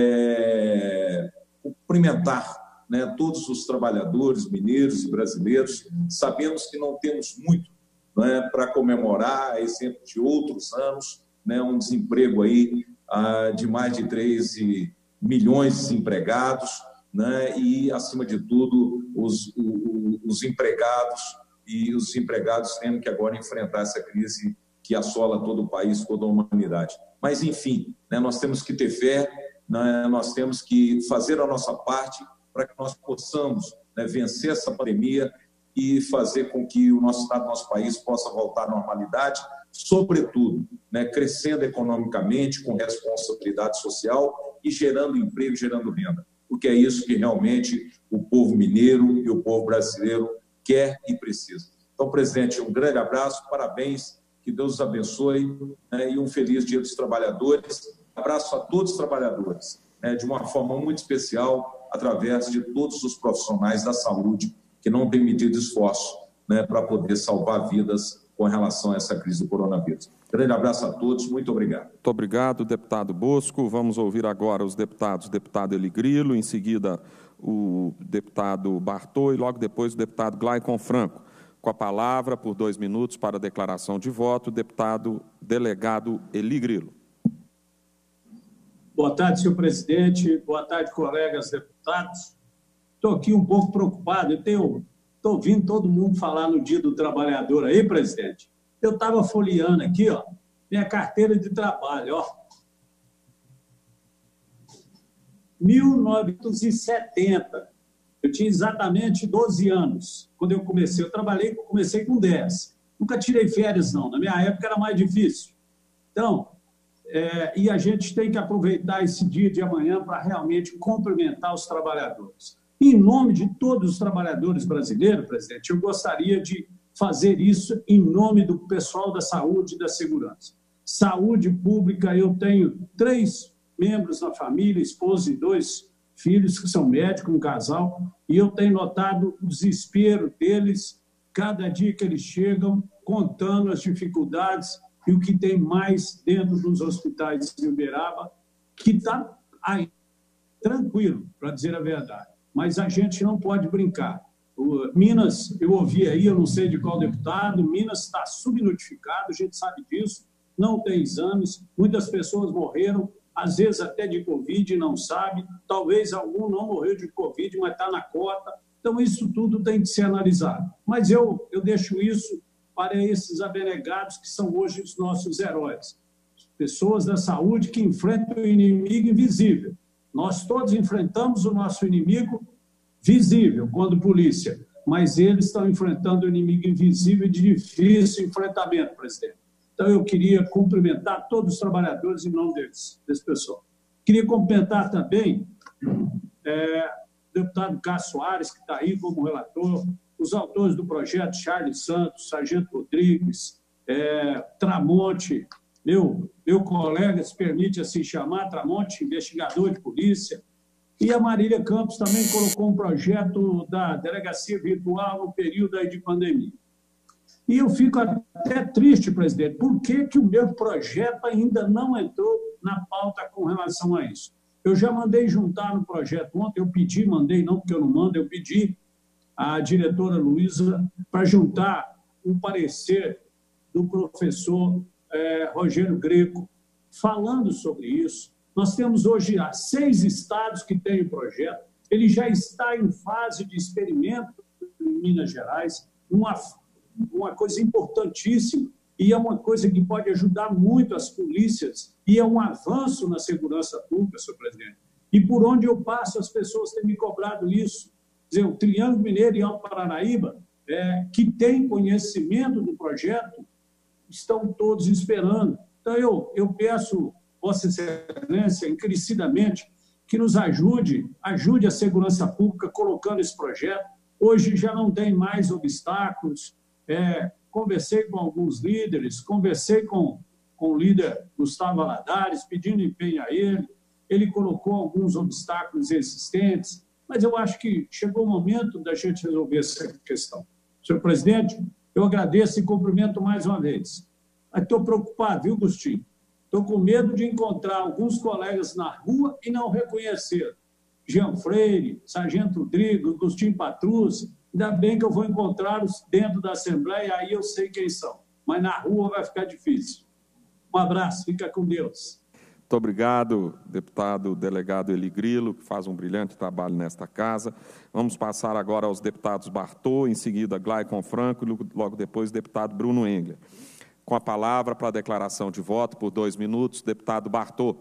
é, cumprimentar, né, todos os trabalhadores mineiros e brasileiros. Sabemos que não temos muito, né, para comemorar, a exemplo de outros anos, né, um desemprego aí ah, de mais de treze milhões de desempregados, né, e, acima de tudo, os, os, os empregados e os empregados tendo que agora enfrentar essa crise que assola todo o país, toda a humanidade. Mas, enfim, né, nós temos que ter fé, né, nós temos que fazer a nossa parte para que nós possamos, né, vencer essa pandemia e fazer com que o nosso Estado, nosso país, possa voltar à normalidade, sobretudo, né, crescendo economicamente, com responsabilidade social e gerando emprego, gerando renda, porque é isso que realmente o povo mineiro e o povo brasileiro quer e precisa. Então, presidente, um grande abraço, parabéns, que Deus os abençoe, né, e um feliz Dia dos Trabalhadores. Abraço a todos os trabalhadores, né, de uma forma muito especial, através de todos os profissionais da saúde que não têm medido esforço, né, para poder salvar vidas com relação a essa crise do coronavírus. Grande abraço a todos, muito obrigado. Muito obrigado, deputado Bosco. Vamos ouvir agora os deputados, deputado Eli Grilo, em seguida o deputado Bartô e logo depois o deputado Glaicon Franco. Com a palavra, por dois minutos, para a declaração de voto, o deputado delegado Eli Grilo. Boa tarde, senhor presidente. Boa tarde, colegas deputados. Estou aqui um pouco preocupado. Eu tenho, estou ouvindo todo mundo falar no Dia do Trabalhador aí, presidente. Eu estava folheando aqui, ó, minha carteira de trabalho, ó. mil novecentos e setenta. Eu tinha exatamente doze anos quando eu comecei. Eu trabalhei, comecei com dez. Nunca tirei férias, não. Na minha época era mais difícil. Então, é, e a gente tem que aproveitar esse dia de amanhã para realmente cumprimentar os trabalhadores. Em nome de todos os trabalhadores brasileiros, presidente, eu gostaria de fazer isso em nome do pessoal da saúde e da segurança. Saúde pública, eu tenho três membros na família, esposa e dois filhos que são médicos, um casal, e eu tenho notado o desespero deles cada dia que eles chegam, contando as dificuldades e o que tem mais dentro dos hospitais de Uberaba, que está aí, tranquilo, para dizer a verdade. Mas a gente não pode brincar. O Minas, eu ouvi aí, eu não sei de qual deputado, Minas está subnotificado, a gente sabe disso, não tem exames, muitas pessoas morreram, às vezes até de Covid, não sabe, talvez algum não morreu de Covid, mas está na cota, Então, isso tudo tem que ser analisado. Mas eu, eu deixo isso para esses abnegados que são hoje os nossos heróis. Pessoas da saúde que enfrentam o inimigo invisível. Nós todos enfrentamos o nosso inimigo visível, quando polícia, mas eles estão enfrentando o inimigo invisível de difícil enfrentamento, presidente. Então, eu queria cumprimentar todos os trabalhadores em nome deles, desse pessoal. Queria cumprimentar também é, o deputado Cássio Soares, que está aí como relator, os autores do projeto, Charles Santos, Sargento Rodrigues, é, Tramonte, meu, meu colega, se permite assim chamar, Tramonte, investigador de polícia, e a Marília Campos também colocou um projeto da delegacia virtual no período aí de pandemia. E eu fico até triste, presidente, por que que o meu projeto ainda não entrou na pauta com relação a isso? Eu já mandei juntar no projeto ontem, eu pedi, mandei, não porque eu não mando, eu pedi à diretora Luísa para juntar um parecer do professor eh, Rogério Greco falando sobre isso. Nós temos hoje seis estados que têm o projeto, ele já está em fase de experimento em Minas Gerais, uma, uma coisa importantíssima, e é uma coisa que pode ajudar muito as polícias, e é um avanço na segurança pública, senhor presidente. E por onde eu passo, as pessoas têm me cobrado isso. Quer dizer, o Triângulo Mineiro e Alto Paranaíba, é, que tem conhecimento do projeto, estão todos esperando. Então, eu, eu peço, Vossa Excelência, encarecidamente, que nos ajude, ajude a segurança pública colocando esse projeto. Hoje já não tem mais obstáculos. É, conversei com alguns líderes, conversei com, com o líder Gustavo Valadares, pedindo empenho a ele. Ele colocou alguns obstáculos existentes, mas eu acho que chegou o momento da gente resolver essa questão. Senhor presidente, eu agradeço e cumprimento mais uma vez. Estou preocupado, viu, Agostinho? Estou com medo de encontrar alguns colegas na rua e não reconhecer. Jean Freire, Sargento Rodrigo, Agostinho Patrus, ainda bem que eu vou encontrá-los dentro da Assembleia, aí eu sei quem são. Mas na rua vai ficar difícil. Um abraço, fica com Deus. Muito obrigado, deputado delegado Eli Grilo, que faz um brilhante trabalho nesta casa. Vamos passar agora aos deputados Bartô, em seguida Glaicon Franco e logo depois o deputado Bruno Engler. Com a palavra para a declaração de voto, por dois minutos, deputado Bartô.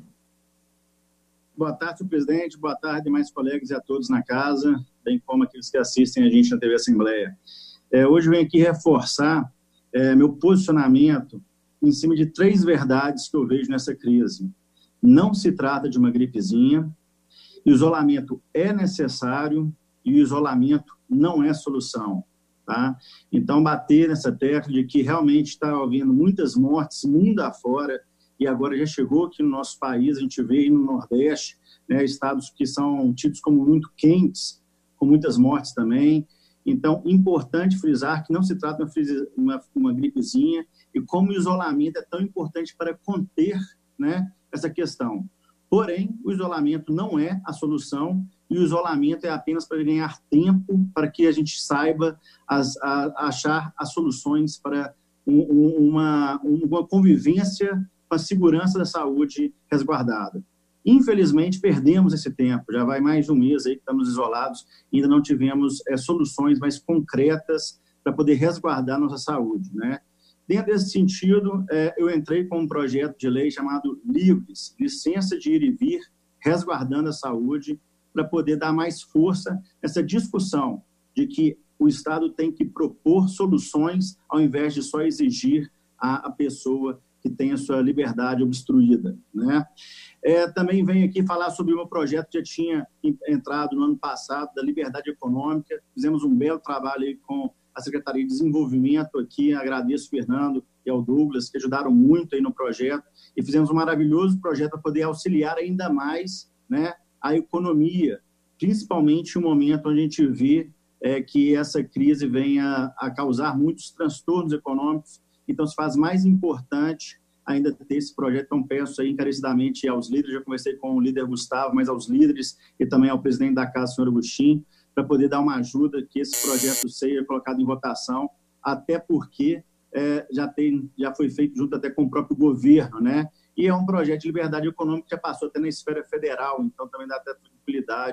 Boa tarde, senhor presidente. Boa tarde, demais colegas e a todos na casa, bem como aqueles que assistem a gente na T V Assembleia. É, hoje eu venho aqui reforçar é, meu posicionamento em cima de três verdades que eu vejo nessa crise. Não se trata de uma gripezinha, isolamento é necessário e o isolamento não é solução. Tá? Então, bater nessa tecla de que realmente está havendo muitas mortes mundo afora, e agora já chegou aqui no nosso país, a gente vê aí no Nordeste, né, estados que são tidos como muito quentes, com muitas mortes também. Então, importante frisar que não se trata de uma, uma, uma gripezinha, e como o isolamento é tão importante para conter, né, essa questão. Porém, o isolamento não é a solução, e o isolamento é apenas para ganhar tempo, para que a gente saiba as, a, achar as soluções para um, um, uma, uma convivência com a segurança da saúde resguardada. Infelizmente, perdemos esse tempo, já vai mais de um mês aí que estamos isolados e ainda não tivemos é, soluções mais concretas para poder resguardar nossa saúde, né? Dentro desse sentido, é, eu entrei com um projeto de lei chamado Livres, Licença de Ir e Vir, Resguardando a Saúde, para poder dar mais força nessa discussão de que o Estado tem que propor soluções ao invés de só exigir a, a pessoa que tem a sua liberdade obstruída, né? É, também venho aqui falar sobre o meu projeto que já tinha entrado no ano passado, da liberdade econômica. Fizemos um belo trabalho aí com a Secretaria de Desenvolvimento aqui, agradeço ao Fernando e ao Douglas, que ajudaram muito aí no projeto, e fizemos um maravilhoso projeto para poder auxiliar ainda mais, né, a economia, principalmente no momento onde a gente vê é, que essa crise vem a, a causar muitos transtornos econômicos. Então, se faz mais importante ainda ter esse projeto. Então, peço aí encarecidamente aos líderes, já conversei com o líder Gustavo, mas aos líderes e também ao presidente da casa, senhor Agostinho, para poder dar uma ajuda que esse projeto seja colocado em votação, até porque é, já, tem, já foi feito junto até com o próprio governo, né? E é um projeto de liberdade econômica que já passou até na esfera federal, então também dá até tranquilidade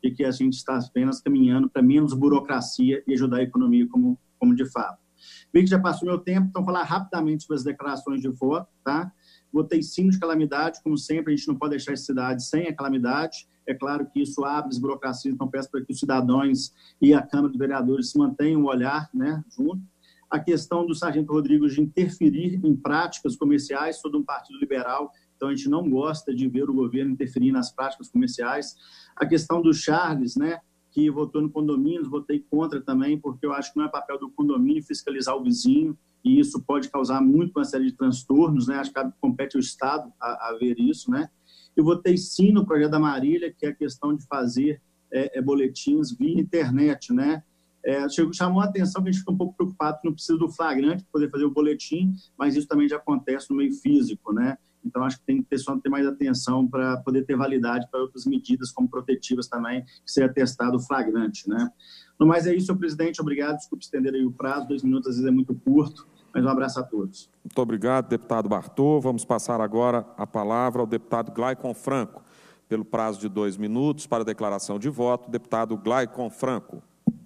e que a gente está apenas caminhando para menos burocracia e ajudar a economia como, como de fato. Vi que já passou meu tempo, então falar rapidamente sobre as declarações de voto, tá? Votei sim de calamidade, como sempre, a gente não pode deixar a cidade sem a calamidade. É claro que isso abre as burocracias, então peço para que os cidadãos e a Câmara de Vereadores se mantenham o olhar, né, junto. A questão do Sargento Rodrigo de interferir em práticas comerciais, sou de um partido liberal, então a gente não gosta de ver o governo interferir nas práticas comerciais. A questão do Charles, né, que votou no condomínio, votei contra também, porque eu acho que não é papel do condomínio fiscalizar o vizinho, e isso pode causar muito uma série de transtornos, né? Acho que compete ao Estado a, a ver isso, né? Eu votei sim no projeto da Marília, que é a questão de fazer é, é, boletins via internet, né? É, chegou, chamou a atenção que a gente fica um pouco preocupado que não precisa do flagrante para poder fazer o boletim, mas isso também já acontece no meio físico, né? Então, acho que tem que ter, só ter mais atenção para poder ter validade para outras medidas, como protetivas também, que seja testado o flagrante, né? No mais é isso, senhor presidente. Obrigado. Desculpe estender aí o prazo. Dois minutos, às vezes, é muito curto, mas um abraço a todos. Muito obrigado, deputado Bartô. Vamos passar agora a palavra ao deputado Glaicon Franco. Pelo prazo de dois minutos, para a declaração de voto, deputado Glaicon Franco.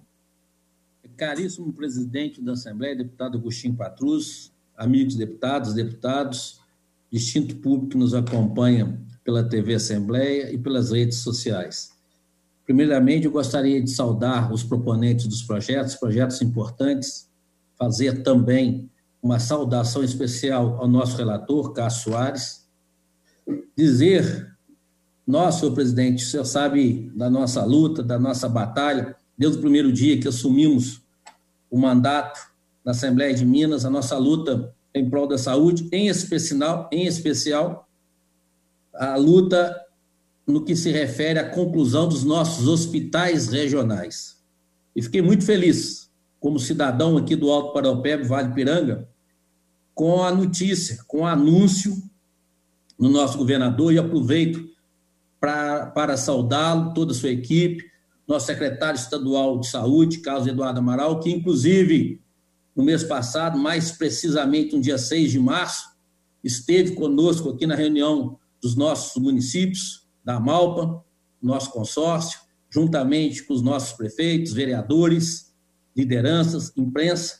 Caríssimo presidente da Assembleia, deputado Agostinho Patrus, amigos deputados, deputados, distinto público que nos acompanha pela T V Assembleia e pelas redes sociais. Primeiramente, eu gostaria de saudar os proponentes dos projetos, projetos importantes, fazer também uma saudação especial ao nosso relator, Cássio Soares, dizer, nós, senhor presidente, o senhor sabe da nossa luta, da nossa batalha, desde o primeiro dia que assumimos o mandato na Assembleia de Minas, a nossa luta em prol da saúde, em especial, em especial a luta no que se refere à conclusão dos nossos hospitais regionais. E fiquei muito feliz, como cidadão aqui do Alto Paraupeba, Vale Piranga, com a notícia, com o anúncio do nosso governador, e aproveito pra, para saudá-lo, toda a sua equipe, nosso secretário estadual de saúde, Carlos Eduardo Amaral, que inclusive no mês passado, mais precisamente no dia seis de março, esteve conosco aqui na reunião dos nossos municípios, da Malpa, nosso consórcio, juntamente com os nossos prefeitos, vereadores, lideranças, imprensa,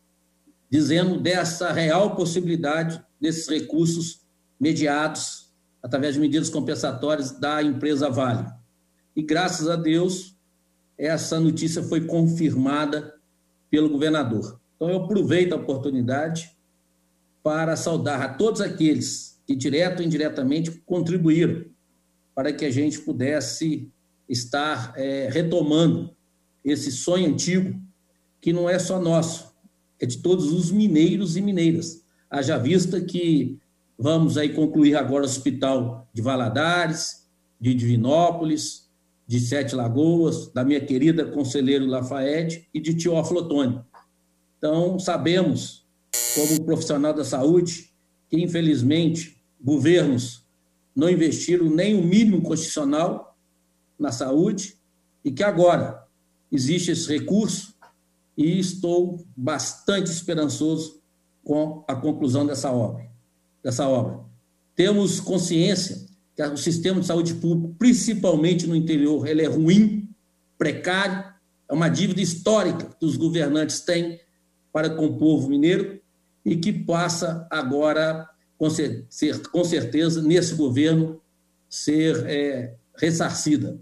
dizendo dessa real possibilidade desses recursos mediados através de medidas compensatórias da empresa Vale. E, graças a Deus, essa notícia foi confirmada pelo governador. Então, eu aproveito a oportunidade para saudar a todos aqueles que, direto ou indiretamente, contribuíram para que a gente pudesse estar é, retomando esse sonho antigo, que não é só nosso, é de todos os mineiros e mineiras. Haja vista que vamos aí concluir agora o Hospital de Valadares, de Divinópolis, de Sete Lagoas, da minha querida conselheiro Lafayette e de Teófilo Otoni. Então, sabemos, como profissional da saúde, que, infelizmente, governos não investiram nem o mínimo constitucional na saúde e que agora existe esse recurso e estou bastante esperançoso com a conclusão dessa obra. Dessa obra. Temos consciência que o sistema de saúde público, principalmente no interior, ele é ruim, precário, é uma dívida histórica que os governantes têm para com o povo mineiro e que passa agora, com, ser, com certeza, nesse governo, ser é, ressarcida.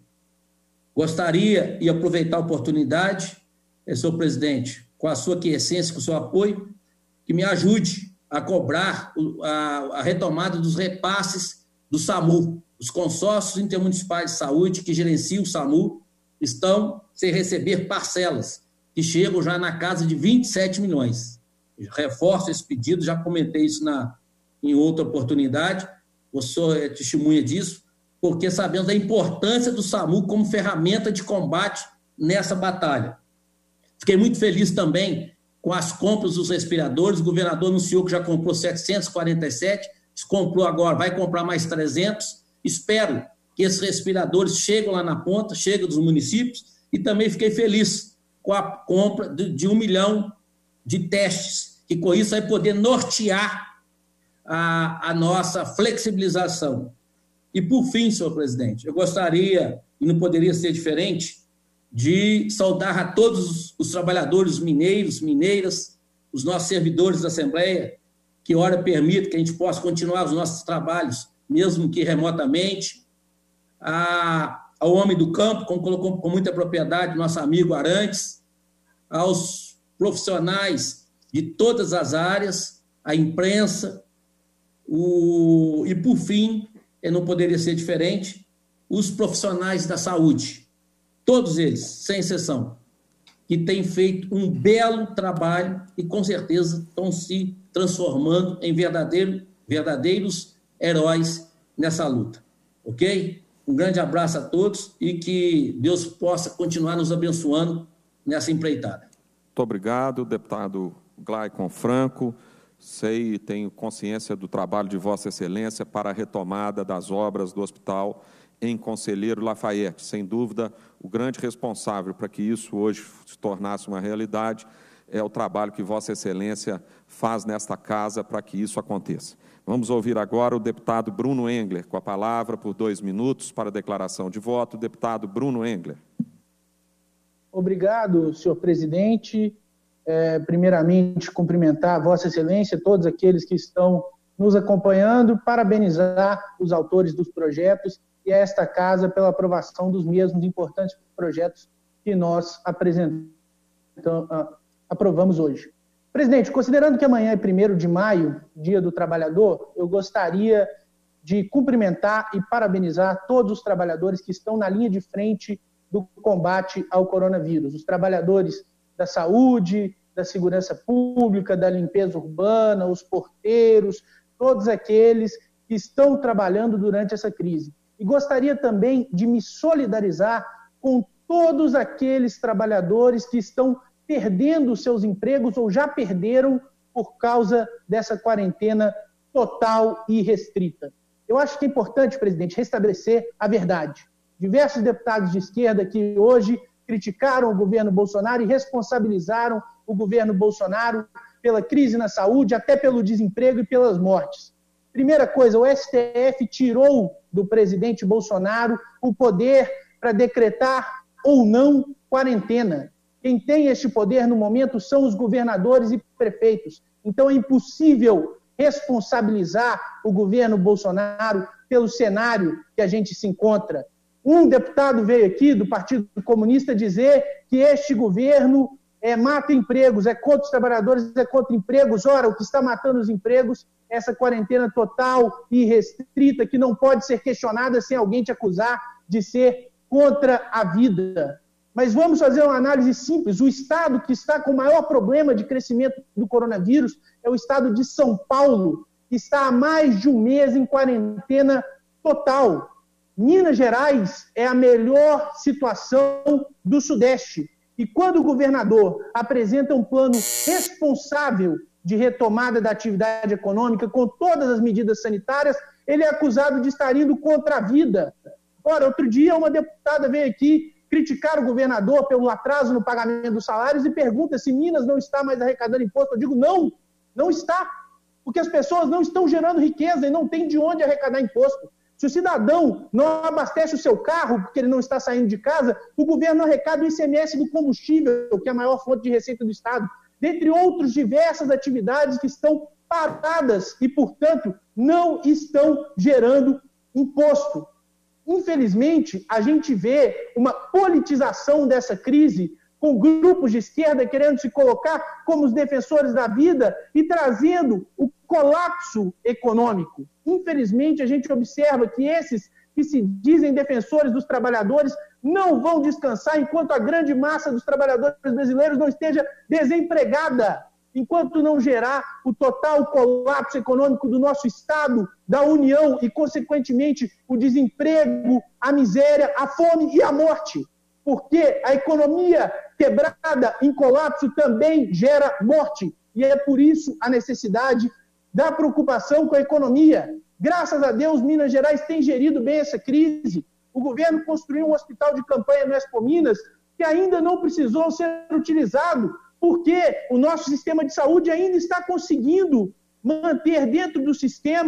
Gostaria de aproveitar a oportunidade, é, senhor presidente, com a sua quiescência, com o seu apoio, que me ajude a cobrar a, a retomada dos repasses do SAMU. Os consórcios intermunicipais de saúde que gerenciam o SAMU estão sem receber parcelas, que chegam já na casa de vinte e sete milhões. Reforço esse pedido, já comentei isso na, em outra oportunidade, o senhor é testemunha disso, porque sabemos da importância do SAMU como ferramenta de combate nessa batalha. Fiquei muito feliz também com as compras dos respiradores. O governador anunciou que já comprou setecentos e quarenta e sete, comprou agora, vai comprar mais trezentos. Espero que esses respiradores cheguem lá na ponta, cheguem dos municípios, e também fiquei feliz com a compra de, de um milhão de testes, que com isso vai poder nortear a, a nossa flexibilização. E, por fim, senhor presidente, eu gostaria, e não poderia ser diferente, de saudar a todos os trabalhadores mineiros, mineiras, os nossos servidores da Assembleia, que ora permite que a gente possa continuar os nossos trabalhos, mesmo que remotamente, a, ao homem do campo, como colocou com muita propriedade nosso amigo Arantes, aos profissionais de todas as áreas, a imprensa, o, e, por fim, não poderia ser diferente, os profissionais da saúde, todos eles, sem exceção, que têm feito um belo trabalho e, com certeza, estão se transformando em verdadeiro, verdadeiros heróis nessa luta. Ok? Um grande abraço a todos e que Deus possa continuar nos abençoando nessa empreitada. Muito obrigado, deputado Glaicon Franco. Sei e tenho consciência do trabalho de Vossa Excelência para a retomada das obras do hospital em Conselheiro Lafayette. Sem dúvida, o grande responsável para que isso hoje se tornasse uma realidade é o trabalho que Vossa Excelência faz nesta casa para que isso aconteça. Vamos ouvir agora o deputado Bruno Engler, com a palavra por dois minutos para a declaração de voto. Deputado Bruno Engler. Obrigado, senhor presidente. É, primeiramente, cumprimentar Vossa Excelência, todos aqueles que estão nos acompanhando, parabenizar os autores dos projetos e a esta casa pela aprovação dos mesmos importantes projetos que nós apresentamos, aprovamos hoje. Presidente, considerando que amanhã é primeiro de maio, Dia do Trabalhador, eu gostaria de cumprimentar e parabenizar todos os trabalhadores que estão na linha de frente do combate ao coronavírus, os trabalhadores da saúde, da segurança pública, da limpeza urbana, os porteiros, todos aqueles que estão trabalhando durante essa crise. E gostaria também de me solidarizar com todos aqueles trabalhadores que estão perdendo seus empregos ou já perderam por causa dessa quarentena total e restrita. Eu acho que é importante, presidente, restabelecer a verdade. Diversos deputados de esquerda que hoje criticaram o governo Bolsonaro e responsabilizaram o governo Bolsonaro pela crise na saúde, até pelo desemprego e pelas mortes. Primeira coisa, o S T F tirou do presidente Bolsonaro o poder para decretar ou não quarentena. Quem tem este poder no momento são os governadores e prefeitos. Então é impossível responsabilizar o governo Bolsonaro pelo cenário que a gente se encontra. Um deputado veio aqui do Partido Comunista dizer que este governo é, mata empregos, é contra os trabalhadores, é contra empregos. Ora, o que está matando os empregos é essa quarentena total e restrita que não pode ser questionada sem alguém te acusar de ser contra a vida. Mas vamos fazer uma análise simples. O estado que está com o maior problema de crescimento do coronavírus é o estado de São Paulo, que está há mais de um mês em quarentena total. Minas Gerais é a melhor situação do Sudeste. E quando o governador apresenta um plano responsável de retomada da atividade econômica com todas as medidas sanitárias, ele é acusado de estar indo contra a vida. Ora, outro dia uma deputada veio aqui criticar o governador pelo atraso no pagamento dos salários e pergunta se Minas não está mais arrecadando imposto. Eu digo, não, não está, porque as pessoas não estão gerando riqueza e não tem de onde arrecadar imposto. Se o cidadão não abastece o seu carro porque ele não está saindo de casa, o governo arrecada o I C M S do combustível, que é a maior fonte de receita do Estado, dentre outras diversas atividades que estão paradas e, portanto, não estão gerando imposto. Infelizmente, a gente vê uma politização dessa crise, com grupos de esquerda querendo se colocar como os defensores da vida e trazendo o colapso econômico. Infelizmente, a gente observa que esses que se dizem defensores dos trabalhadores não vão descansar enquanto a grande massa dos trabalhadores brasileiros não esteja desempregada, enquanto não gerar o total colapso econômico do nosso Estado, da União e, consequentemente, o desemprego, a miséria, a fome e a morte. Porque a economia quebrada em colapso também gera morte. E é por isso a necessidade da preocupação com a economia. Graças a Deus, Minas Gerais tem gerido bem essa crise. O governo construiu um hospital de campanha no Expo Minas que ainda não precisou ser utilizado, porque o nosso sistema de saúde ainda está conseguindo manter dentro do sistema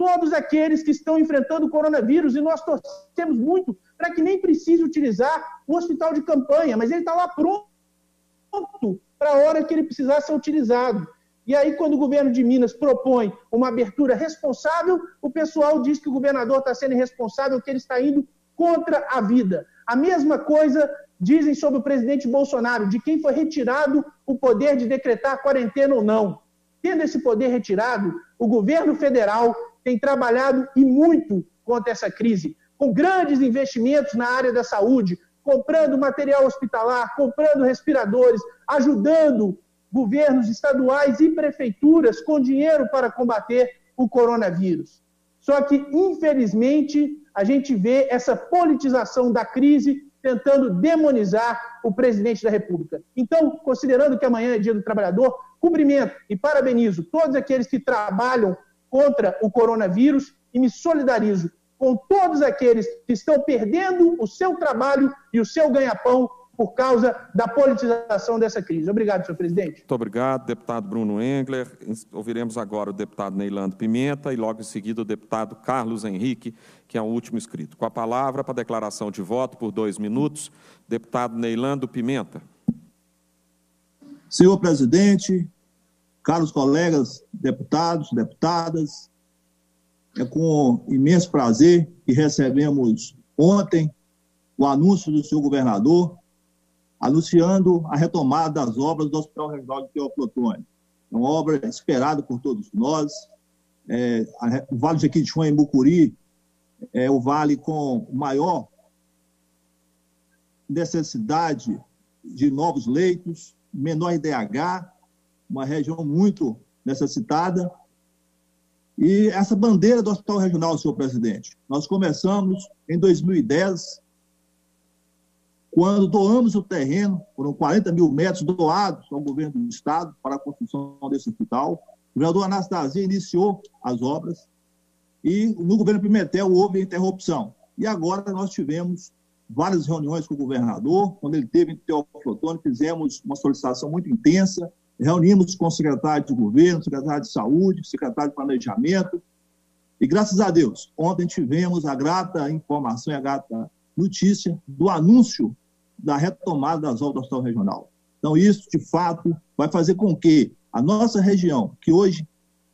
todos aqueles que estão enfrentando o coronavírus, e nós torcemos muito para que nem precise utilizar o hospital de campanha, mas ele está lá pronto para a hora que ele precisar ser utilizado. E aí, quando o governo de Minas propõe uma abertura responsável, o pessoal diz que o governador está sendo irresponsável, que ele está indo contra a vida. A mesma coisa dizem sobre o presidente Bolsonaro, de quem foi retirado o poder de decretar quarentena ou não. Tendo esse poder retirado, o governo federal tem trabalhado e muito contra essa crise, com grandes investimentos na área da saúde, comprando material hospitalar, comprando respiradores, ajudando governos estaduais e prefeituras com dinheiro para combater o coronavírus. Só que, infelizmente, a gente vê essa politização da crise tentando demonizar o presidente da República. Então, considerando que amanhã é Dia do Trabalhador, cumprimento e parabenizo todos aqueles que trabalham contra o coronavírus e me solidarizo com todos aqueles que estão perdendo o seu trabalho e o seu ganha-pão por causa da politização dessa crise. Obrigado, senhor presidente. Muito obrigado, deputado Bruno Engler. Ouviremos agora o deputado Neylando Pimenta e logo em seguida o deputado Carlos Henrique, que é o último inscrito. Com a palavra para declaração de voto por dois minutos, deputado Neylando Pimenta. Senhor presidente, caros colegas deputados, deputadas, é com imenso prazer que recebemos ontem o anúncio do senhor governador anunciando a retomada das obras do Hospital Regional de Teófilo Otoni. É uma obra esperada por todos nós. É, a, o Vale de Jequitinhonha e Mucuri é o vale com maior necessidade de novos leitos, menor I D H, uma região muito necessitada. E essa bandeira do Hospital Regional, senhor presidente, nós começamos em dois mil e dez, quando doamos o terreno, foram quarenta mil metros doados ao governo do Estado para a construção desse hospital. O governador Anastasia iniciou as obras e no governo Pimentel houve a interrupção. E agora nós tivemos várias reuniões com o governador, quando ele teve em Teófilo Otoni, fizemos uma solicitação muito intensa, reunimos com o secretário de governo, secretário de saúde, secretário de planejamento, e graças a Deus, ontem tivemos a grata informação e a grata notícia do anúncio da retomada das obras do Hospital Regional. Então, isso, de fato, vai fazer com que a nossa região, que hoje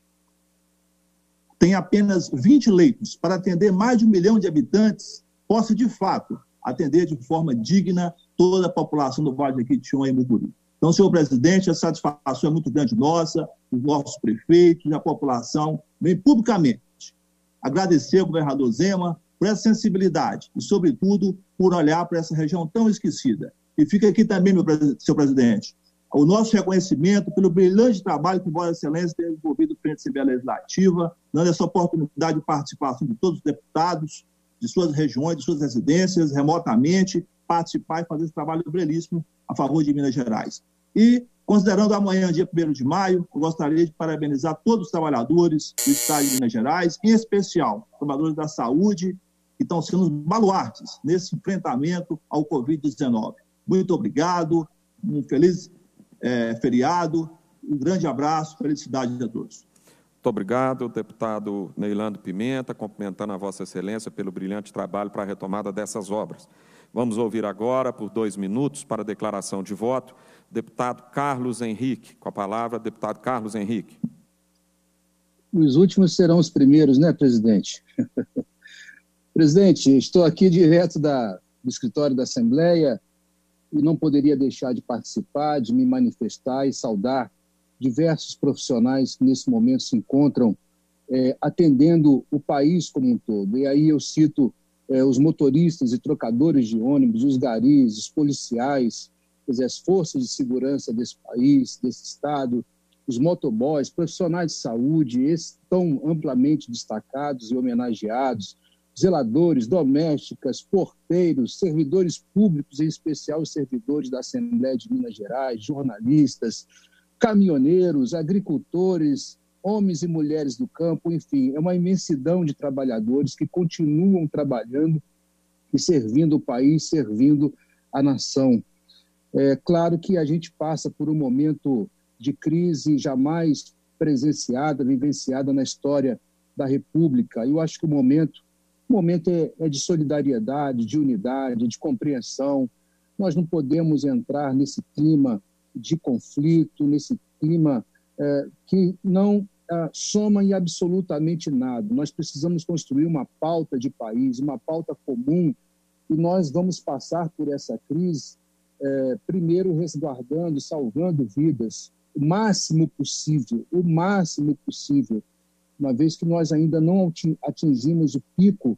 tem apenas vinte leitos para atender mais de um milhão de habitantes, possa, de fato, atender de forma digna toda a população do Vale de Jequitinhonha e Mucuri. Então, senhor presidente, a satisfação é muito grande nossa, os nossos prefeitos e a população, vem publicamente agradecer ao governador Zema por essa sensibilidade e, sobretudo, por olhar para essa região tão esquecida. E fica aqui também, meu, senhor presidente, o nosso reconhecimento pelo brilhante trabalho que Vossa Excelência tem desenvolvido frente à Assembleia Legislativa, dando essa oportunidade de participação de todos os deputados, de suas regiões, de suas residências, remotamente, participar e fazer esse trabalho belíssimo a favor de Minas Gerais. E, considerando amanhã, dia primeiro de maio, eu gostaria de parabenizar todos os trabalhadores do Estado de Minas Gerais, em especial os trabalhadores da saúde, que estão sendo baluartes nesse enfrentamento ao covid dezenove. Muito obrigado, um feliz é, feriado, um grande abraço, felicidade a todos. Muito obrigado, deputado Neylando Pimenta, cumprimentando a Vossa Excelência pelo brilhante trabalho para a retomada dessas obras. Vamos ouvir agora, por dois minutos, para a declaração de voto, deputado Carlos Henrique. Com a palavra, deputado Carlos Henrique. Os últimos serão os primeiros, né, presidente? Presidente, estou aqui direto da, do escritório da Assembleia e não poderia deixar de participar, de me manifestar e saudar diversos profissionais que nesse momento se encontram é, atendendo o país como um todo. E aí eu cito é, os motoristas e trocadores de ônibus, os garis, os policiais, quer dizer, as forças de segurança desse país, desse estado, os motoboys, profissionais de saúde, esses tão amplamente destacados e homenageados, zeladores, domésticas, porteiros, servidores públicos, em especial os servidores da Assembleia de Minas Gerais, jornalistas, caminhoneiros, agricultores, homens e mulheres do campo, enfim, é uma imensidão de trabalhadores que continuam trabalhando e servindo o país, servindo a nação. É claro que a gente passa por um momento de crise jamais presenciada, vivenciada na história da República. Eu acho que o momento, o momento é, é de solidariedade, de unidade, de compreensão. Nós não podemos entrar nesse clima de conflito, nesse clima é, que não é, soma em absolutamente nada. Nós precisamos construir uma pauta de país, uma pauta comum, e nós vamos passar por essa crise, é, primeiro resguardando, salvando vidas, o máximo possível, o máximo possível, uma vez que nós ainda não atingimos o pico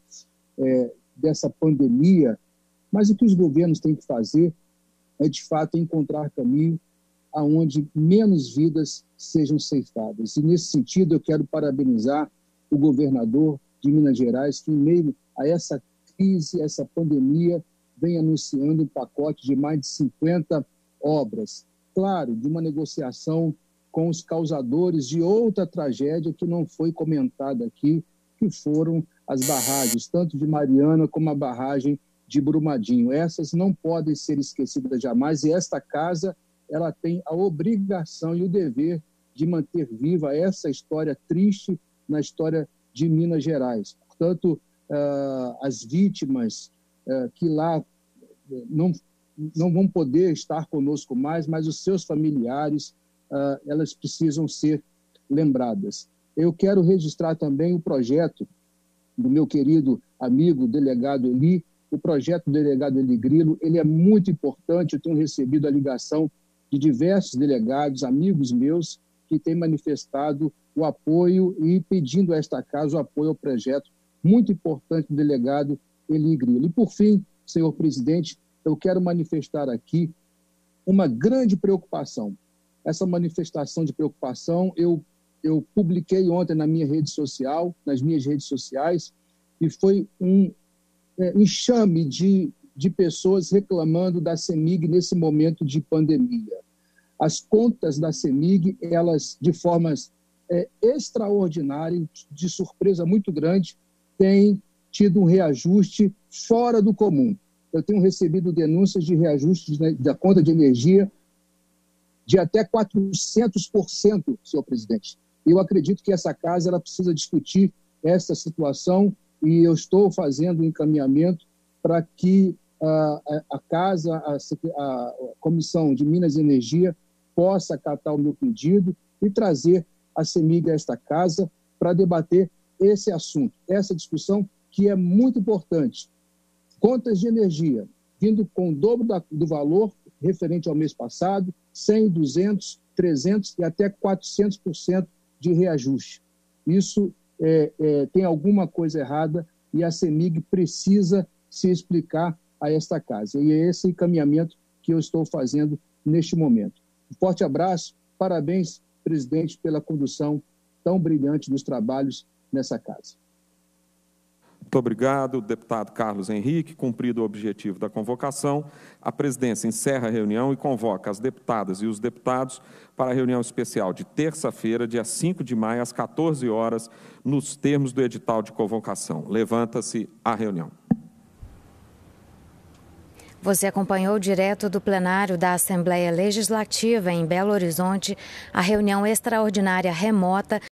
é, dessa pandemia, mas o que os governos têm que fazer é, de fato, encontrar caminho aonde menos vidas sejam ceifadas. E, nesse sentido, eu quero parabenizar o governador de Minas Gerais, que, em meio a essa crise, essa pandemia, vem anunciando um pacote de mais de cinquenta obras. Claro, de uma negociação com os causadores de outra tragédia que não foi comentada aqui, que foram as barragens, tanto de Mariana como a barragem de Brumadinho. Essas não podem ser esquecidas jamais, e esta casa ela tem a obrigação e o dever de manter viva essa história triste na história de Minas Gerais. Portanto, uh, as vítimas uh, que lá não, não vão poder estar conosco mais, mas os seus familiares, uh, elas precisam ser lembradas. Eu quero registrar também o projeto do meu querido amigo delegado Eli. O projeto do delegado Eli Grilo, ele é muito importante. Eu tenho recebido a ligação de diversos delegados, amigos meus, que têm manifestado o apoio e pedindo a esta casa o apoio ao projeto muito importante do delegado Eli Grilo. E, por fim, senhor presidente, eu quero manifestar aqui uma grande preocupação. Essa manifestação de preocupação eu, eu publiquei ontem na minha rede social, nas minhas redes sociais, e foi um é, enxame de, de pessoas reclamando da CEMIG nesse momento de pandemia. As contas da CEMIG, elas, de formas é, extraordinárias, de surpresa muito grande, têm tido um reajuste fora do comum. Eu tenho recebido denúncias de reajustes da conta de energia de até quatrocentos por cento, senhor presidente. Eu acredito que essa casa ela precisa discutir essa situação e eu estou fazendo um encaminhamento para que a, a casa, a, a Comissão de Minas e Energia possa acatar o meu pedido e trazer a CEMIG a esta casa para debater esse assunto, essa discussão que é muito importante. Contas de energia vindo com o dobro da, do valor referente ao mês passado, cem, duzentos, trezentos e até quatrocentos por cento de reajuste. Isso é, é, tem alguma coisa errada e a CEMIG precisa se explicar a esta casa. E é esse encaminhamento que eu estou fazendo neste momento. Um forte abraço, parabéns, presidente, pela condução tão brilhante dos trabalhos nessa casa. Muito obrigado, deputado Carlos Henrique. Cumprido o objetivo da convocação, a presidência encerra a reunião e convoca as deputadas e os deputados para a reunião especial de terça-feira, dia cinco de maio, às quatorze horas, nos termos do edital de convocação. Levanta-se a reunião. Você acompanhou direto do plenário da Assembleia Legislativa em Belo Horizonte a reunião extraordinária remota